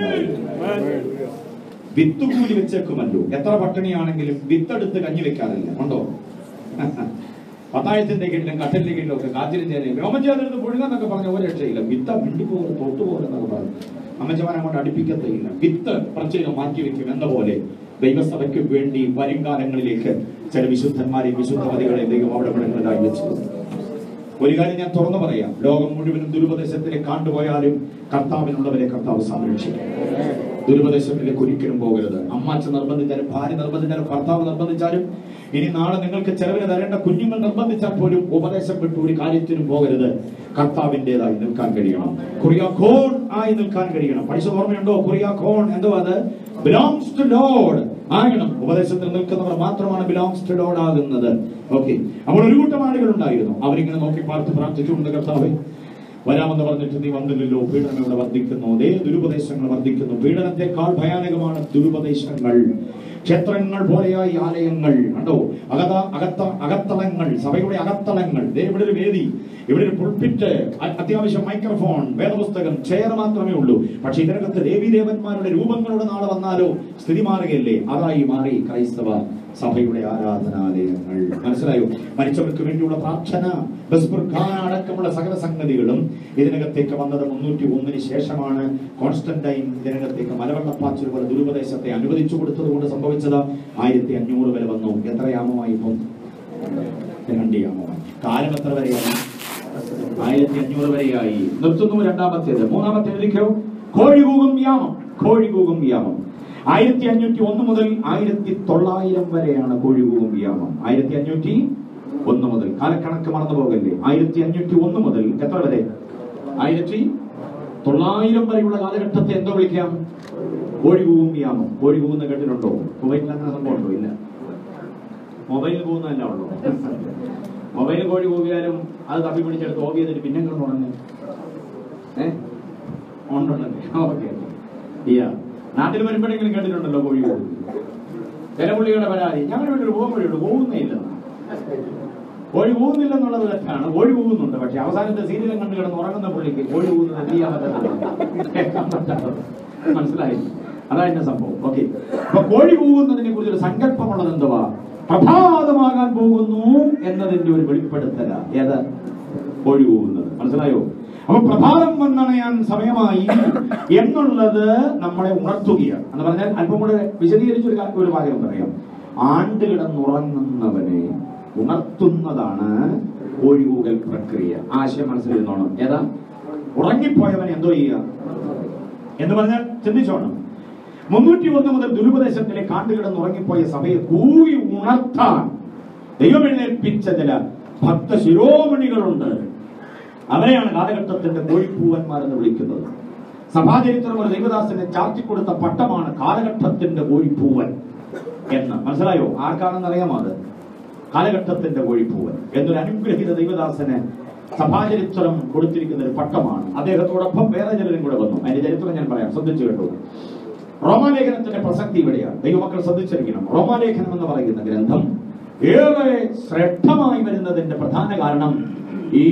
വിത്ത് കൂലി വെച്ചേക്കുമല്ലോ. എത്ര പട്ടിണിയാണെങ്കിലും വിത്തെടുത്ത് കഞ്ഞി വെക്കാറില്ല. ഉണ്ടോ? പത്തായത്തിന്റെ കീഴിലും കട്ടലിന്റെ കീഴിലും ഒക്കെ കാറ്റിലും ചേരും രോമചേതെടുത്ത് പുഴുങ്ങെന്നൊക്കെ പറഞ്ഞ ഒരു രക്ഷയില്ല. വിത്ത മിണ്ടിപ്പോകും, തൊട്ടുപോകുന്നൊക്കെ പറഞ്ഞു അമ്മച്ചമാരെ കൊണ്ട് അടുപ്പിക്കത്തേയില്ല. വിത്ത് പ്രത്യേകം മാറ്റി വെക്കും എന്ന പോലെ ദൈവസഭയ്ക്ക് വേണ്ടി വരും കാലങ്ങളിലേക്ക് ചില വിശുദ്ധന്മാരെയും വിശുദ്ധമതികളെയും ദൈവം അവിടെ പെടുന്നതായി വെച്ചു. ഒരു കാര്യം ഞാൻ തുറന്നു പറയാം, ലോകം മുഴുവനും ദുരുപദേശത്തിലേക്ക് കണ്ടുപോയാലും കർത്താവിനുള്ളവരെ കർത്താവ് സംരക്ഷിക്കും. ദുരുപദേശത്തിലേക്ക് ഒരിക്കലും പോകരുത്. അമ്മാച്ച നിർബന്ധിച്ചാലും, ഭാര്യ നിർബന്ധിച്ചാലും, ഭർത്താവ് നിർബന്ധിച്ചാലും, ഇനി നാളെ നിങ്ങൾക്ക് ചെലവിന് തരേണ്ട കുഞ്ഞുങ്ങൾ നിർബന്ധിച്ചാൽ പോലും ഉപദേശം വിട്ടു ഒരു കാര്യത്തിനും പോകരുത്. കർത്താവിൻ്റെതായി നിൽക്കാൻ കഴിയണം. കുറിയാക്കോൺ ആയി നിൽക്കാൻ കഴിയണം. പഠിച്ച ഓർമ്മയുണ്ടോ? കുറിയാക്കോൺ എന്തോ അത് ബിലോങ്സ് ടു ലോർഡ് ആകണം. ഉപദേശത്തിൽ നിൽക്കുന്നവർ മാത്രമാണ് ബിലോങ്സ് ടു ലോർഡ് ആകുന്നത്. ഓക്കെ. അപ്പോൾ ഒരു കൂട്ടം ആളുകൾ ഉണ്ടായിരുന്നു. അവരിങ്ങനെ നോക്കി പ്രാർത്ഥിച്ചുകൊണ്ട് കർത്താവേ വരാമെന്ന് പറഞ്ഞിട്ട് നീ വന്നില്ലല്ലോ. പീഡനം ഇവിടെ വർദ്ധിക്കുന്നു, ദുരുപദേശങ്ങൾ വർദ്ധിക്കുന്നു. പീഡനത്തെക്കാൾ ഭയാനകമാണ് ദുരുപദേശങ്ങൾ. ക്ഷേത്രങ്ങൾ പോലെയായി ആലയങ്ങൾ കണ്ടോ, അകത്തളങ്ങൾ, സഭയുടെ അകത്തളങ്ങൾ. ഇവിടെ ഒരു വേദി, ഇവിടെ ഒരു പുൾപിറ്റ്, അത്യാവശ്യം മൈക്രോഫോൺ, വേദപുസ്തകം, ചെയർ മാത്രമേ ഉള്ളൂ. പക്ഷെ ഇതിനകത്ത് ദേവീദേവന്മാരുടെ രൂപങ്ങളുടെ നാളെ വന്നാലോ സ്ഥിതി മാറുകയല്ലേ? അതായി മാറി ക്രൈസ്തവ സഭയുടെ ആരാധനാലയങ്ങൾ. മനസ്സിലായോ? മരിച്ചവർക്ക് വേണ്ടിയുള്ള പ്രാർത്ഥന, അടക്കമുള്ള സകല സംഗതികളും ഇതിനകത്തേക്ക് വന്നത് 301 ശേഷമാണ്. കോൺസ്റ്റന്റൈൻ ഇതിനകത്തേക്ക് മലവെള്ളപ്പാച്ചിൽ പോലെ ദുരുപദേശത്തെ അനുവദിച്ചു കൊടുത്തത് കൊണ്ട് സംഭവിച്ചത് 1500 വരെ വന്നു. എത്ര യാമമായി? ഇപ്പം 2 യാമമായി. കാലം എത്ര വരെയായി? 1500 വരെയായി. നിർത്തുന്നു. രണ്ടാമത്തേത്. മൂന്നാമത്തെ എഴുതിക്കോ. കോഴികൂകും യാമം. കോഴികൂകും യാമം 1501 മുതൽ 1900 വരെയാണ് കോഴികൂകും യാമം. 1501 മുതൽ, കാലക്കണക്ക് മറന്നു പോകല്ലേ. 1501 മുതൽ എത്ര വരെ? 1900 വരെയുള്ള കാലഘട്ടത്തെ എന്തോ വിളിക്കാം? കോഴികൂകും യാമം. കോഴികൂകുന്ന കേട്ടിട്ടുണ്ടോ? കുവൈറ്റിൽ അങ്ങനെ സംഭവം ഉണ്ടോ? ഇല്ല. മൊബൈലിൽ പോകുന്നതല്ല ഉള്ളൂ. മൊബൈലിൽ കോഴി കൂകിയാലും അത് തപ്പി പിടിച്ചെടുത്ത് ഓഫ് ചെയ്തിട്ട് പിന്നെ നിങ്ങൾ തുടങ്ങി ഉണ്ടല്ലേ? ഓക്കെ. നാട്ടിൽ വരുമ്പോഴെങ്കിലും കേട്ടിട്ടുണ്ടല്ലോ കോഴി പോകും. ചില പുള്ളികളുടെ പരാതി, ഞങ്ങളുടെ വീട്ടിൽ പോകുമ്പോഴുണ്ട്, പോകുന്നേ ഇല്ല. കോഴി പോകുന്നില്ലെന്നുള്ളത് തെറ്റാണ്. കോഴി പോകുന്നുണ്ട്. പക്ഷെ അവസാനത്തെ സീരിയലും കണ്ടു കിടന്ന് ഉറങ്ങുന്ന പുള്ളിക്ക് കോഴി പോകുന്നത് എന്ത് ചെയ്യാൻ പറ്റത്തില്ല. മനസ്സിലായി? അതാ എന്റെ സംഭവം. ഓക്കെ. അപ്പൊ കോഴി പോകുന്നതിനെ കുറിച്ചൊരു സങ്കല്പമുള്ളത് എന്തുവാ? പ്രഭാതമാകാൻ പോകുന്നു എന്നതിന്റെ ഒരു വെളിപ്പെടുത്തല. ഏത്? കോഴി പോകുന്നത്. മനസ്സിലായോ? അപ്പൊ പ്രഭാതം വന്നണയാൻ സമയമായി എന്നുള്ളത് നമ്മളെ ഉണർത്തുകയാണ്. എന്ന് പറഞ്ഞാൽ അല്പം കൂടെ വിശദീകരിച്ചൊരു വാചകം പറയാം. ആണ്ട് കിടന്നുറങ്ങുന്നവനെ ഉണർത്തുന്നതാണ് കോഴികൂകൽ പ്രക്രിയ. ആശയം മനസ്സിലിരുന്നോണം. ഏതാ? ഉറങ്ങിപ്പോയവനെ എന്തോ ചെയ്യുക എന്ന് പറഞ്ഞാൽ ചിന്തിച്ചോണം. 301 മുതൽ ദുരുപദേശത്തിലെ കാണ്ടുകിടന്നുറങ്ങിപ്പോയ സഭയെ കൂവി ഉണർത്താൻ ദൈവം എഴുന്നേൽപ്പിച്ച ചില ഭക്ത ശിരോമണികളുണ്ട്. അവരെയാണ് കാലഘട്ടത്തിന്റെ കോഴിപ്പൂവന്മാരെന്ന് വിളിക്കുന്നത്. സഭാചരിത്രം ഒരു ദൈവദാസനെ ചാർത്തിക്കൊടുത്ത പട്ടമാണ് കാലഘട്ടത്തിന്റെ കോഴിപ്പൂവൻ എന്ന്. മനസ്സിലായോ? ആർക്കാണെന്ന് അറിയാമോ? അത് കാലഘട്ടത്തിന്റെ കോഴിപ്പൂവൻ എന്നൊരു അനുഗ്രഹീത ദൈവദാസന് സഭാചരിത്രം കൊടുത്തിരിക്കുന്ന ഒരു പട്ടമാണ്. അദ്ദേഹത്തോടൊപ്പം വേറെ ചിലരും കൂടെ വന്നു. അതിന്റെ ചരിത്രം ഞാൻ പറയാം, ശ്രദ്ധിച്ചു കേട്ടു. റോമാലേഖനത്തിന്റെ പ്രസക്തി ഇവിടെയാണ്. ദൈവമക്കൾ ശ്രദ്ധിച്ചിരിക്കണം. റോമാലേഖനം എന്ന് പറയുന്ന ഗ്രന്ഥം ഏറെ ശ്രേഷ്ഠമായി വരുന്നതിന്റെ പ്രധാന കാരണം ഈ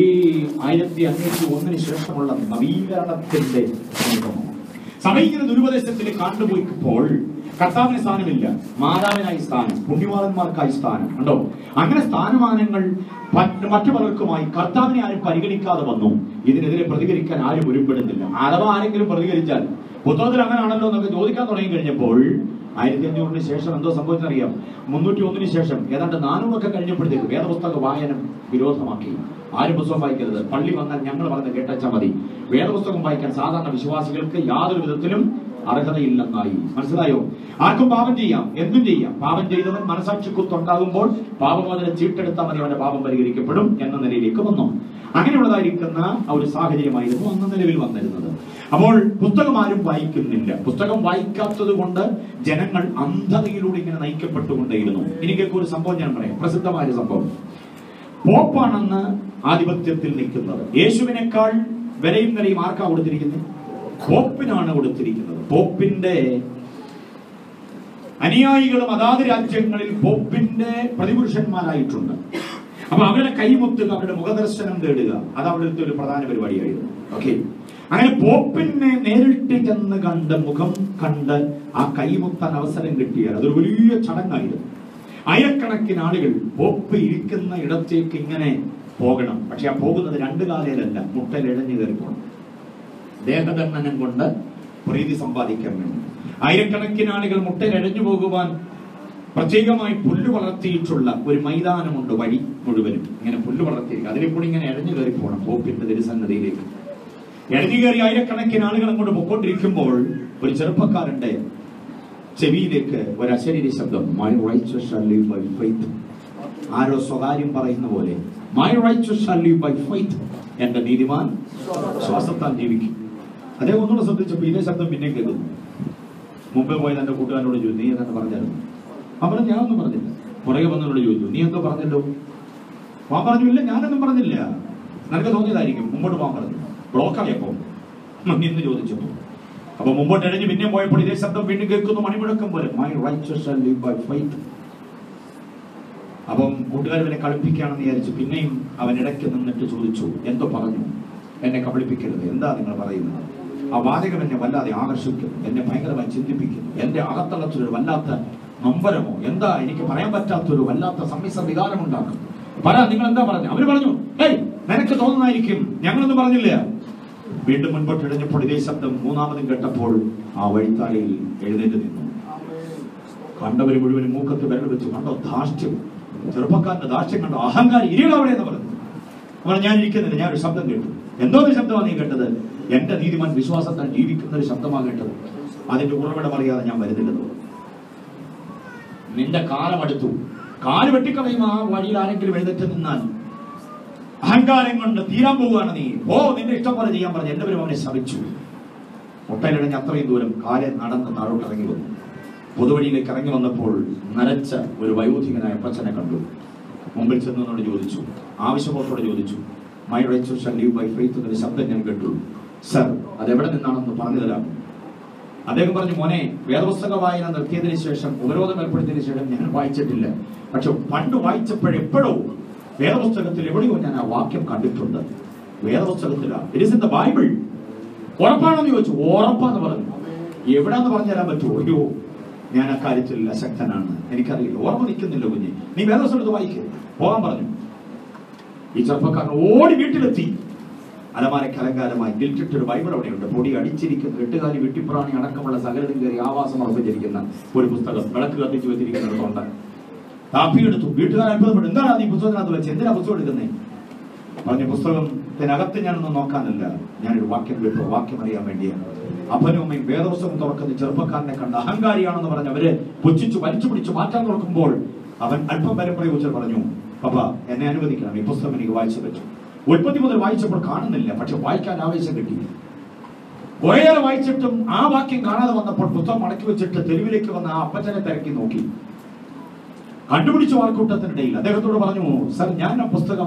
1501 ശേഷമുള്ള നവീകരണത്തിന്റെ അനുഭവമാണ്. സഭ ഇങ്ങനെ ദുരുപദേശത്തിൽ കണ്ടുപോയിപ്പോൾ കർത്താവിന് സ്ഥാനമില്ല, മാതാവിനായി സ്ഥാനം, പുണ്യവാളന്മാർക്കായി സ്ഥാനം ഉണ്ടോ? അങ്ങനെ സ്ഥാനമാനങ്ങൾ മറ്റു പലർക്കുമായി കർത്താവിനെ ആരും പരിഗണിക്കാതെ വന്നു. ഇതിനെതിരെ പ്രതികരിക്കാൻ ആരും ഒരുപ്പെടുന്നില്ല. അഥവാ ആരെങ്കിലും പ്രതികരിച്ചാൽ പുസ്തകത്തിൽ അങ്ങനെയാണല്ലോ എന്നൊക്കെ ചോദിക്കാൻ തുടങ്ങി കഴിഞ്ഞപ്പോൾ 1500 ശേഷം എന്തോ സംഭവിച്ചറിയാം. 301 ശേഷം ഏതാണ്ട് 400 കഴിഞ്ഞപ്പോഴത്തേക്ക് വേദപുസ്തക വായന വിരോധമാക്കി. ആരും പുസ്തകം വായിക്കരുത്, പള്ളി വന്നാൽ ഞങ്ങൾ പറഞ്ഞ് കേട്ടാൽ മതി. വേദപുസ്തകം വായിക്കാൻ സാധാരണ വിശ്വാസികൾക്ക് യാതൊരു വിധത്തിലും അർഹതയില്ലെന്നായി. മനസ്സിലായോ? ആർക്കും പാപം ചെയ്യാം, എന്തും ചെയ്യാം. പാപം ചെയ്തവൻ മനസാക്ഷിക്കുത്തുണ്ടാകുമ്പോൾ പാപമോചന ചീട്ടെടുത്താൽ മതി, അവന്റെ പാപം പരിഹരിക്കപ്പെടും എന്ന നിലയിലേക്ക് വന്നു. അങ്ങനെയുള്ളതായിരിക്കുന്ന ഒരു സാഹചര്യമായിരുന്നു അന്ന് നിലവിൽ വന്നിരുന്നത്. അപ്പോൾ പുസ്തകം ആരും വായിക്കുന്നില്ല. പുസ്തകം വായിക്കാത്തത് കൊണ്ട് ജനങ്ങൾ അന്ധതയിലൂടെ ഇങ്ങനെ നയിക്കപ്പെട്ടുകൊണ്ടേയിരുന്നു. എനിക്കൊക്കെ ഒരു സംഭവം ഞാൻ പറയാം, പ്രസിദ്ധമായ ഒരു സംഭവം. പോപ്പാണെന്ന് ആധിപത്യത്തിൽ നിൽക്കുന്നത്. യേശുവിനേക്കാൾ വിലയും നിലയും ആർക്കാ കൊടുത്തിരിക്കുന്നത്? പോപ്പിനാണ് കൊടുത്തിരിക്കുന്നത്. പോപ്പിന്റെ അനുയായികളും അതാത് രാജ്യങ്ങളിൽ പോപ്പിന്റെ പ്രതിപുരുഷന്മാരായിട്ടുണ്ട്. അപ്പൊ അവരുടെ കൈമുത്തുക, അവരുടെ മുഖദർശനം തേടുക, അത് അവിടുത്തെ ഒരു പ്രധാന പരിപാടിയായിരുന്നു. ഓക്കെ. അങ്ങനെ പോപ്പിനെ നേരിട്ട് ചെന്ന് കണ്ട് മുഖം കണ്ട് ആ കൈമുത്താൻ അവസരം കിട്ടിയാൽ അതൊരു വലിയ ചടങ്ങായിരുന്നു. ആയിരക്കണക്കിന് ആളുകൾ പോപ്പ് ഇരിക്കുന്ന ഇടത്തേക്ക് ഇങ്ങനെ പോകണം. പക്ഷെ ആ പോകുന്നത് 2 കാലയിലല്ല, മുട്ടലിഴഞ്ഞു കയറി പോകണം. ദേഹദണ്ഡനം കൊണ്ട് പ്രീതി സമ്പാദിക്കാൻ വേണ്ടി ആയിരക്കണക്കിന് ആളുകൾ മുട്ടലിഴഞ്ഞു പോകുവാൻ പ്രത്യേകമായി പുല്ല് വളർത്തിയിട്ടുള്ള ഒരു മൈതാനമുണ്ട്. വഴി മുഴുവനും ഇങ്ങനെ പുല്ല് വളർത്തിയിരിക്കും. അതിലെ കൂടി ഇങ്ങനെ ഇഴഞ്ഞു കയറി പോകണം പോപ്പിന്റെ തിരുസന്നതിയിലേക്ക്. ഇഴഞ്ഞു കയറി ആയിരക്കണക്കിന് ആളുകൾ അങ്ങോട്ട് പൊക്കോണ്ടിരിക്കുമ്പോൾ ഒരു ചെറുപ്പക്കാരന്റെ ചെവിയിലേക്ക് ഒരു അശരീരി ശബ്ദം, my rights shall live by faith. ആരോ സ്വകാര്യം പറയുന്ന പോലെ, my rights shall live by faith. എന്റെ നീതിമാൻ ശ്വാസത്താൽ ജീവിക്കും. അദ്ദേഹം ഒന്നുകൂടെ ശ്രദ്ധിച്ചപ്പോൾ ഇതേ ശബ്ദം പിന്നെ കേൾക്കുന്നു. മുമ്പേ പോയത് എന്റെ കൂട്ടുകാരനോട് ചോദിച്ചു, നീ എന്താ പറഞ്ഞായിരുന്നു? അവൻ ഞാനൊന്നും പറഞ്ഞില്ല. പുറകെ വന്നവരോട് ചോദിച്ചു, നീ എന്തോ പറഞ്ഞല്ലോ? വാൻ പറഞ്ഞു, ഇല്ല ഞാനൊന്നും പറഞ്ഞില്ല, നിനക്ക് തോന്നിയതായിരിക്കും. മുമ്പോട്ട് പോകാൻ പറഞ്ഞു. ബ്ലോക്കായപ്പോ എന്ന് ചോദിച്ചപ്പോ അപ്പൊ മുമ്പോട്ട് ഇഴഞ്ഞ് പിന്നെ പോയപ്പോൾ ഇതേ ശബ്ദം വീണ്ടും കേൾക്കുന്നു, മണിമുഴക്കം പോലെ, my rights shall live by faith. അപ്പം കൂട്ടുകാരനെ കളിപ്പിക്കുകയാണെന്ന് വിചാരിച്ചു. പിന്നെയും അവൻ ഇടയ്ക്ക് നിന്നിട്ട് ചോദിച്ചു, എന്തോ പറഞ്ഞു? എന്നെ കബളിപ്പിക്കരുത്, എന്താ നിങ്ങൾ പറയുന്നത്? ആ വാചകം എന്നെ വല്ലാതെ ആകർഷിക്കുന്നു, എന്നെ ഭയങ്കരമായി ചിന്തിപ്പിക്കുന്നു. എന്റെ അകത്തളത്തിലൊരു വല്ലാത്ത നൊമ്പരമോ എന്താ എനിക്ക് പറയാൻ പറ്റാത്തൊരു വല്ലാത്ത സമ്മിശ്ര വികാരം ഉണ്ടാക്കും. പറ, നിങ്ങൾ എന്താ പറഞ്ഞു? അവര് പറഞ്ഞു, ഏയ് നിനക്ക് തോന്നുന്നായിരിക്കും, ഞങ്ങളൊന്നും പറഞ്ഞില്ല. വീണ്ടും മുൻപോട്ട് ഇടഞ്ഞപ്പോൾ ഇതേ ശബ്ദം മൂന്നാമതും കേട്ടപ്പോൾ ആ വഴിത്താരയിൽ എഴുന്നേറ്റ് നിന്നു. കണ്ടവര് മുഴുവനും മൂക്കത്ത് വിരൽ വെച്ചു. കണ്ടോ ധാർഷ്ട്യം, ചെറുപ്പക്കാരന്റെ ധാർഷ്ട്യം കണ്ടോ, അഹങ്കാരി, ഇരിയുടെ അവിടെ എന്ന് പറഞ്ഞു. അവൻ ഞാൻ ഇരിക്കുന്നില്ല, ഞാനൊരു ശബ്ദം കേട്ടു. എന്തോന്ന് ശബ്ദമാണ് നീ കേട്ടത്? എന്റെ നീതിമാൻ വിശ്വാസത്താൽ ജീവിക്കുന്ന ഒരു ശബ്ദമാണ് കേട്ടത്. അതിന്റെ ഉറവിടം അറിയാതെ ഞാൻ വരുന്നില്ലെന്ന്. നിന്റെ കാലം അടുത്തു, കാല് വെട്ടിക്കളയും ആ വഴിയിൽ ആരെങ്കിലും എഴുന്നേറ്റ് നിന്നാൽ. അഹങ്കാരം കൊണ്ട് തീരാൻ പോവുകയാണ് നീ, ഓ നിന്റെ ഇഷ്ടം പോലെ ചെയ്യാൻ പറഞ്ഞു. എല്ലാവരും അവനെ ശപിച്ചു. മുട്ടയിലടഞ്ഞ് അത്രയും ദൂരം കാല് നടന്ന് താഴോട്ട് ഇറങ്ങി വന്നു. പൊതുവഴിയിലേക്ക് ഇറങ്ങി വന്നപ്പോൾ നരച്ച ഒരു വയോധികനായ അപ്പച്ചനെ കണ്ടു. മുമ്പിൽ ചെന്നോട് ചോദിച്ചു, ആവശ്യബോധത്തോടെ ചോദിച്ചു, my rights shall live by faith എന്നൊരു ശബ്ദം ഞാൻ കേട്ടു. സർ, അതെവിടെ നിന്നാണെന്ന് പറഞ്ഞു തരാം. അദ്ദേഹം പറഞ്ഞു, മോനെ, വേദപുസ്തക വായന നിർത്തിയതിനു ശേഷം, ഉപരോധം ഏർപ്പെടുത്തിയതിനു ശേഷം ഞാൻ വായിച്ചിട്ടില്ല. പക്ഷെ പണ്ട് വായിച്ചപ്പോഴെപ്പോഴോ വേദപുസ്തകത്തിൽ എവിടെയോ ഞാൻ ആ വാക്യം കണ്ടിട്ടുണ്ട്. വേദപുസ്തകത്തിലാണ്, it is in the Bible. ഉറപ്പാണെന്ന് ചോദിച്ചു. ഉറപ്പാന്ന് പറഞ്ഞു. എവിടാന്ന് പറഞ്ഞു തരാൻ പറ്റുമോ? അയ്യോ, ഞാൻ അക്കാര്യത്തിൽ അശക്തനാണ്, എനിക്കറിയില്ല, ഓർമ്മ നിൽക്കുന്നില്ല കുഞ്ഞ്, നീ വേദപുസ്തകത്ത് വായിക്കുക, പോകാൻ പറഞ്ഞു. ഈ ചെറുപ്പക്കാരൻ ഓടി വീട്ടിലെത്തി. അലമാരയ്ക്ക് അലങ്കാരമായി ഗിൽറ്റിട്ടൊരു ബൈബിൾ അവിടെയുണ്ട്. പൊടി അടിച്ചിരിക്കുന്ന എട്ടുകാലി വെട്ടിപ്രാണി അടക്കമുള്ള സകലതും കയറി ആവാസം ഉറപ്പിച്ചിരിക്കുന്ന ഒരു പുസ്തകം, വിളക്ക് കത്തിച്ച് വെച്ചിരിക്കുന്നിടത്തുണ്ട്. കാപ്പിയെടുത്തു. വീട്ടുകാർ അത്ഭുതപ്പെട്ടു, എന്താണ് ഈ പുസ്തകത്തിനകത്ത് വെച്ച്, എന്തിനാ പുസ്തകം എടുക്കുന്നേ? പറഞ്ഞു, പുസ്തകത്തിനകത്ത് ഞാനൊന്നും നോക്കാനല്ല, ഞാനൊരു വാക്യം കേട്ടു, വാക്യം അറിയാൻ വേണ്ടിയാണ്. അപ്പനും അമ്മയും വേദപുസ്തകം തുറക്കുന്ന ചെറുപ്പക്കാരനെ കണ്ട് അഹങ്കാരിയാണെന്ന് പറഞ്ഞ് അവര് പുച്ഛിച്ചു വലിച്ചു പിടിച്ചു മാറ്റാൻ നോക്കുമ്പോൾ അവൻ അല്പം വരെ പ്രയോഗിച്ചു പറഞ്ഞു, പപ്പ എന്നെ അനുവദിക്കണം, ഈ പുസ്തകം എനിക്ക് വായിച്ചു പറ്റും. ഉൽപ്പത്തി മുതൽ വായിച്ചപ്പോൾ കാണുന്നില്ല, പക്ഷെ വായിക്കാൻ ആവേശം കിട്ടി. കുറേയേറെ വായിച്ചിട്ടും ആ വാക്യം കാണാതെ വന്നപ്പോൾ പുസ്തകം മടക്കി വെച്ചിട്ട് തെരുവിലേക്ക് വന്ന ആ അപ്പച്ചനെ തിരക്കി നോക്കി. കണ്ടുപിടിച്ചു ആൾക്കൂട്ടത്തിനിടയിൽ. അദ്ദേഹത്തോട് പറഞ്ഞു, സർ, ഞാൻ ആ പുസ്തകം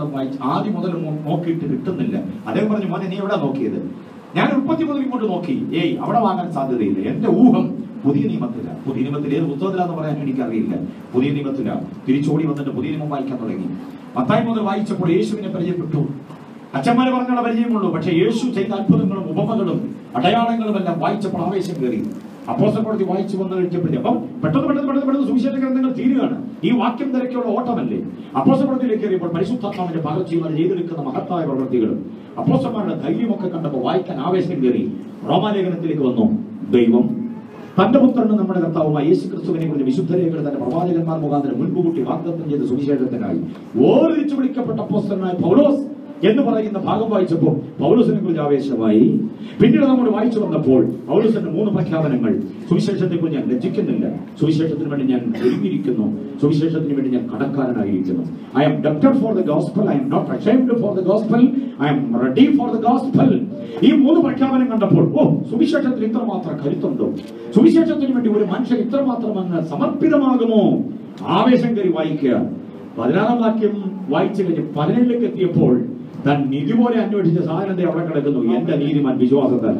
ആദ്യം മുതൽ നോക്കിയിട്ട് കിട്ടുന്നില്ല. അദ്ദേഹം പറഞ്ഞു, മോനെ നീ എവിടെ നോക്കിയത്? ഞാൻ ഉൽപ്പത്തി മുതൽ ഇങ്ങോട്ട് നോക്കി, ഏയ് അവിടെ വാങ്ങാൻ സാധ്യതയില്ല. എന്റെ ഊഹം പുതിയ നിയമത്തിലാണ്. പുതിയ നിയമത്തിൽ ഏത് പുസ്തകത്തിലാന്ന് പറയാൻ എനിക്കറിയില്ല. പുതിയ നിയമത്തിലാണ്. തിരിച്ചോടി വന്നിട്ട് പുതിയ നിയമം വായിക്കാൻ തുടങ്ങി. മത്തായി മുതൽ വായിച്ചപ്പോൾ യേശുവിനെ പരിചയപ്പെട്ടു. അച്ഛന്മാരെ പറഞ്ഞുള്ള പരിചയമുള്ളൂ, പക്ഷെ യേശു ചെയ്ത അത്ഭുതങ്ങളും ഉപമകളും അടയാളങ്ങളും എല്ലാം വായിച്ചപ്പോൾ ആവേശം കയറി. അപ്പോസ്തലപ്രവൃത്തി വായിച്ചു വന്നു കഴിഞ്ഞപ്പോഴേ അപ്പം പെട്ടെന്ന് സുവിശേഷ ഗ്രന്ഥങ്ങൾ തീരുകയാണ്. ഈ വാക്യം തിരക്കുള്ള ഓട്ടമല്ലേ. അപ്പോസ്തലപ്രവൃത്തിയിലേക്ക് കയറിയപ്പോൾ പരിശുദ്ധാത്മാവിന്റെ പകർച്ചയും അത് ചെയ്തെടുക്കുന്ന മഹത്തായ പ്രവൃത്തികളും അപ്പോസ്തലന്മാരുടെ ധൈര്യമൊക്കെ കണ്ടപ്പോൾ വായിക്കാൻ ആവേശം കയറി. റോമാലേഖനത്തിലേക്ക് വന്നു. ദൈവം തന്റെ പുത്രനും നമ്മുടെ കർത്താവുമായ യേശു ക്രിസ്തുവിനെ കുറിച്ച് വിശുദ്ധരേഖകൾ തന്റെ പ്രവാചകന്മാർ മുഖാന്തരം മുൻകൂട്ടി വാഗ്ദത്തം ചെയ്ത സുവിശേഷത്തിനായി ഓർമ്മിച്ചു വിളിക്കപ്പെട്ട അപ്പോസ്തലനായ പൗലോസ് എന്ന് പറയുന്ന ഭാഗം വായിച്ചപ്പോൾ പൗലോസിനെ കുറിച്ച് ആവേശമായി. പിന്നീട് നമ്മോട് വായിച്ചു വന്നപ്പോൾ പൗലോസിന്റെ 3 പ്രഖ്യാപനങ്ങൾ. സുവിശേഷത്തെ കുറിച്ച് ഞാൻ ലജ്ജിക്കുന്നില്ല, സുവിശേഷത്തിന് വേണ്ടി ഞാൻ ഒരുങ്ങിയിരിക്കുന്നു, സുവിശേഷത്തിന് വേണ്ടി ഞാൻ കടക്കാരനായിരിക്കുന്നു. ഐ ആം ഡെപ്റ്റഡ് for the gospel, I am not ashamed for the gospel, I am ready for the gospel. ഈ 3 പ്രഖ്യാപനം കണ്ടപ്പോൾ, ഓ, സുവിശേഷത്തിൽ ഇത്രമാത്രം കരുത്തുണ്ടോ, സുവിശേഷത്തിന് വേണ്ടി ഒരു മനുഷ്യൻ ഇത്രമാത്രം അങ്ങ് സമർപ്പിതമാകുമോ? ആവേശം കയറി വായിക്കുക. 16-ാം വാക്യം വായിച്ചു കഴിഞ്ഞ് 17-ലേക്ക് എത്തിയപ്പോൾ താൻ നിധി പോലെ അന്വേഷിച്ച സാധനത്തെ അവിടെ കിടക്കുന്നു. എന്റെ നീതിമാൻ വിശ്വാസത്താൽ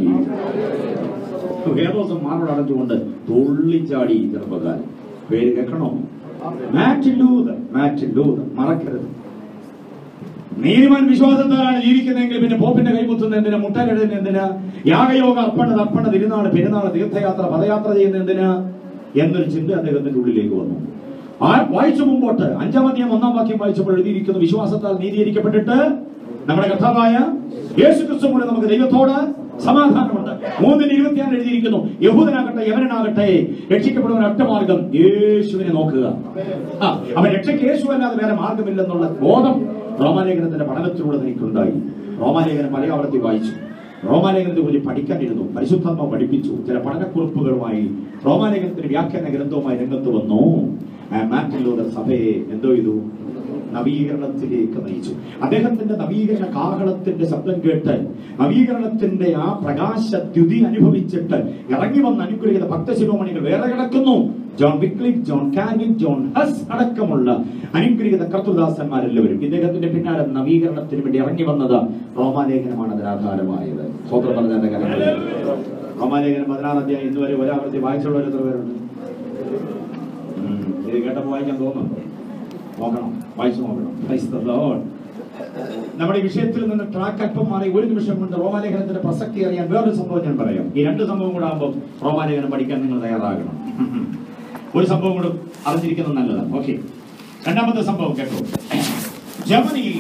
ജീവിക്കും. വേദോസം മാറോട് അടച്ചുകൊണ്ട് തുള്ളിച്ചാടി ചെറുപ്പക്കാരൻ. പേര് കേൾക്കണോ? Martin Luther. മറക്കരുത്. നീതിമാൻ വിശ്വാസത്താലാണ് ജീവിക്കുന്നതെങ്കിൽ പിന്നെ പോപ്പിന്റെ കൈമുത്തുന്ന എന്തിനാ, മുട്ടലെഴുതുന്ന എന്തിനാ, യാഗയോഗ അർപ്പണ തിരുനാള് പെരുന്നാള് തീർത്ഥയാത്ര പദയാത്ര ചെയ്യുന്ന എന്തിനാ എന്നൊരു ചിന്ത അദ്ദേഹത്തിന്റെ ഉള്ളിലേക്ക് വന്നു. വായിച്ചു മുമ്പോട്ട് 5-ാം അധ്യായം 1-ാം വാക്യം വായിച്ചപ്പോൾ എഴുതിയിരിക്കുന്നു, വിശ്വാസത്താൽ നീതീകരിക്കപ്പെട്ടിട്ട് നമ്മുടെ കർത്താവായ യേശു ക്രിസ്തു മൂലം നമുക്ക് ദൈവത്തോട് സമാധാനമുണ്ട്. 3:26 എഴുതിയിരിക്കുന്നു, യഹൂദനാകട്ടെ യവനനാകട്ടെ രക്ഷിക്കപ്പെടുവാൻ ഒറ്റ മാർഗം യേശുവിനെ നോക്കുക. അവൻ രക്ഷയ്ക്ക് യേശു അല്ലാതെ വേറെ മാർഗമില്ലെന്നുള്ള ബോധം റോമാലേഖനത്തിന്റെ പഠനത്തിലൂടെ എനിക്കുണ്ടായി. റോമാലേഖനം മലയാളത്തിൽ വായിച്ചു. റോമാലേഖനത്തെ കുറിച്ച് പഠിക്കാനിരുന്നു. പരിശുദ്ധാത്മാവ് പഠിപ്പിച്ചു. ചില പഠനക്കുറിപ്പുകളുമായി റോമാലേഖനത്തിന്റെ വ്യാഖ്യാന ഗ്രന്ഥവുമായി രംഗത്ത് വന്നു. മാർട്ടിൻ ലൂതർ സഭയെ എന്തോ ചെയ്തു? നവീകരണത്തിലേക്ക് നയിച്ചു. അദ്ദേഹത്തിന്റെ നവീകരണ കാഹളത്തിന്റെ ശബ്ദം കേട്ട് നവീകരണത്തിന്റെ ആ പ്രകാശദ്യുതി അനുഭവിച്ചിട്ട് ഇറങ്ങി വന്ന് അനുഗ്രഹിത ഭക്തശിരോമണികൾ വേറെ കിടക്കുന്നു. John Wycliffe, John Calvin, John Hus അടക്കമുള്ള അനുഗ്രഹിത കർത്തൃദാസന്മാരെല്ലാവരും ഇദ്ദേഹത്തിന്റെ പിന്നാലെ നവീകരണത്തിന് വേണ്ടി ഇറങ്ങി വന്നത് റോമാലേഖനമാണ് അതിനാധാരമായത്. സ്വതന്ത്ര പറഞ്ഞ കാര്യങ്ങൾ റോമാലേഖനം 16-ാം അധ്യായം ഇന്നുവരെ ഒരാവർത്തി വായിച്ചുള്ളവർ എത്ര പേരുണ്ട്? ഇത് കേട്ടപ്പോൾ വായിക്കാൻ തോന്നുന്നു. നോക്കണം, വായിച്ചു നോക്കണം. നമ്മുടെ ഈ വിഷയത്തിൽ നിന്ന് ട്രാക്ക് അല്പം മാറി ഒരു നിമിഷം കൊണ്ട് റോമാലേഖനത്തിന്റെ പ്രസക്തി അറിയാൻ വേറൊരു സംഭവം ഞാൻ പറയാം. ഈ 2 സംഭവം കൂടെ ആകുമ്പോൾ റോമാലേഖനം പഠിക്കാൻ നിങ്ങൾ തയ്യാറാകണം. ഒരു സംഭവം കൂടെ അറിഞ്ഞിരിക്കുന്നത് നല്ലതാണ്. ഓക്കെ, രണ്ടാമത്തെ സംഭവം കേട്ടോ. ജർമ്മനിയിൽ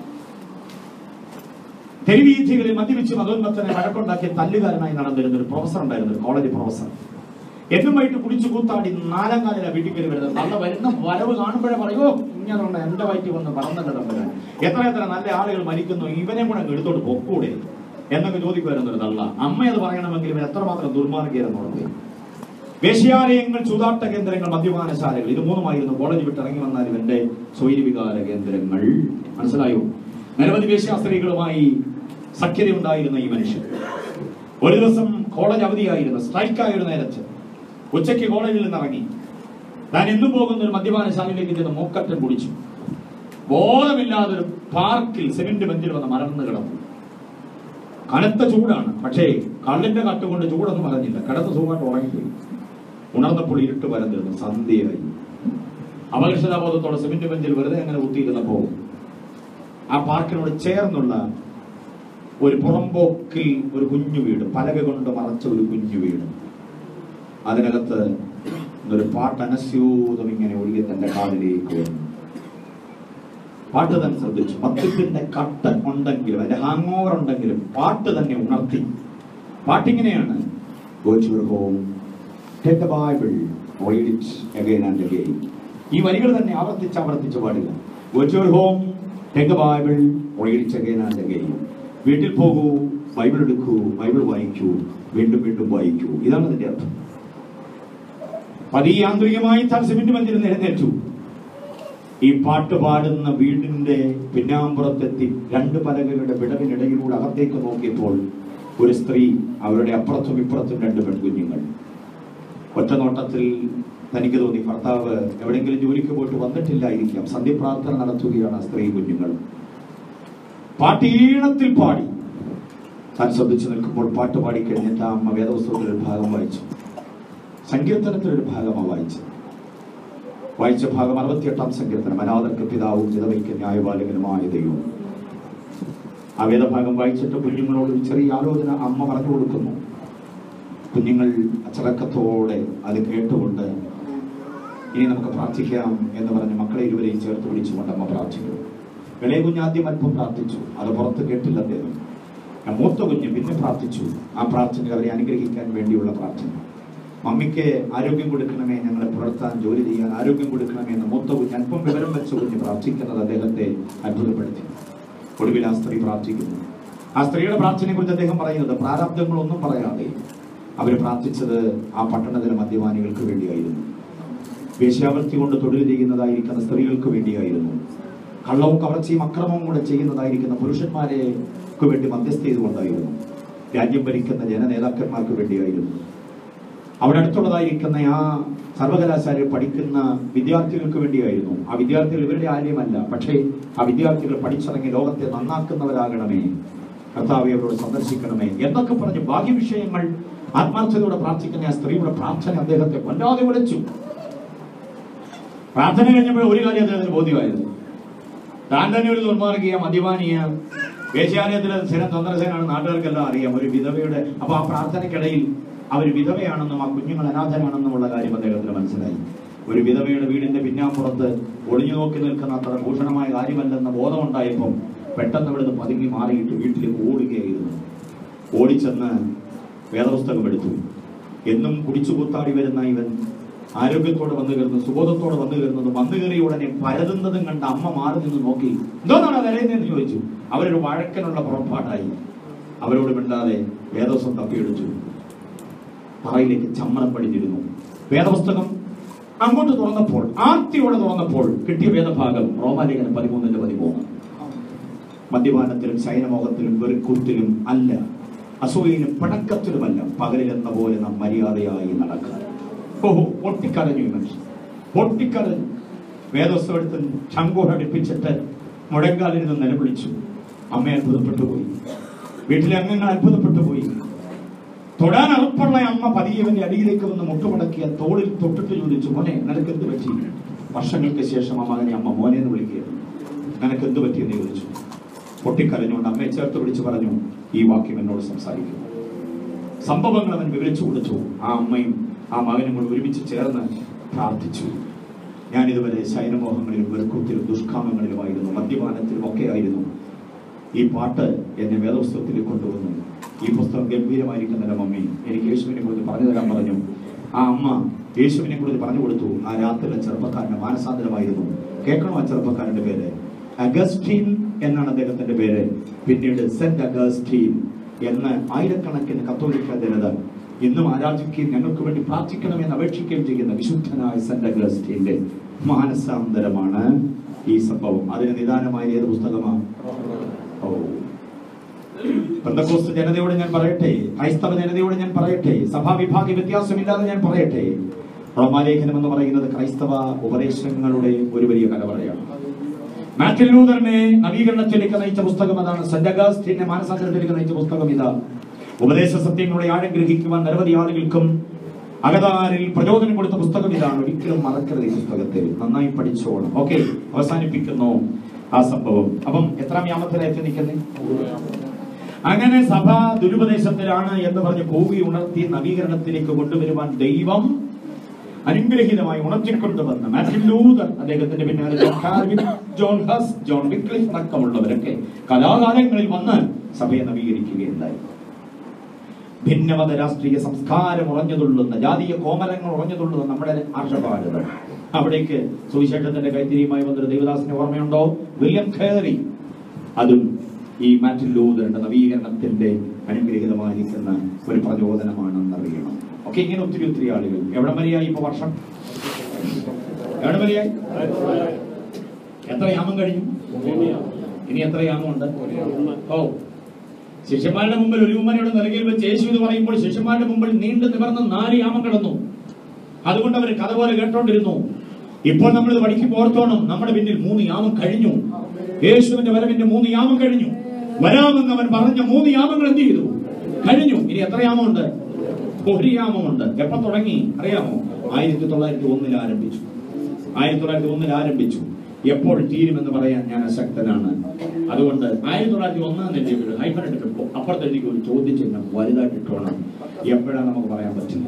തെരുവീഥികളിൽ മദ്യപിച്ച് മതോന്മത്തനെ വഴക്കുണ്ടാക്കിയ തല്ലുകാരനായി നടന്നിരുന്ന ഒരു പ്രൊഫസർ ഉണ്ടായിരുന്നു, ഒരു കോളേജ് പ്രൊഫസർ. എന്നുമായിട്ട് കുടിച്ചു കൂത്താടി 4 കാലിലാണ് വീട്ടിൽ കയറി വരുന്നത്. നല്ല വരുന്ന വരവ് കാണുമ്പോഴേ പറയുമോ, ഇങ്ങനെ എന്റെ വയറ്റിൽ വന്ന് പറന്നല്ല തമ്പുരാൻ, എത്ര നല്ല ആളുകൾ മരിക്കുന്നു, ഇവനെ കൂടെ അങ്ങ് എടുത്തോട്ട് പൊക്കൂടെ എന്നൊക്കെ ചോദിക്കുമായിരുന്നു ഒരു തള്ള. അമ്മയത് പറയണമെങ്കിൽ ഇവൻ എത്രമാത്രം ദുർമാർഗീയരെന്നുള്ളത്. വേശ്യാലയങ്ങൾ, ചൂതാട്ട കേന്ദ്രങ്ങൾ, മദ്യപാനശാലകൾ, ഇത് മൂന്നുമായിരുന്നു കോളേജ് വിട്ട് ഇറങ്ങി വന്നാൽ ഇവന്റെ സ്വൈരവികാര കേന്ദ്രങ്ങൾ. മനസ്സിലായോ? നിരവധി വേശ്യാസ്ത്രീകളുമായി സഖ്യതയുണ്ടായിരുന്ന ഈ മനുഷ്യൻ ഒരു ദിവസം കോളേജ് അവധിയായിരുന്നു, സ്ട്രൈക്കായ ഒരു നേരത്ത് ഉച്ചയ്ക്ക് കോളേജിൽ നിന്ന് ഇറങ്ങി താൻ എന്നും പോകുന്ന ഒരു മദ്യപാനശാലയിലേക്ക് ചെന്ന് മൂക്കറ്റം കുടിച്ചു. ബോധമില്ലാതെ ഒരു പാർക്കിൽ സിമന്റ് ബെഞ്ചിൽ വന്ന് മറന്നു കിടന്നു. കനത്ത ചൂടാണ്, പക്ഷേ കള്ളിന്റെ കട്ടുകൊണ്ട് ചൂടൊന്നും അറിഞ്ഞില്ല. കിടന്ന് സുഖമായിട്ട് ഉറങ്ങിപ്പോയി. ഉണർന്നപ്പോൾ ഇരുട്ട് പരന്നിരുന്നു, സന്ധ്യയായി. അപകർഷതാബോധത്തോടെ സിമന്റ് ബെഞ്ചിൽ വെറുതെ അങ്ങനെ കുത്തിയിരുന്നപ്പോ ആ പാർക്കിനോട് ചേർന്നുള്ള ഒരു പുറമ്പോക്കിൽ ഒരു കുഞ്ഞു വീട്, പലക കൊണ്ട് മറച്ച ഒരു കുഞ്ഞു വീട്. അതിനകത്ത് ഒരു പാട്ട് അനസ്യൂതം ഇങ്ങനെ ഒഴുകി തന്റെ കാതിലേക്ക് വന്നു. പാട്ട് തന്നെ ശ്രദ്ധിച്ചു. മദ്യത്തിന്റെ കട്ട ഉണ്ടെങ്കിലും അതിന്റെ ഹാങ് ഓവർ ഉണ്ടെങ്കിലും പാട്ട് തന്നെ ഉണർത്തി. പാട്ടിങ്ങനെയാണ്: Go to your home, take the Bible, read it again and again. ഈ വരികൾ തന്നെ ആവർത്തിച്ച് പാടുക. Go to your home, take the Bible, read it again and again. വീട്ടിൽ പോകൂ, ബൈബിൾ എടുക്കൂ, ബൈബിൾ വായിക്കൂ, വീണ്ടും വീണ്ടും വായിക്കൂ. ഇതാണ് അതിന്റെ അർത്ഥം. പതിയാന്ത്രികമായി താൻ സിമന്റ് ബെഞ്ചിൽ നിന്ന് എഴുന്നേറ്റു. ഈ പാട്ട് പാടുന്ന വീടിന്റെ പിന്നാമ്പുറത്തെത്തി 2 പലകകളുടെ വിടവിനിടയിലൂടെ അകത്തേക്ക് നോക്കിയപ്പോൾ ഒരു സ്ത്രീ, അവരുടെ അപ്പുറത്തും ഇപ്പുറത്തും 2 പെൺകുഞ്ഞുങ്ങൾ. ഒറ്റ നോട്ടത്തിൽ തനിക്ക് തോന്നി ഭർത്താവ് എവിടെയെങ്കിലും ജോലിക്ക് പോയിട്ട് വന്നിട്ടില്ലായിരിക്കാം. സന്ധ്യപ്രാർത്ഥന നടത്തുകയാണ് ആ സ്ത്രീ കുഞ്ഞുങ്ങൾ. പാട്ടീണത്തിൽ പാടി. താൻ ശ്രദ്ധിച്ചു നിൽക്കുമ്പോൾ പാട്ട് പാടി കഴിഞ്ഞിട്ട് ആ അമ്മ വേദപുസ്തകത്തിലൊരു ഭാഗം വായിച്ചു. സങ്കീർത്തനത്തിലൊരു ഭാഗമാണ് വായിച്ച ഭാഗം 68-ാം സങ്കീർത്തനം. അനാഥർക്ക് പിതാവും വിധവയ്ക്ക് ന്യായപാലകനുമായ ദൈവം. ആ വേദഭാഗം വായിച്ചിട്ട് കുഞ്ഞുങ്ങളോട് ഒരു ചെറിയ ആലോചന അമ്മ പറഞ്ഞു കൊടുക്കുന്നു. കുഞ്ഞുങ്ങൾ അച്ചടക്കത്തോടെ അത് കേട്ടുകൊണ്ട് ഇനി നമുക്ക് പ്രാർത്ഥിക്കാം എന്ന് പറഞ്ഞ് മക്കളെ ഇരുവരെയും ചേർത്ത് പിടിച്ചുകൊണ്ട് അമ്മ പ്രാർത്ഥിക്കുന്നു. ഇളയ കുഞ്ഞ് ആദ്യം അല്പം പ്രാർത്ഥിച്ചു, അത് പുറത്ത് കേട്ടില്ല അദ്ദേഹം. മൂത്ത കുഞ്ഞ് പിന്നെ പ്രാർത്ഥിച്ചു. ആ പ്രാർത്ഥന അവരെ അനുഗ്രഹിക്കാൻ വേണ്ടിയുള്ള പ്രാർത്ഥന. മമ്മിക്ക് ആരോഗ്യം കൊടുക്കണമേ, ഞങ്ങളെ പുലർത്താൻ ജോലി ചെയ്യാൻ ആരോഗ്യം കൊടുക്കണമേ എന്ന് മൂത്ത കുഞ്ഞ് അല്പം വിവരം വെച്ച കുഞ്ഞ് പ്രാർത്ഥിക്കുന്നത് അദ്ദേഹത്തെ അത്ഭുതപ്പെടുത്തി. ഒടുവിൽ ആ സ്ത്രീ പ്രാർത്ഥിക്കുന്നു. ആ സ്ത്രീയുടെ പ്രാർത്ഥനയെ കുറിച്ച് അദ്ദേഹം പറയുന്നത് പ്രാരാബ്ദങ്ങളൊന്നും പറയാതെ അവർ പ്രാർത്ഥിച്ചത് ആ പട്ടണത്തിലെ മദ്യപാനികൾക്ക് വേണ്ടിയായിരുന്നു. വേശ്യാവൃത്തി കൊണ്ട് തൊഴിൽ ചെയ്യുന്നതായിരിക്കുന്ന സ്ത്രീകൾക്ക് വേണ്ടിയായിരുന്നു. കള്ളവും കവർച്ചയും അക്രമവും കൂടെ ചെയ്യുന്നതായിരിക്കുന്ന പുരുഷന്മാരെക്ക് വേണ്ടി മധ്യസ്ഥ ചെയ്തുകൊണ്ടായിരുന്നു. രാജ്യം ഭരിക്കുന്ന ജനനേതാക്കന്മാർക്ക് വേണ്ടിയായിരുന്നു. അവിടെ അടുത്തുള്ളതായിരിക്കുന്ന ആ സർവകലാശാലയിൽ പഠിക്കുന്ന വിദ്യാർത്ഥികൾക്ക് വേണ്ടിയായിരുന്നു. ആ വിദ്യാർത്ഥികൾ ഇവരുടെ ആര്യമല്ല, പക്ഷേ ആ വിദ്യാർത്ഥികൾ പഠിച്ചിറങ്ങി ലോകത്തെ നന്നാക്കുന്നവരാകണമേ, കർത്താവെ അവരോട് സന്ദർശിക്കണമേ എന്നൊക്കെ പറഞ്ഞ് ഭാഗ്യവിഷയങ്ങൾ ആത്മാർത്ഥതയോടെ പ്രാർത്ഥിക്കുന്ന ആ സ്ത്രീയുടെ പ്രാർത്ഥന അദ്ദേഹത്തെ വല്ലാതെ വിളിച്ചു. പ്രാർത്ഥന കഴിഞ്ഞപ്പോൾ ഒരു കാര്യം അദ്ദേഹത്തിന് ബോധ്യമായിരുന്നു. താൻ തന്നെ ഒരു ദുർമാർഗീയ മദ്യപാനീയ വേശ്യാലയത്തിലെ സ്ഥിരം ചന്ദ്രസേനാണ് നാട്ടുകാർക്കെല്ലാം അറിയാം. ഒരു വിധവയുടെ അപ്പൊ ആ പ്രാർത്ഥനയ്ക്കിടയിൽ അവർ വിധവയാണെന്നും ആ കുഞ്ഞുങ്ങൾ അനാഥരാണെന്നുമുള്ള കാര്യം അദ്ദേഹത്തിന് മനസ്സിലായി. ഒരു വിധവയുടെ വീടിന്റെ പിന്നാമ്പുറത്ത് ഒളിഞ്ഞു നോക്കി നിൽക്കുന്ന അത്ര ഭൂഷണമായ കാര്യമല്ലെന്ന ബോധമുണ്ടായപ്പം പെട്ടെന്ന് ഇവിടുന്ന് പതുങ്ങി മാറിയിട്ട് വീട്ടിലേക്ക് ഓടുകയായിരുന്നു. ഓടിച്ചെന്ന് വേദപുസ്തകം എടുത്തു. എന്നും കുടിച്ചു കൂത്താടി വരുന്ന ഇവൻ ആരോഗ്യത്തോടെ വന്നു കയറുന്നു, സുബോധത്തോടെ വന്നു കയറുന്നത്, വന്നു കയറിയ ഉടനെ പരതുന്നതും കണ്ട് അമ്മ മാറി നിന്ന് നോക്കി. എന്തോന്നാണ് വരയുന്നതെന്ന് ചോദിച്ചു. അവരൊരു വഴക്കനുള്ള പുറപ്പാടായി. അവരോട് മിണ്ടാതെ വേദപുസ്തകം തപ്പിയെടുത്തു. തറയിലേക്ക് ചമ്മണം പടിഞ്ഞിരുന്നു. വേദപുസ്തകം അങ്ങോട്ട് തുറന്നപ്പോൾ, ആർത്തിയോടെ തുറന്നപ്പോൾ കിട്ടിയ വേദഭാഗം റോമാലേഖനം 13:13. മദ്യപാനത്തിലും ശയനമോഹത്തിലും വെറുക്കൂത്തിലും അല്ല, അസൂയയിലും പടക്കത്തിലുമല്ല, പകലിലെന്ന പോലെ നാം മര്യാദയായി നടക്കുക. ഓഹോ, പൊട്ടിക്കരഞ്ഞു ഈ മനുഷ്യൻ, പൊട്ടിക്കരഞ്ഞു. വേദപുസ്തകം എടുത്ത് ശംഖോടടിപ്പിച്ചിട്ട് മുഴങ്കാലിരുന്ന് നിലവിളിച്ചു. അമ്മ അത്ഭുതപ്പെട്ടു പോയി. വീട്ടിലെ അംഗങ്ങൾ അത്ഭുതപ്പെട്ടു പോയി. തൊടാൻ അറപ്പുള്ള അമ്മ പതിയവന്റെ അടിയിലേക്ക് വന്ന് മുട്ടുമടക്കിയ തോളിൽ തൊട്ടിട്ട് ചോദിച്ചു, മോനെ നിനക്ക് എന്ത് പറ്റി? വർഷങ്ങൾക്ക് ശേഷം ആ മകനെ അമ്മ മോനെ എന്ന് വിളിക്കുകയായിരുന്നു. നിനക്ക് എന്ത് പറ്റിയെന്ന് ചോദിച്ചു. പൊട്ടിക്കരഞ്ഞുകൊണ്ട് അമ്മയെ ചേർത്ത് പിടിച്ച് പറഞ്ഞു, ഈ വാക്യം എന്നോട് സംസാരിക്കുന്നു. സംഭവങ്ങൾ അവൻ വിവരിച്ചു കൊടുത്തു. ആ അമ്മയും ആ മകനും കൂടി ഒരുമിച്ച് ചേർന്ന് പ്രാർത്ഥിച്ചു. ഞാൻ ഇതുവരെ ശയനമോഹങ്ങളിലും വെറുക്കത്തിലും ദുഷ്കാമങ്ങളിലുമായിരുന്നു, മദ്യപാനത്തിലും ഒക്കെ ആയിരുന്നു. ഈ പാട്ട് എന്നെ വേദപുസ്തകത്തിൽ കൊണ്ടുവന്നു. ഈ പുസ്തകം ഗംഭീരമായിരിക്കുന്നതിന്റെ മമ്മി എനിക്ക് യേശുവിനെ കുറിച്ച് പറഞ്ഞു തരാൻ പറഞ്ഞു. ആ അമ്മ യേശുവിനെ കുറിച്ച് പറഞ്ഞു കൊടുത്തു. ആ രാത്രിയിലെ ചെറുപ്പക്കാരന്റെ മാനസാന്തരമായിരുന്നു. കേൾക്കണോ? ആ ചെറുപ്പക്കാരന്റെ പേര് അഗസ്റ്റീൻ എന്നാണ് അദ്ദേഹത്തിന്റെ പേര്. പിന്നീട് സെന്റ് അഗസ്റ്റീൻ എന്ന് ആയിരക്കണക്കിന് കത്തോലിക്ക ജനത ഇന്നും ആരാധിക്കുകയും ഞങ്ങൾക്ക് വേണ്ടി പ്രാർത്ഥിക്കണമെന്ന് അപേക്ഷിക്കുകയും ചെയ്യുന്ന വിശുദ്ധനായ സെന്റ് അഗസ്റ്റീന്റെ മാനസാന്തരമാണ് ഈ സംഭവം. അതിന് നിദാനമായ ഏത് പുസ്തകമാണ്? പെന്തക്കോസ്ത് ജനതയോട് ഞാൻ പറയട്ടെ, ക്രൈസ്തവ ജനതയോട് ഞാൻ പറയട്ടെ, സഭാവിഭാഗ വ്യത്യാസമില്ലാതെ ഞാൻ പറയട്ടെ, റോമാലേഖനം എന്ന് പറയുന്നത് ക്രൈസ്തവ ഉപദേശങ്ങളുടെ ഒരു വലിയ കലവറയാണ്. മാർട്ടിൻ ലൂതറിനെ നവീകരണത്തിലേക്ക് നയിച്ച പുസ്തകം അതാണ്. സെന്റ് അഗസ്റ്റിനെ മാനസാന്തരത്തിലേക്ക് നയിച്ച പുസ്തകം ഇതാ. ഉപദേശ സത്യങ്ങളുടെ ആഴം ഗ്രഹിക്കുവാൻ നിരവധി ആളുകൾക്കും അകതാരിൽ പ്രചോദനം കൊടുത്ത പുസ്തകം ഇതാണ്. ഒരിക്കലും മറക്കരുത് ഈ പുസ്തകത്തെ, നന്നായി പഠിച്ചോണം. ഓക്കെ, അവസാനിപ്പിക്കുന്നു ആ സംഭവം. അപ്പം എത്രാം യാമത്തിലായിട്ട് നിൽക്കുന്നേ? അങ്ങനെ സഭ ദുരുപദേശത്തിലാണ് എന്ന് പറഞ്ഞ് കൂവി ഉണർത്തി നവീകരണത്തിലേക്ക് കൊണ്ടുവരുവാൻ ദൈവം അനുഗ്രഹീതമായി ഉണർത്തിക്കൊണ്ടുവന്ന മാർട്ടിൻ ലൂതർ, അദ്ദേഹത്തിന്റെ പിന്നാലെ ജോൺ ഹസ്, ജോൺ വിക്ലിഫ് അടക്കമുള്ളവരൊക്കെ കലാകാലങ്ങളിൽ വന്ന് സഭയെ നവീകരിക്കുകയുണ്ടായി. ഭിന്നമത രാഷ്ട്രീയ സംസ്കാരം ഉറഞ്ഞുതുള്ളുന്ന, ജാതീയ കോമരങ്ങൾ ഉറഞ്ഞുതുള്ളുന്ന നമ്മുടെ ആർഷഭാരതം, അവിടേക്ക് സുവിശേഷത്തിന്റെ കൈത്തിരിയുമായി വന്നൊരു ദൈവദാസനെ ഓർമ്മയുണ്ടോ? വില്യം കേറി. അതും ഈ മാർട്ടിൻ ലൂതറിന്റെ നവീകരണത്തിന്റെ അനുഗ്രഹീതമായിരിക്കുന്ന ഒരു പ്രചോദനമാണെന്നറിയണം. ഒക്കെ ഇങ്ങനെ ഒത്തിരി ആളുകൾ. എവിടെ വരെയായി ഇപ്പൊ വർഷം? എവിടെ വരെയായി? എത്ര യാമം കഴിഞ്ഞു? ഇനി എത്ര യാമമുണ്ട്? ഓ, ശിഷ്യന്മാരുടെ മുമ്പിൽ ഒരു ഉമ്മനയുടെ നിലയിൽ വെച്ച് യേശു എന്ന് പറയുമ്പോൾ ശിഷ്യന്മാരുടെ മുമ്പിൽ നീണ്ടു നിവർന്ന് 4 യാമം കിടന്നു. അതുകൊണ്ട് അവർ കഥ പോലെ കേട്ടോണ്ടിരുന്നു. ഇപ്പോൾ നമ്മൾ ഇത് പഠിക്കുമ്പോൾ ഓർത്തോണം, നമ്മുടെ പിന്നിൽ 3 യാമം കഴിഞ്ഞു. യേശുവിന്റെ വരവിന്റെ 3 യാമം കഴിഞ്ഞു. വരാമെന്ന് അവൻ പറഞ്ഞ 3 യാമങ്ങൾ എന്ത് ചെയ്തു? കഴിഞ്ഞു. ഇനി എത്ര യാമമുണ്ട്? 1 യാമമുണ്ട്. എപ്പോ തുടങ്ങി അറിയാമോ? 1901 ആരംഭിച്ചു. 1901 ആരംഭിച്ചു. എപ്പോൾ തീരുമെന്ന് പറയാൻ ഞാൻ അശക്തനാണ്. അതുകൊണ്ട് 1901 ഹൈഫനെടുത്ത് അപ്പുറത്തേക്ക് ഒരു ചോദ്യചിഹ്നം വലുതായിട്ടിട്ടോണം. എപ്പോഴാണ് നമുക്ക് പറയാൻ പറ്റില്ല.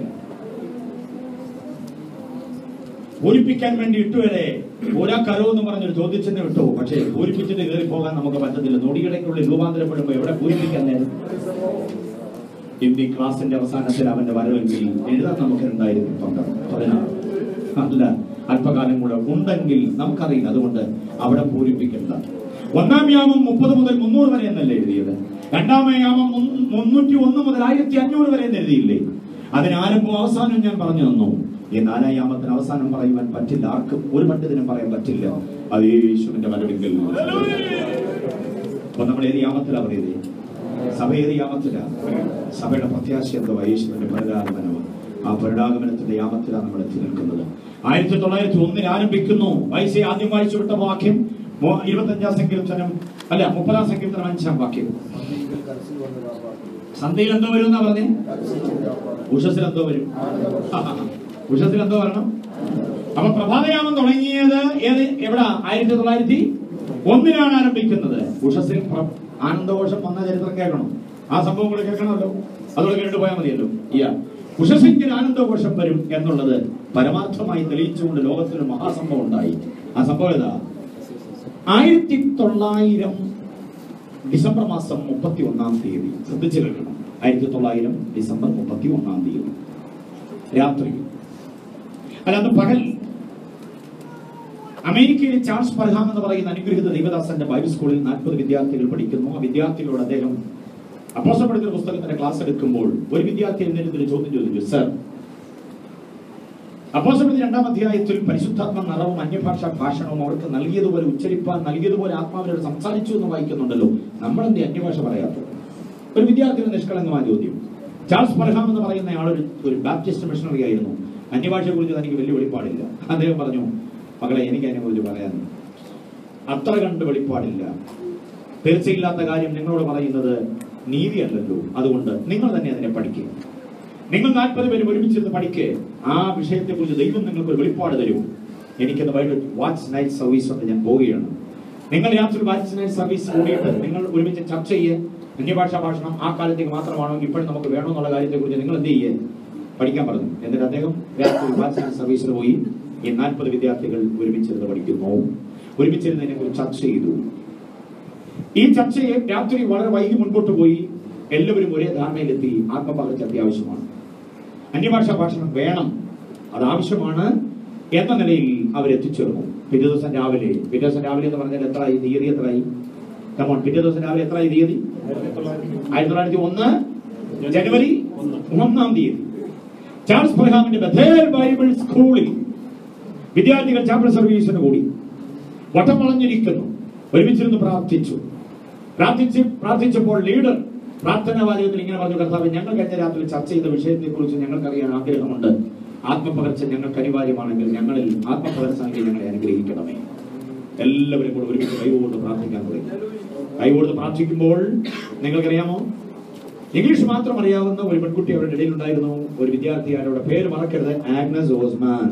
പൂരിപ്പിക്കാൻ വേണ്ടി ഇട്ടുവരെ പൂരാക്കരോ എന്ന് പറഞ്ഞൊരു ചോദ്യചിഹ്നം ഇട്ടു. പക്ഷേ പൂരിപ്പിച്ചിട്ട് കയറി പോകാൻ നമുക്ക് പറ്റത്തില്ല. നൊടിയിടയ്ക്കുള്ളിൽ രൂപാന്തരപ്പെടുമ്പോ എവിടെ പൂരിപ്പിക്കാൻ നേരം? ഹിന്ദി ക്ലാസിന്റെ അവസാനത്തിൽ അവന്റെ വരവെങ്കിൽ എഴുതാൻ നമുക്ക് 2016 അല്ല, അല്പകാലം കൂടെ ഉണ്ടെങ്കിൽ നമുക്കറിയില്ല. അതുകൊണ്ട് അവിടെ പൂരിപ്പിക്കണ്ട. 1-ാം യാമം 30 മുതൽ 300 വരെ എന്നല്ലേ എഴുതിയത്? 2-ാം യാമം 301 മുതൽ 1500 വരെ എന്ന് എഴുതിയില്ലേ? അതിന് ആരംഭവും അവസാനവും ഞാൻ പറഞ്ഞു തന്നു. ഈ 4-ാം യാമത്തിന് അവസാനം പറയുവാൻ പറ്റില്ല. ആർക്കും ഒരു പണ്ഡിതനും പറയാൻ പറ്റില്ല. അത് യേശുവിന്റെ വരവെങ്കിൽ. അപ്പൊ നമ്മൾ ഏത് യാമത്തിലാ പറയുന്നത്? സഭ ഏത് യാമത്തിലാ? സഭയുടെ പ്രത്യാശ എന്തുവാ? യേശുവിന്റെ പുനരാഗമനമാണ്. ആ പുനരാഗമനത്തിന്റെ യാമത്തിലാണ് നമ്മൾ എത്തി നിൽക്കുന്നത്. 1901 ആരംഭിക്കുന്നു. വയസ്സെ ആദ്യം വായിച്ചു വിട്ട വാക്യം 25-ാം സങ്കീർത്തനം അല്ല 30-ാം സങ്കീർത്തനം 5-ാം വാക്യം. സന്ധ്യയിൽ എന്തോ വരും എന്നാ പറഞ്ഞേ? ഉഷസ്സിൽ എന്തോ വരും. ഉഷസ്സിൽ എന്തോ വരണം. അപ്പൊ പ്രഭാതയാമം തുടങ്ങിയത് എവിടെ? 1901 ആരംഭിക്കുന്നത്. ഉഷസ്സിൽ ആനന്ദഘോഷം വന്ന ചരിത്രം കേൾക്കണം. ആ സംഭവം കൂടെ കേൾക്കണമല്ലോ. അതുകൊണ്ട് കേട്ടിട്ട് പോയാൽ മതിയല്ലോ. ഉഷസ്സിൽ ആനന്ദഘോഷം വരും എന്നുള്ളത് പരമാർത്ഥമായി തെളിയിച്ചുകൊണ്ട് ലോകത്തിന് മഹാസംഭവം ഉണ്ടായി. ആ സംഭവം ഏതാ? 1900 ഡിസംബർ മാസം 31-ാം തീയതി. ശ്രദ്ധിച്ചു കേൾക്കണം. 1900 ഡിസംബർ 31-ാം തീയതി രാത്രി, അല്ലാതെ പകൽ, അമേരിക്കയിലെ ചാൾസ് പർഹാം എന്ന് പറയുന്ന അനുഗ്രഹീത ദൈവദാസന്റെ ബൈബിൾ സ്കൂളിൽ 40 വിദ്യാർത്ഥികൾ പഠിക്കുന്നു. ആ വിദ്യാർത്ഥികളോട് അദ്ദേഹം അപ്പോസ്തലരുടെ പുസ്തകത്തിന്റെ ക്ലാസ് എടുക്കുമ്പോൾ ഒരു വിദ്യാർത്ഥി എന്നൊരു ചോദ്യം ചോദിച്ചു. സർ, അപ്പോസ്തലരുടെ 2-ാം അധ്യായത്തിൽ പരിശുദ്ധാത്മ നിറവും അന്യഭാഷാ ഭാഷണവും അവർക്ക് നൽകിയതുപോലെ ഉച്ചരിപ്പാൻ നൽകിയതുപോലെ ആത്മാവിനോട് സംസാരിച്ചു എന്ന് വായിക്കുന്നുണ്ടല്ലോ, നമ്മളെന്ത് അന്യഭാഷ പറയാത്തത്? ഒരു വിദ്യാർത്ഥിയുടെ നിഷ്കളങ്കമായ ചോദ്യം. ചാൾസ് പർഹാം എന്ന് പറയുന്ന ആളൊരു ബാപ്റ്റിസ്റ്റ് മിഷണറി ആയിരുന്നു. അന്യഭാഷയെ കുറിച്ച് തനിക്ക് വലിയ വെളിപ്പാടില്ല. അദ്ദേഹം പറഞ്ഞു, മകളെ, എനിക്ക് അതിനെക്കുറിച്ച് പറയാൻ അത്ര കണ്ട് വെളിപ്പാടില്ല. തീർച്ചയില്ലാത്ത കാര്യം നിങ്ങളോട് പറയുന്നത് നീതിയല്ലല്ലോ. അതുകൊണ്ട് നിങ്ങൾ തന്നെ അതിനെ പഠിക്കുക. നിങ്ങൾ 40 പേര് ഒരുമിച്ചിരുന്ന് പഠിക്കുക. ആ വിഷയത്തെ കുറിച്ച് ദൈവം നിങ്ങൾക്ക് ഒരു വെളിപ്പാട് തരും. എനിക്കത് വൈകിട്ട് വാച്ച് നൈറ്റ് സർവീസ് കൊണ്ട് ഞാൻ പോവുകയാണ്. നിങ്ങൾ രാത്രി വാച്ച് നൈറ്റ് സർവീസ് കൂടിയിട്ട് നിങ്ങൾ ഒരുമിച്ച് ചർച്ച ചെയ്യുക. അന്യഭാഷാ ഭാഷണം ആ കാലത്തേക്ക് മാത്രമാണോ ഇപ്പോഴും നമുക്ക് വേണമെന്നുള്ള കാര്യത്തെ കുറിച്ച് നിങ്ങൾ എന്ത് ചെയ്യുക? പഠിക്കാൻ പറഞ്ഞു. എന്നിട്ട് അദ്ദേഹം വാച്ച്മാൻ സർവീസിൽ പോയി ഈ 40 വിദ്യാർത്ഥികൾ ഒരുമിച്ചിരുന്ന് പഠിക്കുന്നു. ഒരുമിച്ചിരുന്നതിനെ കുറിച്ച് ചർച്ച ചെയ്തു. ഈ ചർച്ചയെ രാത്രി വളരെ വൈകി മുൻപോട്ട് പോയി. എല്ലാവരും ഒരേ ധാരണയിലെത്തി ആത്മപകർച്ച അത്യാവശ്യമാണ്, അന്യഭാഷാ ഭാഷണം വേണം, അത് ആവശ്യമാണ് എന്ന നിലയിൽ അവരെത്തിച്ചേർന്നു. പിറ്റേ ദിവസം രാവിലെ എന്ന് പറഞ്ഞാൽ എത്രയായി തീയതി? എത്രയായി? കമോൺ, പിറ്റേ ദിവസം രാവിലെ എത്രയായി തീയതി? 1901 ജനുവരി 1-ാം തീയതി ചാൾസ് ഫർഹാമിന്റെ ബഥേൽ ബൈബിൾ സ്കൂളിൽ വിദ്യാർത്ഥികൾ ചാപ്പൽ സർവീസിന് കൂടി വട്ടം വളഞ്ഞിരിക്കുന്നു. ഒരുമിച്ചിരുന്ന് പ്രാർത്ഥിച്ചപ്പോൾ ലീഡർ പ്രാർത്ഥനാ വാചകത്തിൽ ഇങ്ങനെ പറഞ്ഞു: കർത്താവേ, ഞങ്ങൾ കഴിഞ്ഞ രാത്രി ചർച്ച ചെയ്ത വിഷയത്തെ കുറിച്ച് ഞങ്ങൾക്കറിയാൻ ആഗ്രഹമുണ്ട്. ആത്മപകർച്ച ഞങ്ങൾക്ക് അനിവാര്യമാണെങ്കിൽ, ഞങ്ങളിൽ ആത്മപകർച്ചയാണെങ്കിൽ ഞങ്ങളെ അനുഗ്രഹിക്കണമേ. എല്ലാവരും കൂടെ ഒരുമിച്ച് കൈകൊണ്ട് പ്രാർത്ഥിക്കാൻ തുടങ്ങി. കൈകൊണ്ട് പ്രാർത്ഥിക്കുമ്പോൾ നിങ്ങൾക്കറിയാമോ, ഇംഗ്ലീഷ് മാത്രം അറിയാവുന്ന ഒരു പെൺകുട്ടി അവരുടെ ഇടയിൽ ഉണ്ടായിരുന്നു. ഒരു വിദ്യാർത്ഥി, അവരുടെ പേര് മറക്കരുത്, ആഗ്നസ് ഓസ്മാൻ.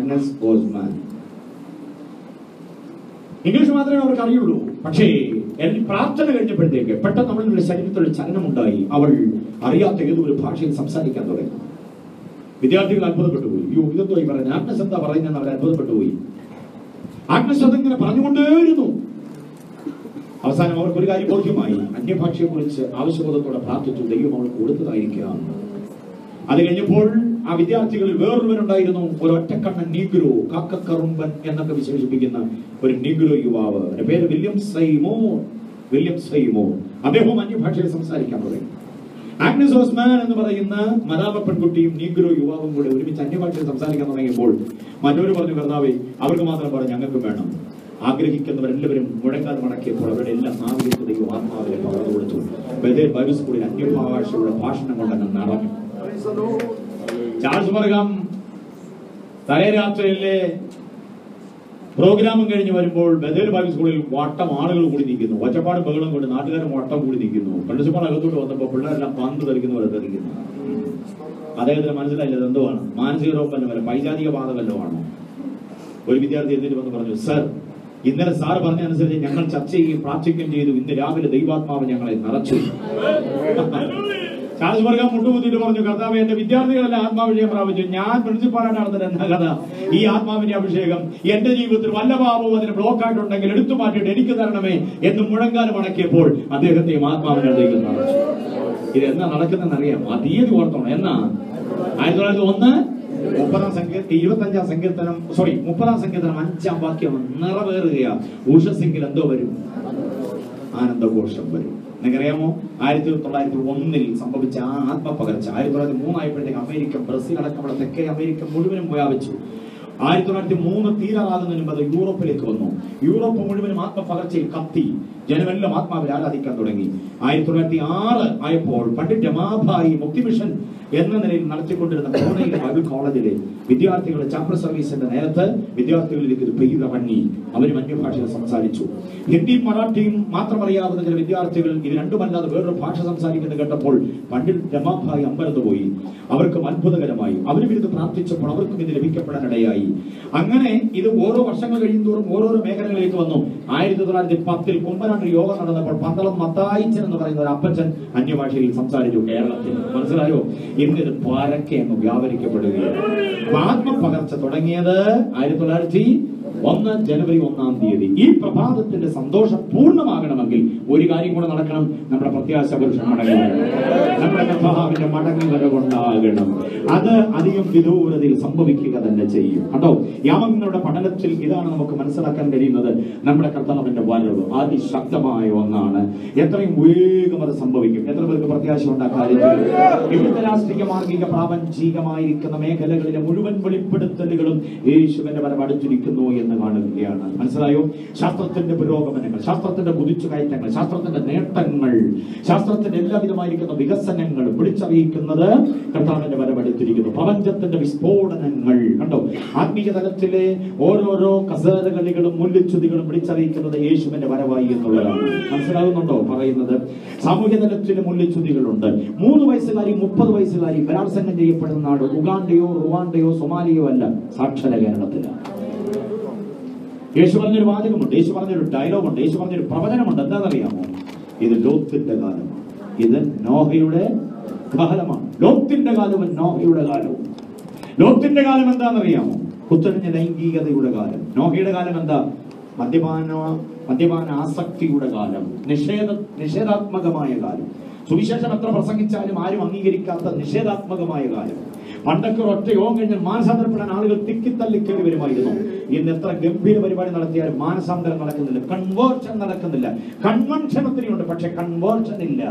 ഇംഗ്ലീഷ് മാത്രമേ അവർക്ക് അറിയുള്ളൂ. പക്ഷേ പ്രാർത്ഥന കഴിഞ്ഞപ്പോഴത്തേക്ക് പെട്ടെന്ന് നമ്മളുടെ ശരീരത്തിൽ ചലനമുണ്ടായി. അവൾ അറിയാത്ത ഏതൊരു ഭാഷയിൽ സംസാരിക്കാൻ തുടങ്ങി. വിദ്യാർത്ഥികൾ അത്ഭുതപ്പെട്ടു പോയി. ഇതെന്തോ ഈ പറയുന്നത്, ആഗ്നസ് എന്താ പറയുന്നതെന്ന് അവർ അത്ഭുതപ്പെട്ടു പോയി. ആഗ്നസ് അതിങ്ങനെ പറഞ്ഞുകൊണ്ടേയിരുന്നു. അവസാനം അവർക്ക് ഒരു കാര്യം ബോധ്യമായി. അന്യഭാഷയെ കുറിച്ച് ആവശ്യബോധത്തോടെ പ്രാർത്ഥിച്ചു. ദൈവം അവൾക്ക് കൊടുത്തതായിരിക്കാം. അത് കഴിഞ്ഞപ്പോൾ ആ വിദ്യാർത്ഥികളിൽ വേറൊരുവരുണ്ടായിരുന്നു, ഒരു ഒറ്റക്കണ്ണൻ നീഗ്രോ, കാക്കക്കറുമ്പൻ എന്നൊക്കെ വിശേഷിപ്പിക്കുന്ന ഒരു നീഗ്രോ യുവാവ്. അവന്റെ പേര് വില്യം സൈമോർ. അദ്ദേഹവും അന്യഭാഷയിൽ സംസാരിക്കാൻ തുടങ്ങി. ആഗ്നസ് ഓസ്മാൻ എന്ന് പറയുന്ന മലയാള പെൺകുട്ടിയും നീഗ്രോ യുവാവും കൂടെ ഒരുമിച്ച് അന്യഭാഷയിൽ സംസാരിക്കാൻ തുടങ്ങിയപ്പോൾ മറ്റൊരു പറഞ്ഞു: കർത്താവേ, അവർക്ക് മാത്രം പറഞ്ഞു, ഞങ്ങൾക്ക് വേണം. ആഗ്രഹിക്കുന്നവരെല്ലാവരും മുഴങ്ങാൻ മടക്കിയപ്പോൾ അവരുടെ എല്ലാം നാവികതയും ആത്മാവിനെ പകർന്നു കൊടുത്തു. ബഥേൽ ബൈബിൾ സ്കൂളിൽ അന്യഭാഷയുടെ ഭാഷണം കൊണ്ടങ്ങ് നടന്നു. ചാൾസ് ഫർഹാം തലേ രാത്രിയിലെ പ്രോഗ്രാമും കഴിഞ്ഞ് വരുമ്പോൾ ബഥേൽ ബൈബിൾ സ്കൂളിൽ വട്ടം ആളുകൾ കൂടി നിൽക്കുന്നു. ഒച്ചപ്പാടും ബഹളം കൊണ്ട് നാട്ടുകാരും വട്ടം കൂടി നിൽക്കുന്നു. പ്രിൻസിപ്പാൾ അകത്തോട്ട് വന്നപ്പോൾ പിള്ളേരെല്ലാം പന്ത് തെറിക്കുന്നവരെ തെറിക്കുന്നു. അദ്ദേഹത്തിന് മനസ്സിലായില്ല എന്തുവാണ്, മാനസിക രോഗം വല്ലതും, പൈശാചിക ബാധ വല്ലതുമാണോ. ഒരു വിദ്യാർത്ഥി എന്നിട്ട് വന്ന് പറഞ്ഞു: സർ, ഇന്നലെ സാർ പറഞ്ഞ അനുസരിച്ച് ഞങ്ങൾ ചർച്ച ചെയ്യുകയും പ്രാർത്ഥിക്കുകയും ചെയ്തു. ഇന്ന് രാവിലെ ദൈവാത്മാവ് ഞങ്ങളെ നിറച്ചു. ചാൾസ് ഫർഹാം മുട്ടുകുത്തിയിട്ട് പറഞ്ഞു: കർത്താവേ, എന്റെ വിദ്യാർത്ഥികളെല്ലാം ആത്മാഭിഷേകം പ്രാപിച്ചു. ഞാൻ പ്രിൻസിപ്പാളായിട്ട് നടത്തുന്ന എന്താ കഥ? ഈ ആത്മാവിന്റെ അഭിഷേകം എന്റെ ജീവിതത്തിൽ വല്ല പാപവും അതിന് ബ്ലോക്കായിട്ടുണ്ടെങ്കിൽ എടുത്തു മാറ്റിയിട്ട് എനിക്ക് തരണമേ എന്ന് മുഴങ്കാലം അടക്കിയപ്പോൾ അദ്ദേഹത്തെയും ആത്മാവിനെ ദൈവം നിറച്ചു. ഇത് എന്നാ നടക്കുന്നതെന്ന് അറിയാം. ആ തീയതി ഓർത്തോണം. എന്നാ 1901 30-ാം സങ്കീർത്തനം 5-ാം വാക്യം നിറവേറുകയാ. ഉഷസ്സെങ്കിൽ എന്തോ വരും? ആനന്ദഘോഷം വരും. നിങ്ങൾക്കറിയാമോ, 1901 സംഭവിച്ച ആ ആത്മപകർച്ച 1903 ആയപ്പോഴത്തേക്ക് അമേരിക്ക, ബ്രസീൽ അടക്കമുള്ള തെക്കേ അമേരിക്ക മുഴുവനും വ്യാപിച്ചു. 1903 തീരാറാകുന്നതിന് മുമ്പ് അത് യൂറോപ്പിലേക്ക് വന്നു. യൂറോപ്പ് മുഴുവനും ആത്മപകർച്ചയിൽ കത്തി. ജനമെല്ലാം ആത്മാവിൽ ആരാധിക്കാൻ തുടങ്ങി. 1906 ആയപ്പോൾ പണ്ഡിറ്റ് രമാഭായി മുക്തി മിഷൻ എന്ന നിലയിൽ നടത്തിക്കൊണ്ടിരുന്ന പൂനെയിലെ ബൈബിൾ കോളേജിലെ വിദ്യാർത്ഥികളുടെ ചാപ്പൽ സർവീസിന്റെ നേരത്ത് വിദ്യാർത്ഥികളിലേക്ക് ഇത് പെയ്തിറങ്ങി. അവരും അന്യഭാഷയിൽ സംസാരിച്ചു. ഹിന്ദിയും മറാഠിയും മാത്രം അറിയാവുന്ന ചില വിദ്യാർത്ഥികൾ ഇത് രണ്ടുമല്ലാതെ വേറൊരു ഭാഷ സംസാരിക്കുന്നത് കേട്ടപ്പോൾ പണ്ഡിറ്റ് രമാഭായി അമ്പരന്ന് പോയി. അവർക്കും അത്ഭുതകരമായി. അവരും ഇത് പ്രാർത്ഥിച്ചപ്പോൾ അവർക്കും ഇത് ലഭിക്കപ്പെടാനിടയായി. അങ്ങനെ ഇത് ഓരോ വർഷങ്ങൾ കഴിയുന്തോറും ഓരോരോ മേഖലകളിലേക്ക് വന്നു. 1910 കുമ്പനാട് യോഗം നടന്നപ്പോൾ പന്തളം മത്തായിച്ചൻ എന്ന് പറയുന്ന ഒരു അപ്പച്ചൻ അന്യഭാഷയിൽ സംസാരിച്ചു കേരളത്തിൽ. മനസ്സിലായോ? ഇന്നിത് പരക്കെ അങ്ങ് വ്യാപരിക്കപ്പെടുകയാണ്. ആത്മപകർച്ച തുടങ്ങിയത് 1901 ജനുവരി 1-ാം തീയതി. ഈ പ്രഭാതത്തിന്റെ സന്തോഷം പൂർണ്ണമാകണമെങ്കിൽ ഒരു കാര്യം കൂടെ നടക്കണം. നമ്മുടെ പ്രത്യാശ പുരുഷൻ മടങ്ങി വരണം. നമ്മുടെ കർത്താവിന്റെ മടങ്ങി വരവുണ്ടാകണം. അത് അധികം വിദൂരതയിൽ സംഭവിക്കുക തന്നെ ചെയ്യും. കണ്ടോ, യാമങ്ങളുടെ പഠനത്തിൽ ഇതാണ് നമുക്ക് മനസ്സിലാക്കാൻ കഴിയുന്നത്. നമ്മുടെ കർത്താവിന്റെ വരവ് അതിശക്തമായ ഒന്നാണ്. എത്രയും വേഗം അത് സംഭവിക്കും. എത്ര പേർക്ക് പ്രത്യാശ ഉണ്ടാക്കാൻ ഇവിടുത്തെ രാഷ്ട്രീയ മാർഗിക പ്രാപഞ്ചികമായിരിക്കുന്ന മേഖലകളിലെ മുഴുവൻ വെളിപ്പെടുത്തലുകളും യേശുവിന്റെ വരവ് അടുത്തിരിക്കുന്നു എന്ന് കാണുകയാണ്. മനസ്സിലായോ? ശാസ്ത്രത്തിന്റെ പുരോഗമനങ്ങൾ, ശാസ്ത്രത്തിന്റെ കുതിച്ചുകയറ്റങ്ങൾ, ശാസ്ത്രത്തിന്റെ നേട്ടങ്ങൾ, ശാസ്ത്രത്തിന്റെ എല്ലാവിധമായിരിക്കുന്ന വികസനങ്ങൾ വിളിച്ചറിയിക്കുന്നത് കർത്താവിന്റെ വരവെടുത്തിരിക്കുന്നു. പ്രപഞ്ചത്തിന്റെ വിസ്ഫോടനങ്ങൾ കണ്ടോ. ആത്മീയ തലത്തിലെ ഓരോരോ കസേരകളികളും മുല്ലിച്ചുതികളും വിളിച്ചറിയിക്കുന്നത് യേശുവിന്റെ വരവായി എന്നുള്ളതാണ്. മനസ്സിലാകുന്നുണ്ടോ പറയുന്നത്? സാമൂഹ്യ തലത്തിലെ മുല്ലിച്ചുതികളുണ്ട്. 3 വയസ്സുകാരി 30 വയസ്സുകാരി ബലാത്സംഗം ചെയ്യപ്പെടുന്ന നാട് ഉഗാണ്ടയോ റുവാണ്ടയോ സൊമാലിയോ അല്ല, സാക്ഷര കേരളത്തിലാണ്. യേശു പറഞ്ഞൊരു വാചകമുണ്ട്, യേശു പറഞ്ഞൊരു ഡയലോഗുണ്ട്, യേശു പറഞ്ഞൊരു പ്രവചനമുണ്ട്. എന്താണെന്നറിയാമോ? ഇത് ലോത്തിന്റെ കാലമാണ്. ഇത് നോഹയുടെ കാലമാണ്. ലോത്തിന്റെ കാലവും നോഹയുടെ കാലവും. ലോത്തിന്റെ കാലം എന്താണെന്നറിയാമോ? കുത്തഴിഞ്ഞ ലൈംഗികതയുടെ കാലം. നോഹയുടെ കാലം എന്താ? മദ്യപാന ആസക്തിയുടെ കാലം, നിഷേധാത്മകമായ കാലം. സുവിശേഷം എത്ര പ്രസംഗിച്ചാലും ആരും അംഗീകരിക്കാത്ത നിഷേധാത്മകമായ കാലം. പണ്ടൊക്കെ ഒറ്റ യോഗം കഴിഞ്ഞാൽ മാനസാന്തരപ്പെടാൻ ആളുകൾ തിക്കിത്തള്ളി കയറി വരുമായിരുന്നു. ഇന്ന് എത്ര ഗംഭീര പരിപാടി നടത്തിയാലും മാനസാന്തരം നടക്കുന്നില്ല, കൺവേർഷൻ നടക്കുന്നില്ല. കൺവെൻഷൻ ഒത്തിരി ഉണ്ട്, പക്ഷെ കൺവേർഷൻ ഇല്ല.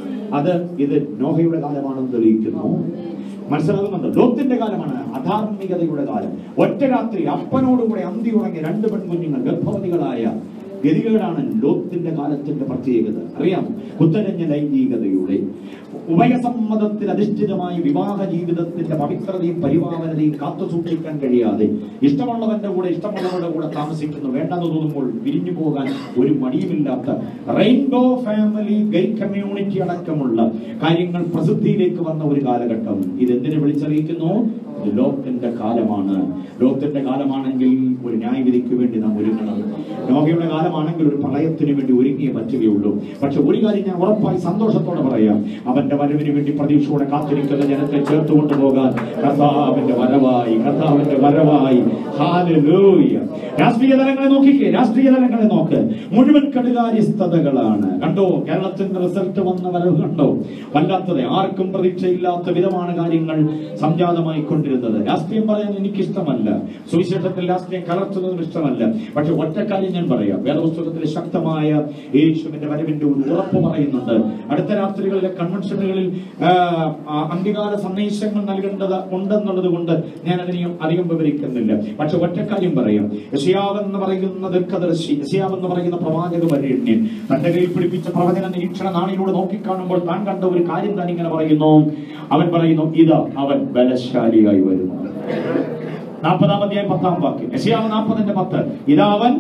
ഇത് നോഹയുടെ കാലമാണെന്ന് തെളിയിക്കുന്നു. മനസ്സിലാകുന്നുണ്ട്? ലോത്തിന്റെ കാലമാണ് അധാർമികതയുടെ കാലം. ഒറ്റ രാത്രി അപ്പനോടുകൂടെ അന്തി ഉറങ്ങിയ 2 പെൺകുഞ്ഞുങ്ങൾ ഗർഭവതികളായ ഗതികേടാണ് ലോത്തിന്റെ കാലത്തിന്റെ പ്രത്യേകത. അറിയാം, കുത്തരഞ്ഞ ലൈംഗികതയുടെ ഉഭയസമ്മതത്തിൽ അധിഷ്ഠിതമായ വിവാഹ ജീവിതത്തിന്റെ പവിത്രതയും പരിപാവനതയും കാത്തു സൂക്ഷിക്കാൻ കഴിയാതെ ഇഷ്ടമുള്ളവന്റെ കൂടെ ഇഷ്ടമുള്ളവരുടെ കൂടെ താമസിക്കുന്നു. വേണ്ടെന്ന് തോന്നുമ്പോൾ വിരിഞ്ഞു പോകാൻ ഒരു മടിയുമില്ലാത്ത റെയിൻബോ ഫാമിലി, ഗൈ കമ്മ്യൂണിറ്റി അടക്കമുള്ള കാര്യങ്ങൾ പ്രസിദ്ധിയിലേക്ക് വന്ന ഒരു കാലഘട്ടം. ഇതെന്തിനെ വിളിച്ചറിയിക്കുന്നു? ഇത് ലോകത്തിന്റെ കാലമാണ്. ലോകത്തിന്റെ കാലമാണെങ്കിൽ ഒരു ന്യായവിധിക്ക് വേണ്ടി നാം ഒരുങ്ങണം. നോഹയുടെ കാലമാണെങ്കിൽ ഒരു പ്രളയത്തിന് വേണ്ടി ഒരുങ്ങിയേ പറ്റുകയുള്ളൂ. പക്ഷെ ഒരു കാര്യം ഞാൻ ഉറപ്പായി സന്തോഷത്തോടെ പറയാം, അവന്റെ വരവിന് വേണ്ടി പ്രതീക്ഷയോടെ കാത്തിരിക്കുന്ന ജനത്തെ ചേർത്ത് കൊണ്ടുപോകാൻ കർത്താവിന്റെ വരവായി. ഹല്ലേലൂയ. രാഷ്ട്രീയ തലങ്ങളെ നോക്കിക്കേ, രാഷ്ട്രീയ തലങ്ങളെ നോക്ക്. മുഴുവൻ കടുകാര്യസ്ഥതകളാണ്. കണ്ടോ, കേരളത്തിന്റെ റിസൾട്ട് വന്ന വരവ് കണ്ടോ? വല്ലാത്തത്, ആർക്കും പ്രതീക്ഷയില്ലാത്ത വിധമാണ് കാര്യങ്ങൾ സംജാതമായി കൊണ്ടിരുന്നത്. രാഷ്ട്രീയം പറയാൻ എനിക്കിഷ്ടമല്ല, സുവിശേഷത്തിൽ രാഷ്ട്രീയം കലർത്തുന്നതും ഇഷ്ടമല്ല. പക്ഷെ ഒറ്റക്കാര്യം ഞാൻ പറയാം, വേദപുസ്തകത്തിൽ ശക്തമായ യേശുവിന്റെ വരവിന്റെ ഒരു ഉറപ്പ് പറയുന്നുണ്ട്. അടുത്ത രാത്രികളിലെ കൺവെൻഷനുകളിൽ അന്ത്യകാല സന്ദേശങ്ങൾ നൽകേണ്ടത് ഉണ്ടെന്നുള്ളത് കൊണ്ട് ഞാൻ അതിനെയും അധികം വിവരിക്കുന്നില്ല. പക്ഷെ ഒറ്റക്കാര്യം പറയാം, യെശയ്യാവെന്ന് പറയുന്ന ദീർഘദർശി, യെശയ്യാവെന്ന് പറയുന്ന പ്രവാചക വരേണ്യൻ തന്റെ കയ്യിൽ പിടിപ്പിച്ച പ്രവചന നിരീക്ഷണ നാണിലൂടെ നോക്കിക്കാണുമ്പോൾ താൻ കണ്ട ഒരു കാര്യം താൻ ഇങ്ങനെ പറയുന്നു. അവൻ പറയുന്നു, ഇതാ അവൻ ബലശാലിയായി വരുന്നു. 40-ാം അധ്യായം 10-ാം വാക്യം, യെശയ്യാവ് 40:10. ഇതാ അവൻ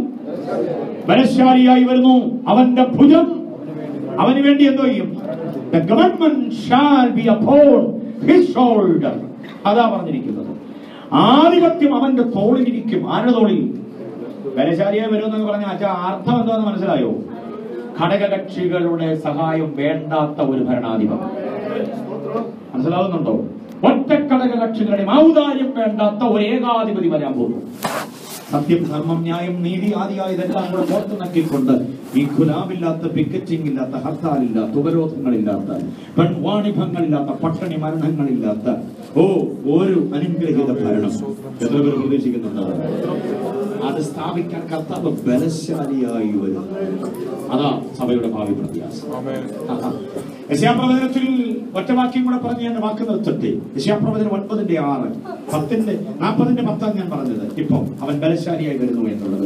ബലശാലിയായി വരുന്നു, അവന്റെ ഭുജം അവന് വേണ്ടി എന്തോ ചെയ്യും? The government shall be upon his shoulder. അതാ പറഞ്ഞിരിക്കുന്നത്. ആധിപത്യം അവന്റെ തോളിലിരിക്കും. ആരുടെ തോളിൽ? ബലശാലിയായി വരുമെന്നൊക്കെ പറഞ്ഞ അർത്ഥം എന്താണെന്ന് മനസ്സിലായോ? ഘടകകക്ഷികളുടെ സഹായം വേണ്ടാത്ത ഒരു ഭരണാധിപൻ. മനസ്സിലാവുന്നുണ്ടോ? ഒറ്റ ഘടകകക്ഷികളുടെ ഔദാര്യം വേണ്ടാത്ത ഒരു ഏകാധിപതി വരാൻ പോകുന്നു. സത്യം, ധർമ്മം, ന്യായം, നീതി ആദിയായതെല്ലാം കൂടെ പുറത്തു നക്കിക്കൊണ്ട് ഈ ഖുലാമില്ലാത്ത, പിക്കറ്റിംഗ് ഇല്ലാത്ത, ഹർത്താലില്ലാത്ത, ഉപരോധങ്ങളില്ലാത്ത, പെൺവാണിഭങ്ങളില്ലാത്ത, പട്ടണി മരണങ്ങളില്ലാത്ത ഒരു അനുഗ്രഹീത ഭരണം എത്ര പേർ പ്രതീക്ഷിക്കുന്നുണ്ടോ? അത് സ്ഥാപിക്കാൻ കർത്താവ് ബലശാലിയായി വരും. അതാ സഭയുടെ ഭാവി പ്രത്യാശ. യെശയ്യാപ്രവചനത്തിൽ ഒറ്റവാക്യം കൂടെ പറഞ്ഞ് ഞാൻ വാക്ക് നിർത്തട്ടെ. യെശയ്യാപ്രവചനം 9:6, 40:10 ഞാൻ പറഞ്ഞത്. ഇപ്പൊ അവൻ ബലശാലിയായി വരുന്നു എന്നുള്ളത്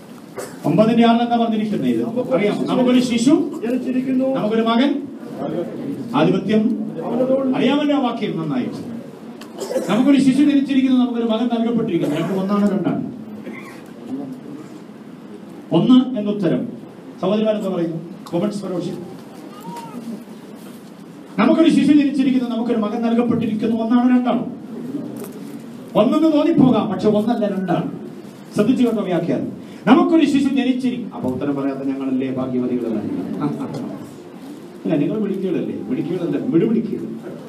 9:6 എന്താ പറഞ്ഞിരിക്കുന്നത്? അറിയാം, നമുക്കൊരു ശിശു ജനിച്ചിരിക്കുന്നു, നമുക്കൊരു മകൻ, ആധിപത്യം. അറിയാമല്ലോ ആ വാക്യം നന്നായിട്ട്. നമുക്കൊരു ശിശു ജനിച്ചിരിക്കുന്നു, നമുക്കൊരു മകൻ നൽകപ്പെട്ടിരിക്കുന്നു. രണ്ടും ഒന്നാണ്, രണ്ടാണ്. ഒന്ന് എന്നുത്തരം. സഹോദരന്മാരെന്താ പറയുന്നു? Commons fellowship. നമുക്കൊരു ശിശു ജനിച്ചിരിക്കുന്നു, നമുക്കൊരു മകൻ നൽകപ്പെട്ടിരിക്കുന്നു. ഒന്നാണ്, രണ്ടാണ്? ഒന്നെന്ന് തോന്നിപ്പോകാം, പക്ഷെ ഒന്നല്ല, രണ്ടാണ്. ശ്രദ്ധിച്ചു കേട്ടോ വ്യാഖ്യാനം. നമുക്കൊരു ശിശു ജനിച്ചിരിക്കും. അപ്പൊ ഉത്തരം പറയാത്ത ഞങ്ങളല്ലേ ഭാഗ്യവതികളല്ല? അല്ല, നിങ്ങൾ മിടുക്കികളല്ലേ? മിടുമിടുക്കികൾ.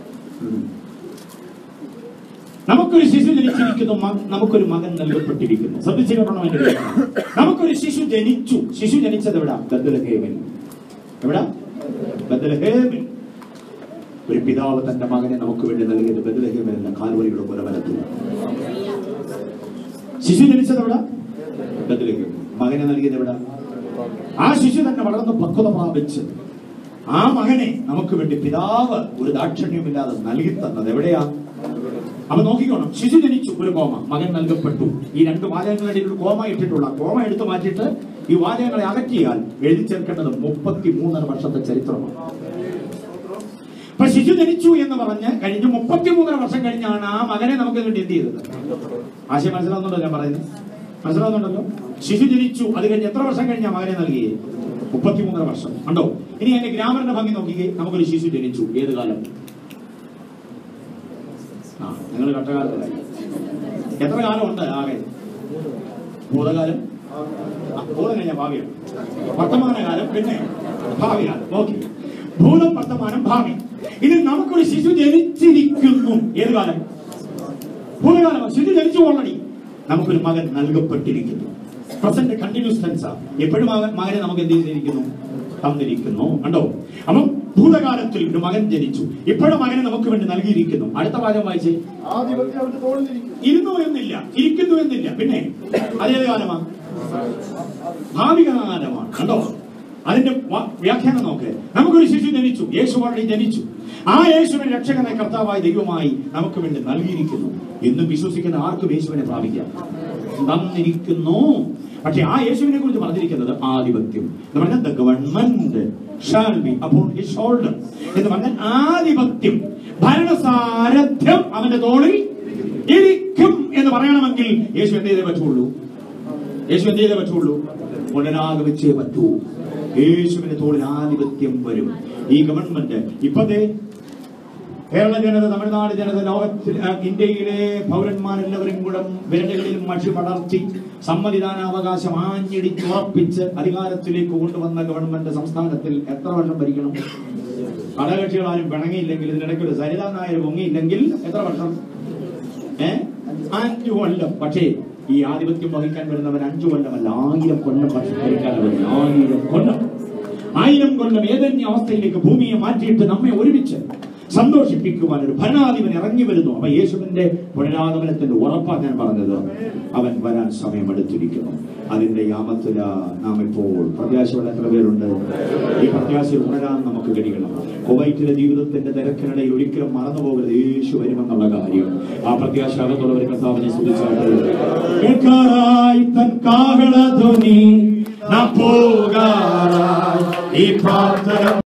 നമുക്കൊരു ശിശു ജനിച്ചിരിക്കുന്നു, നമുക്കൊരു മകൻ നൽകപ്പെട്ടിരിക്കുന്നു. ശ്രദ്ധിച്ചു കേട്ടോണം എന്റെ. നമുക്കൊരു ശിശു ജനിച്ചു. ശിശു ജനിച്ചത് എവിടാ? ബത്ലഹേമിൽ. എവിടാ? ബത്ലഹേമിൽ. ഒരു പിതാവ് തന്റെ മകനെ നമുക്ക് വേണ്ടി നൽകിയത് ബത്ലഹേമിലല്ല, കാൽവരിയുടെ പുരവലത്തിലാണ്. ശിശു ജനിച്ചത് എവിടാ? ബത്ലഹേമിൽ. മകനെ നൽകിയത് എവിടാ? ആ ശിശു തന്നെ വളർന്ന് പക്വത പ്രാപിച്ച് ആ മകനെ നമുക്ക് വേണ്ടി പിതാവ് ഒരു ദാക്ഷിണ്യമില്ലാതെ നൽകി തന്നത് എവിടെയാ? അപ്പൊ നോക്കിക്കോണം. ശിശു ജനിച്ചു, ഒരു കോമ, മകൻ നൽകപ്പെട്ടു. ഈ രണ്ട് വാചകങ്ങളുടെ ഒരു കോമ ഇട്ടിട്ടുള്ള കോമ എടുത്തു മാറ്റിയിട്ട് ഈ വാചകങ്ങളെ അകറ്റിയാൽ എഴുതി ചേർക്കേണ്ടത് 33 വർഷത്തെ ചരിത്രമാണ്. അപ്പൊ ശിശു ജനിച്ചു എന്ന് പറഞ്ഞ് കഴിഞ്ഞ് 33 വർഷം കഴിഞ്ഞാണ് ആ മകനെ നമുക്ക് വേണ്ടി എന്ത് ചെയ്തത്? ആശയം മനസ്സിലാവുന്നുണ്ടോ ഞാൻ പറയുന്നത്? മനസ്സിലാവുന്നുണ്ടല്ലോ? ശിശു ജനിച്ചു, അത് കഴിഞ്ഞ് എത്ര വർഷം കഴിഞ്ഞാ മകനെ നൽകിയേ? 33 വർഷം. കണ്ടോ? ഇനി അതിന്റെ ഗ്രാമറിന്റെ ഭംഗി നോക്കിക്കേ. നമുക്കൊരു ശിശു ജനിച്ചു, ഏത് കാലം? നിങ്ങൾ കട്ടകാലത്തിലായി. എത്ര കാലമുണ്ട് ആകെ? ഭൂതകാലം, ഭൂതം കഴിഞ്ഞ ഭാവിയാണ്. വർത്തമാനകാലം, പിന്നെ ഭാവികാലം. ഓക്കെ. ഭൂതം, വർത്തമാനം, ഭാവി. ഇതിൽ നമുക്കൊരു ശിശു ജനിച്ചിരിക്കുന്നു. ഏത് കാലം? ഭൂതകാലം. ശിശു ജനിച്ചു ഓൾറെഡി. നമുക്കൊരു മകൻ നൽകപ്പെട്ടിരിക്കുന്നു. Present continuous ടെൻസാ. എപ്പോഴും മകനെ നമുക്ക് എന്ത് ചെയ്തിരിക്കുന്നു? തന്നിരിക്കുന്നു. കണ്ടോ? അപ്പം ഭൂതകാലത്തിൽ ഒരു മകൻ ജനിച്ചു, ഇപ്പോഴും മകനെ നമുക്ക് വേണ്ടി നൽകിയിരിക്കുന്നു. അടുത്ത വാചകം വായിച്ചേ. ഇരുന്നു എന്നില്ല, ഇരിക്കുന്നു എന്നില്ല. പിന്നെ അതേത് കാലമാണ്? ഭാവി കാലമാണ്. കണ്ടോ? അതിന്റെ വ്യാഖ്യാനം നോക്ക്. നമുക്കൊരു ശിശു ജനിച്ചു, യേശു ഓൾറെഡി ജനിച്ചു. ആ യേശുവിനെ രക്ഷകനെ കർത്താവായ ദൈവമായി നമുക്ക് വേണ്ടി നൽകിയിരിക്കുന്നു. എന്നും വിശ്വസിക്കുന്ന ആർക്കും യേശുവിനെ പ്രാപിക്കാം. തന്നിരിക്കുന്നു. പക്ഷെ ആ യേശുവിനെ കുറിച്ച് പറഞ്ഞിരിക്കുന്നത് ആധിപത്യം എന്ന് പറഞ്ഞാൽ the government shall be upon his shoulder എന്ന് പറഞ്ഞാൽ ആധിപത്യം, ഭരണസാരഥ്യം അവന്റെ തോളിൽ ഇരിക്കും എന്ന് പറയണമെങ്കിൽ യേശു എന്ത് ചെയ്തേ പറ്റുള്ളൂ? യേശു എന്ത് ചെയ്തേ പറ്റുള്ളൂ? പുനരാഗമിച്ചേ പറ്റൂ. യേശുവിന്റെ തോളിൽ ആധിപത്യം വരും. ഈ ഗവൺമെന്റ് ഇപ്പത്തെ കേരള ജനത, തമിഴ്നാട് ജനത, ലോകത്തിൽ ഇന്ത്യയിലെ പൗരന്മാരെല്ലാവരും കൂടെ വിരലുകളിൽ മഷി പടർത്തി സമ്മതിദാനാവകാശം ആഞ്ഞിടിച്ചുറപ്പിച്ച് അധികാരത്തിലേക്ക് കൊണ്ടുവന്ന ഗവൺമെന്റ് സംസ്ഥാനത്തിൽ എത്ര വർഷം ഭരിക്കണം? ഘടകകക്ഷികളാരും പിണങ്ങിയില്ലെങ്കിൽ, ഇതിനിടയ്ക്ക് ഒരു സരിതാ നായർ പൊങ്ങിയില്ലെങ്കിൽ എത്ര വർഷം? 5 കൊല്ലം. പക്ഷേ ഈ ആധിപത്യം വഹിക്കാൻ വരുന്നവൻ 5 കൊല്ലമല്ല, 1000 കൊല്ലം ഭരിക്കാൻ വരുന്നു. 1000 കൊല്ലം. 1000 കൊല്ലം ഏതെങ്കിലും അവസ്ഥയിലേക്ക് ഭൂമിയെ മാറ്റിയിട്ട് നമ്മെ ഒരുമിച്ച് സന്തോഷിപ്പിക്കുവാൻ ഒരു ഭരണാധിപൻ ഇറങ്ങി വരുന്നു. അപ്പൊ യേശുവിന്റെ പുനരാഗമനത്തിന്റെ ഉറപ്പാണ് ഞാൻ പറഞ്ഞത്. അവൻ വരാൻ സമയമെടുത്തിരിക്കുന്നു. അതിന്റെ യാമത്തില നാം ഇപ്പോൾ പ്രത്യാശയുള്ള എത്ര പേരുണ്ട്? ഈ പ്രത്യാശയിൽ ഉണരാൻ നമുക്ക് കഴിയണം. കുവൈറ്റിലെ ജീവിതത്തിന്റെ തിരക്കിനിടയിൽ ഒരിക്കലും മറന്നു പോകരുത് യേശു വരുമെന്നുള്ള കാര്യം. ആ പ്രത്യാശ അകത്തുള്ളവർ കർത്താവിനെ സ്തുതിച്ചാട്ട് കേൾക്കാറായി തൻ കാഹളധ്വനി നാം പോകാറായി ഈ പ്രാർത്ഥന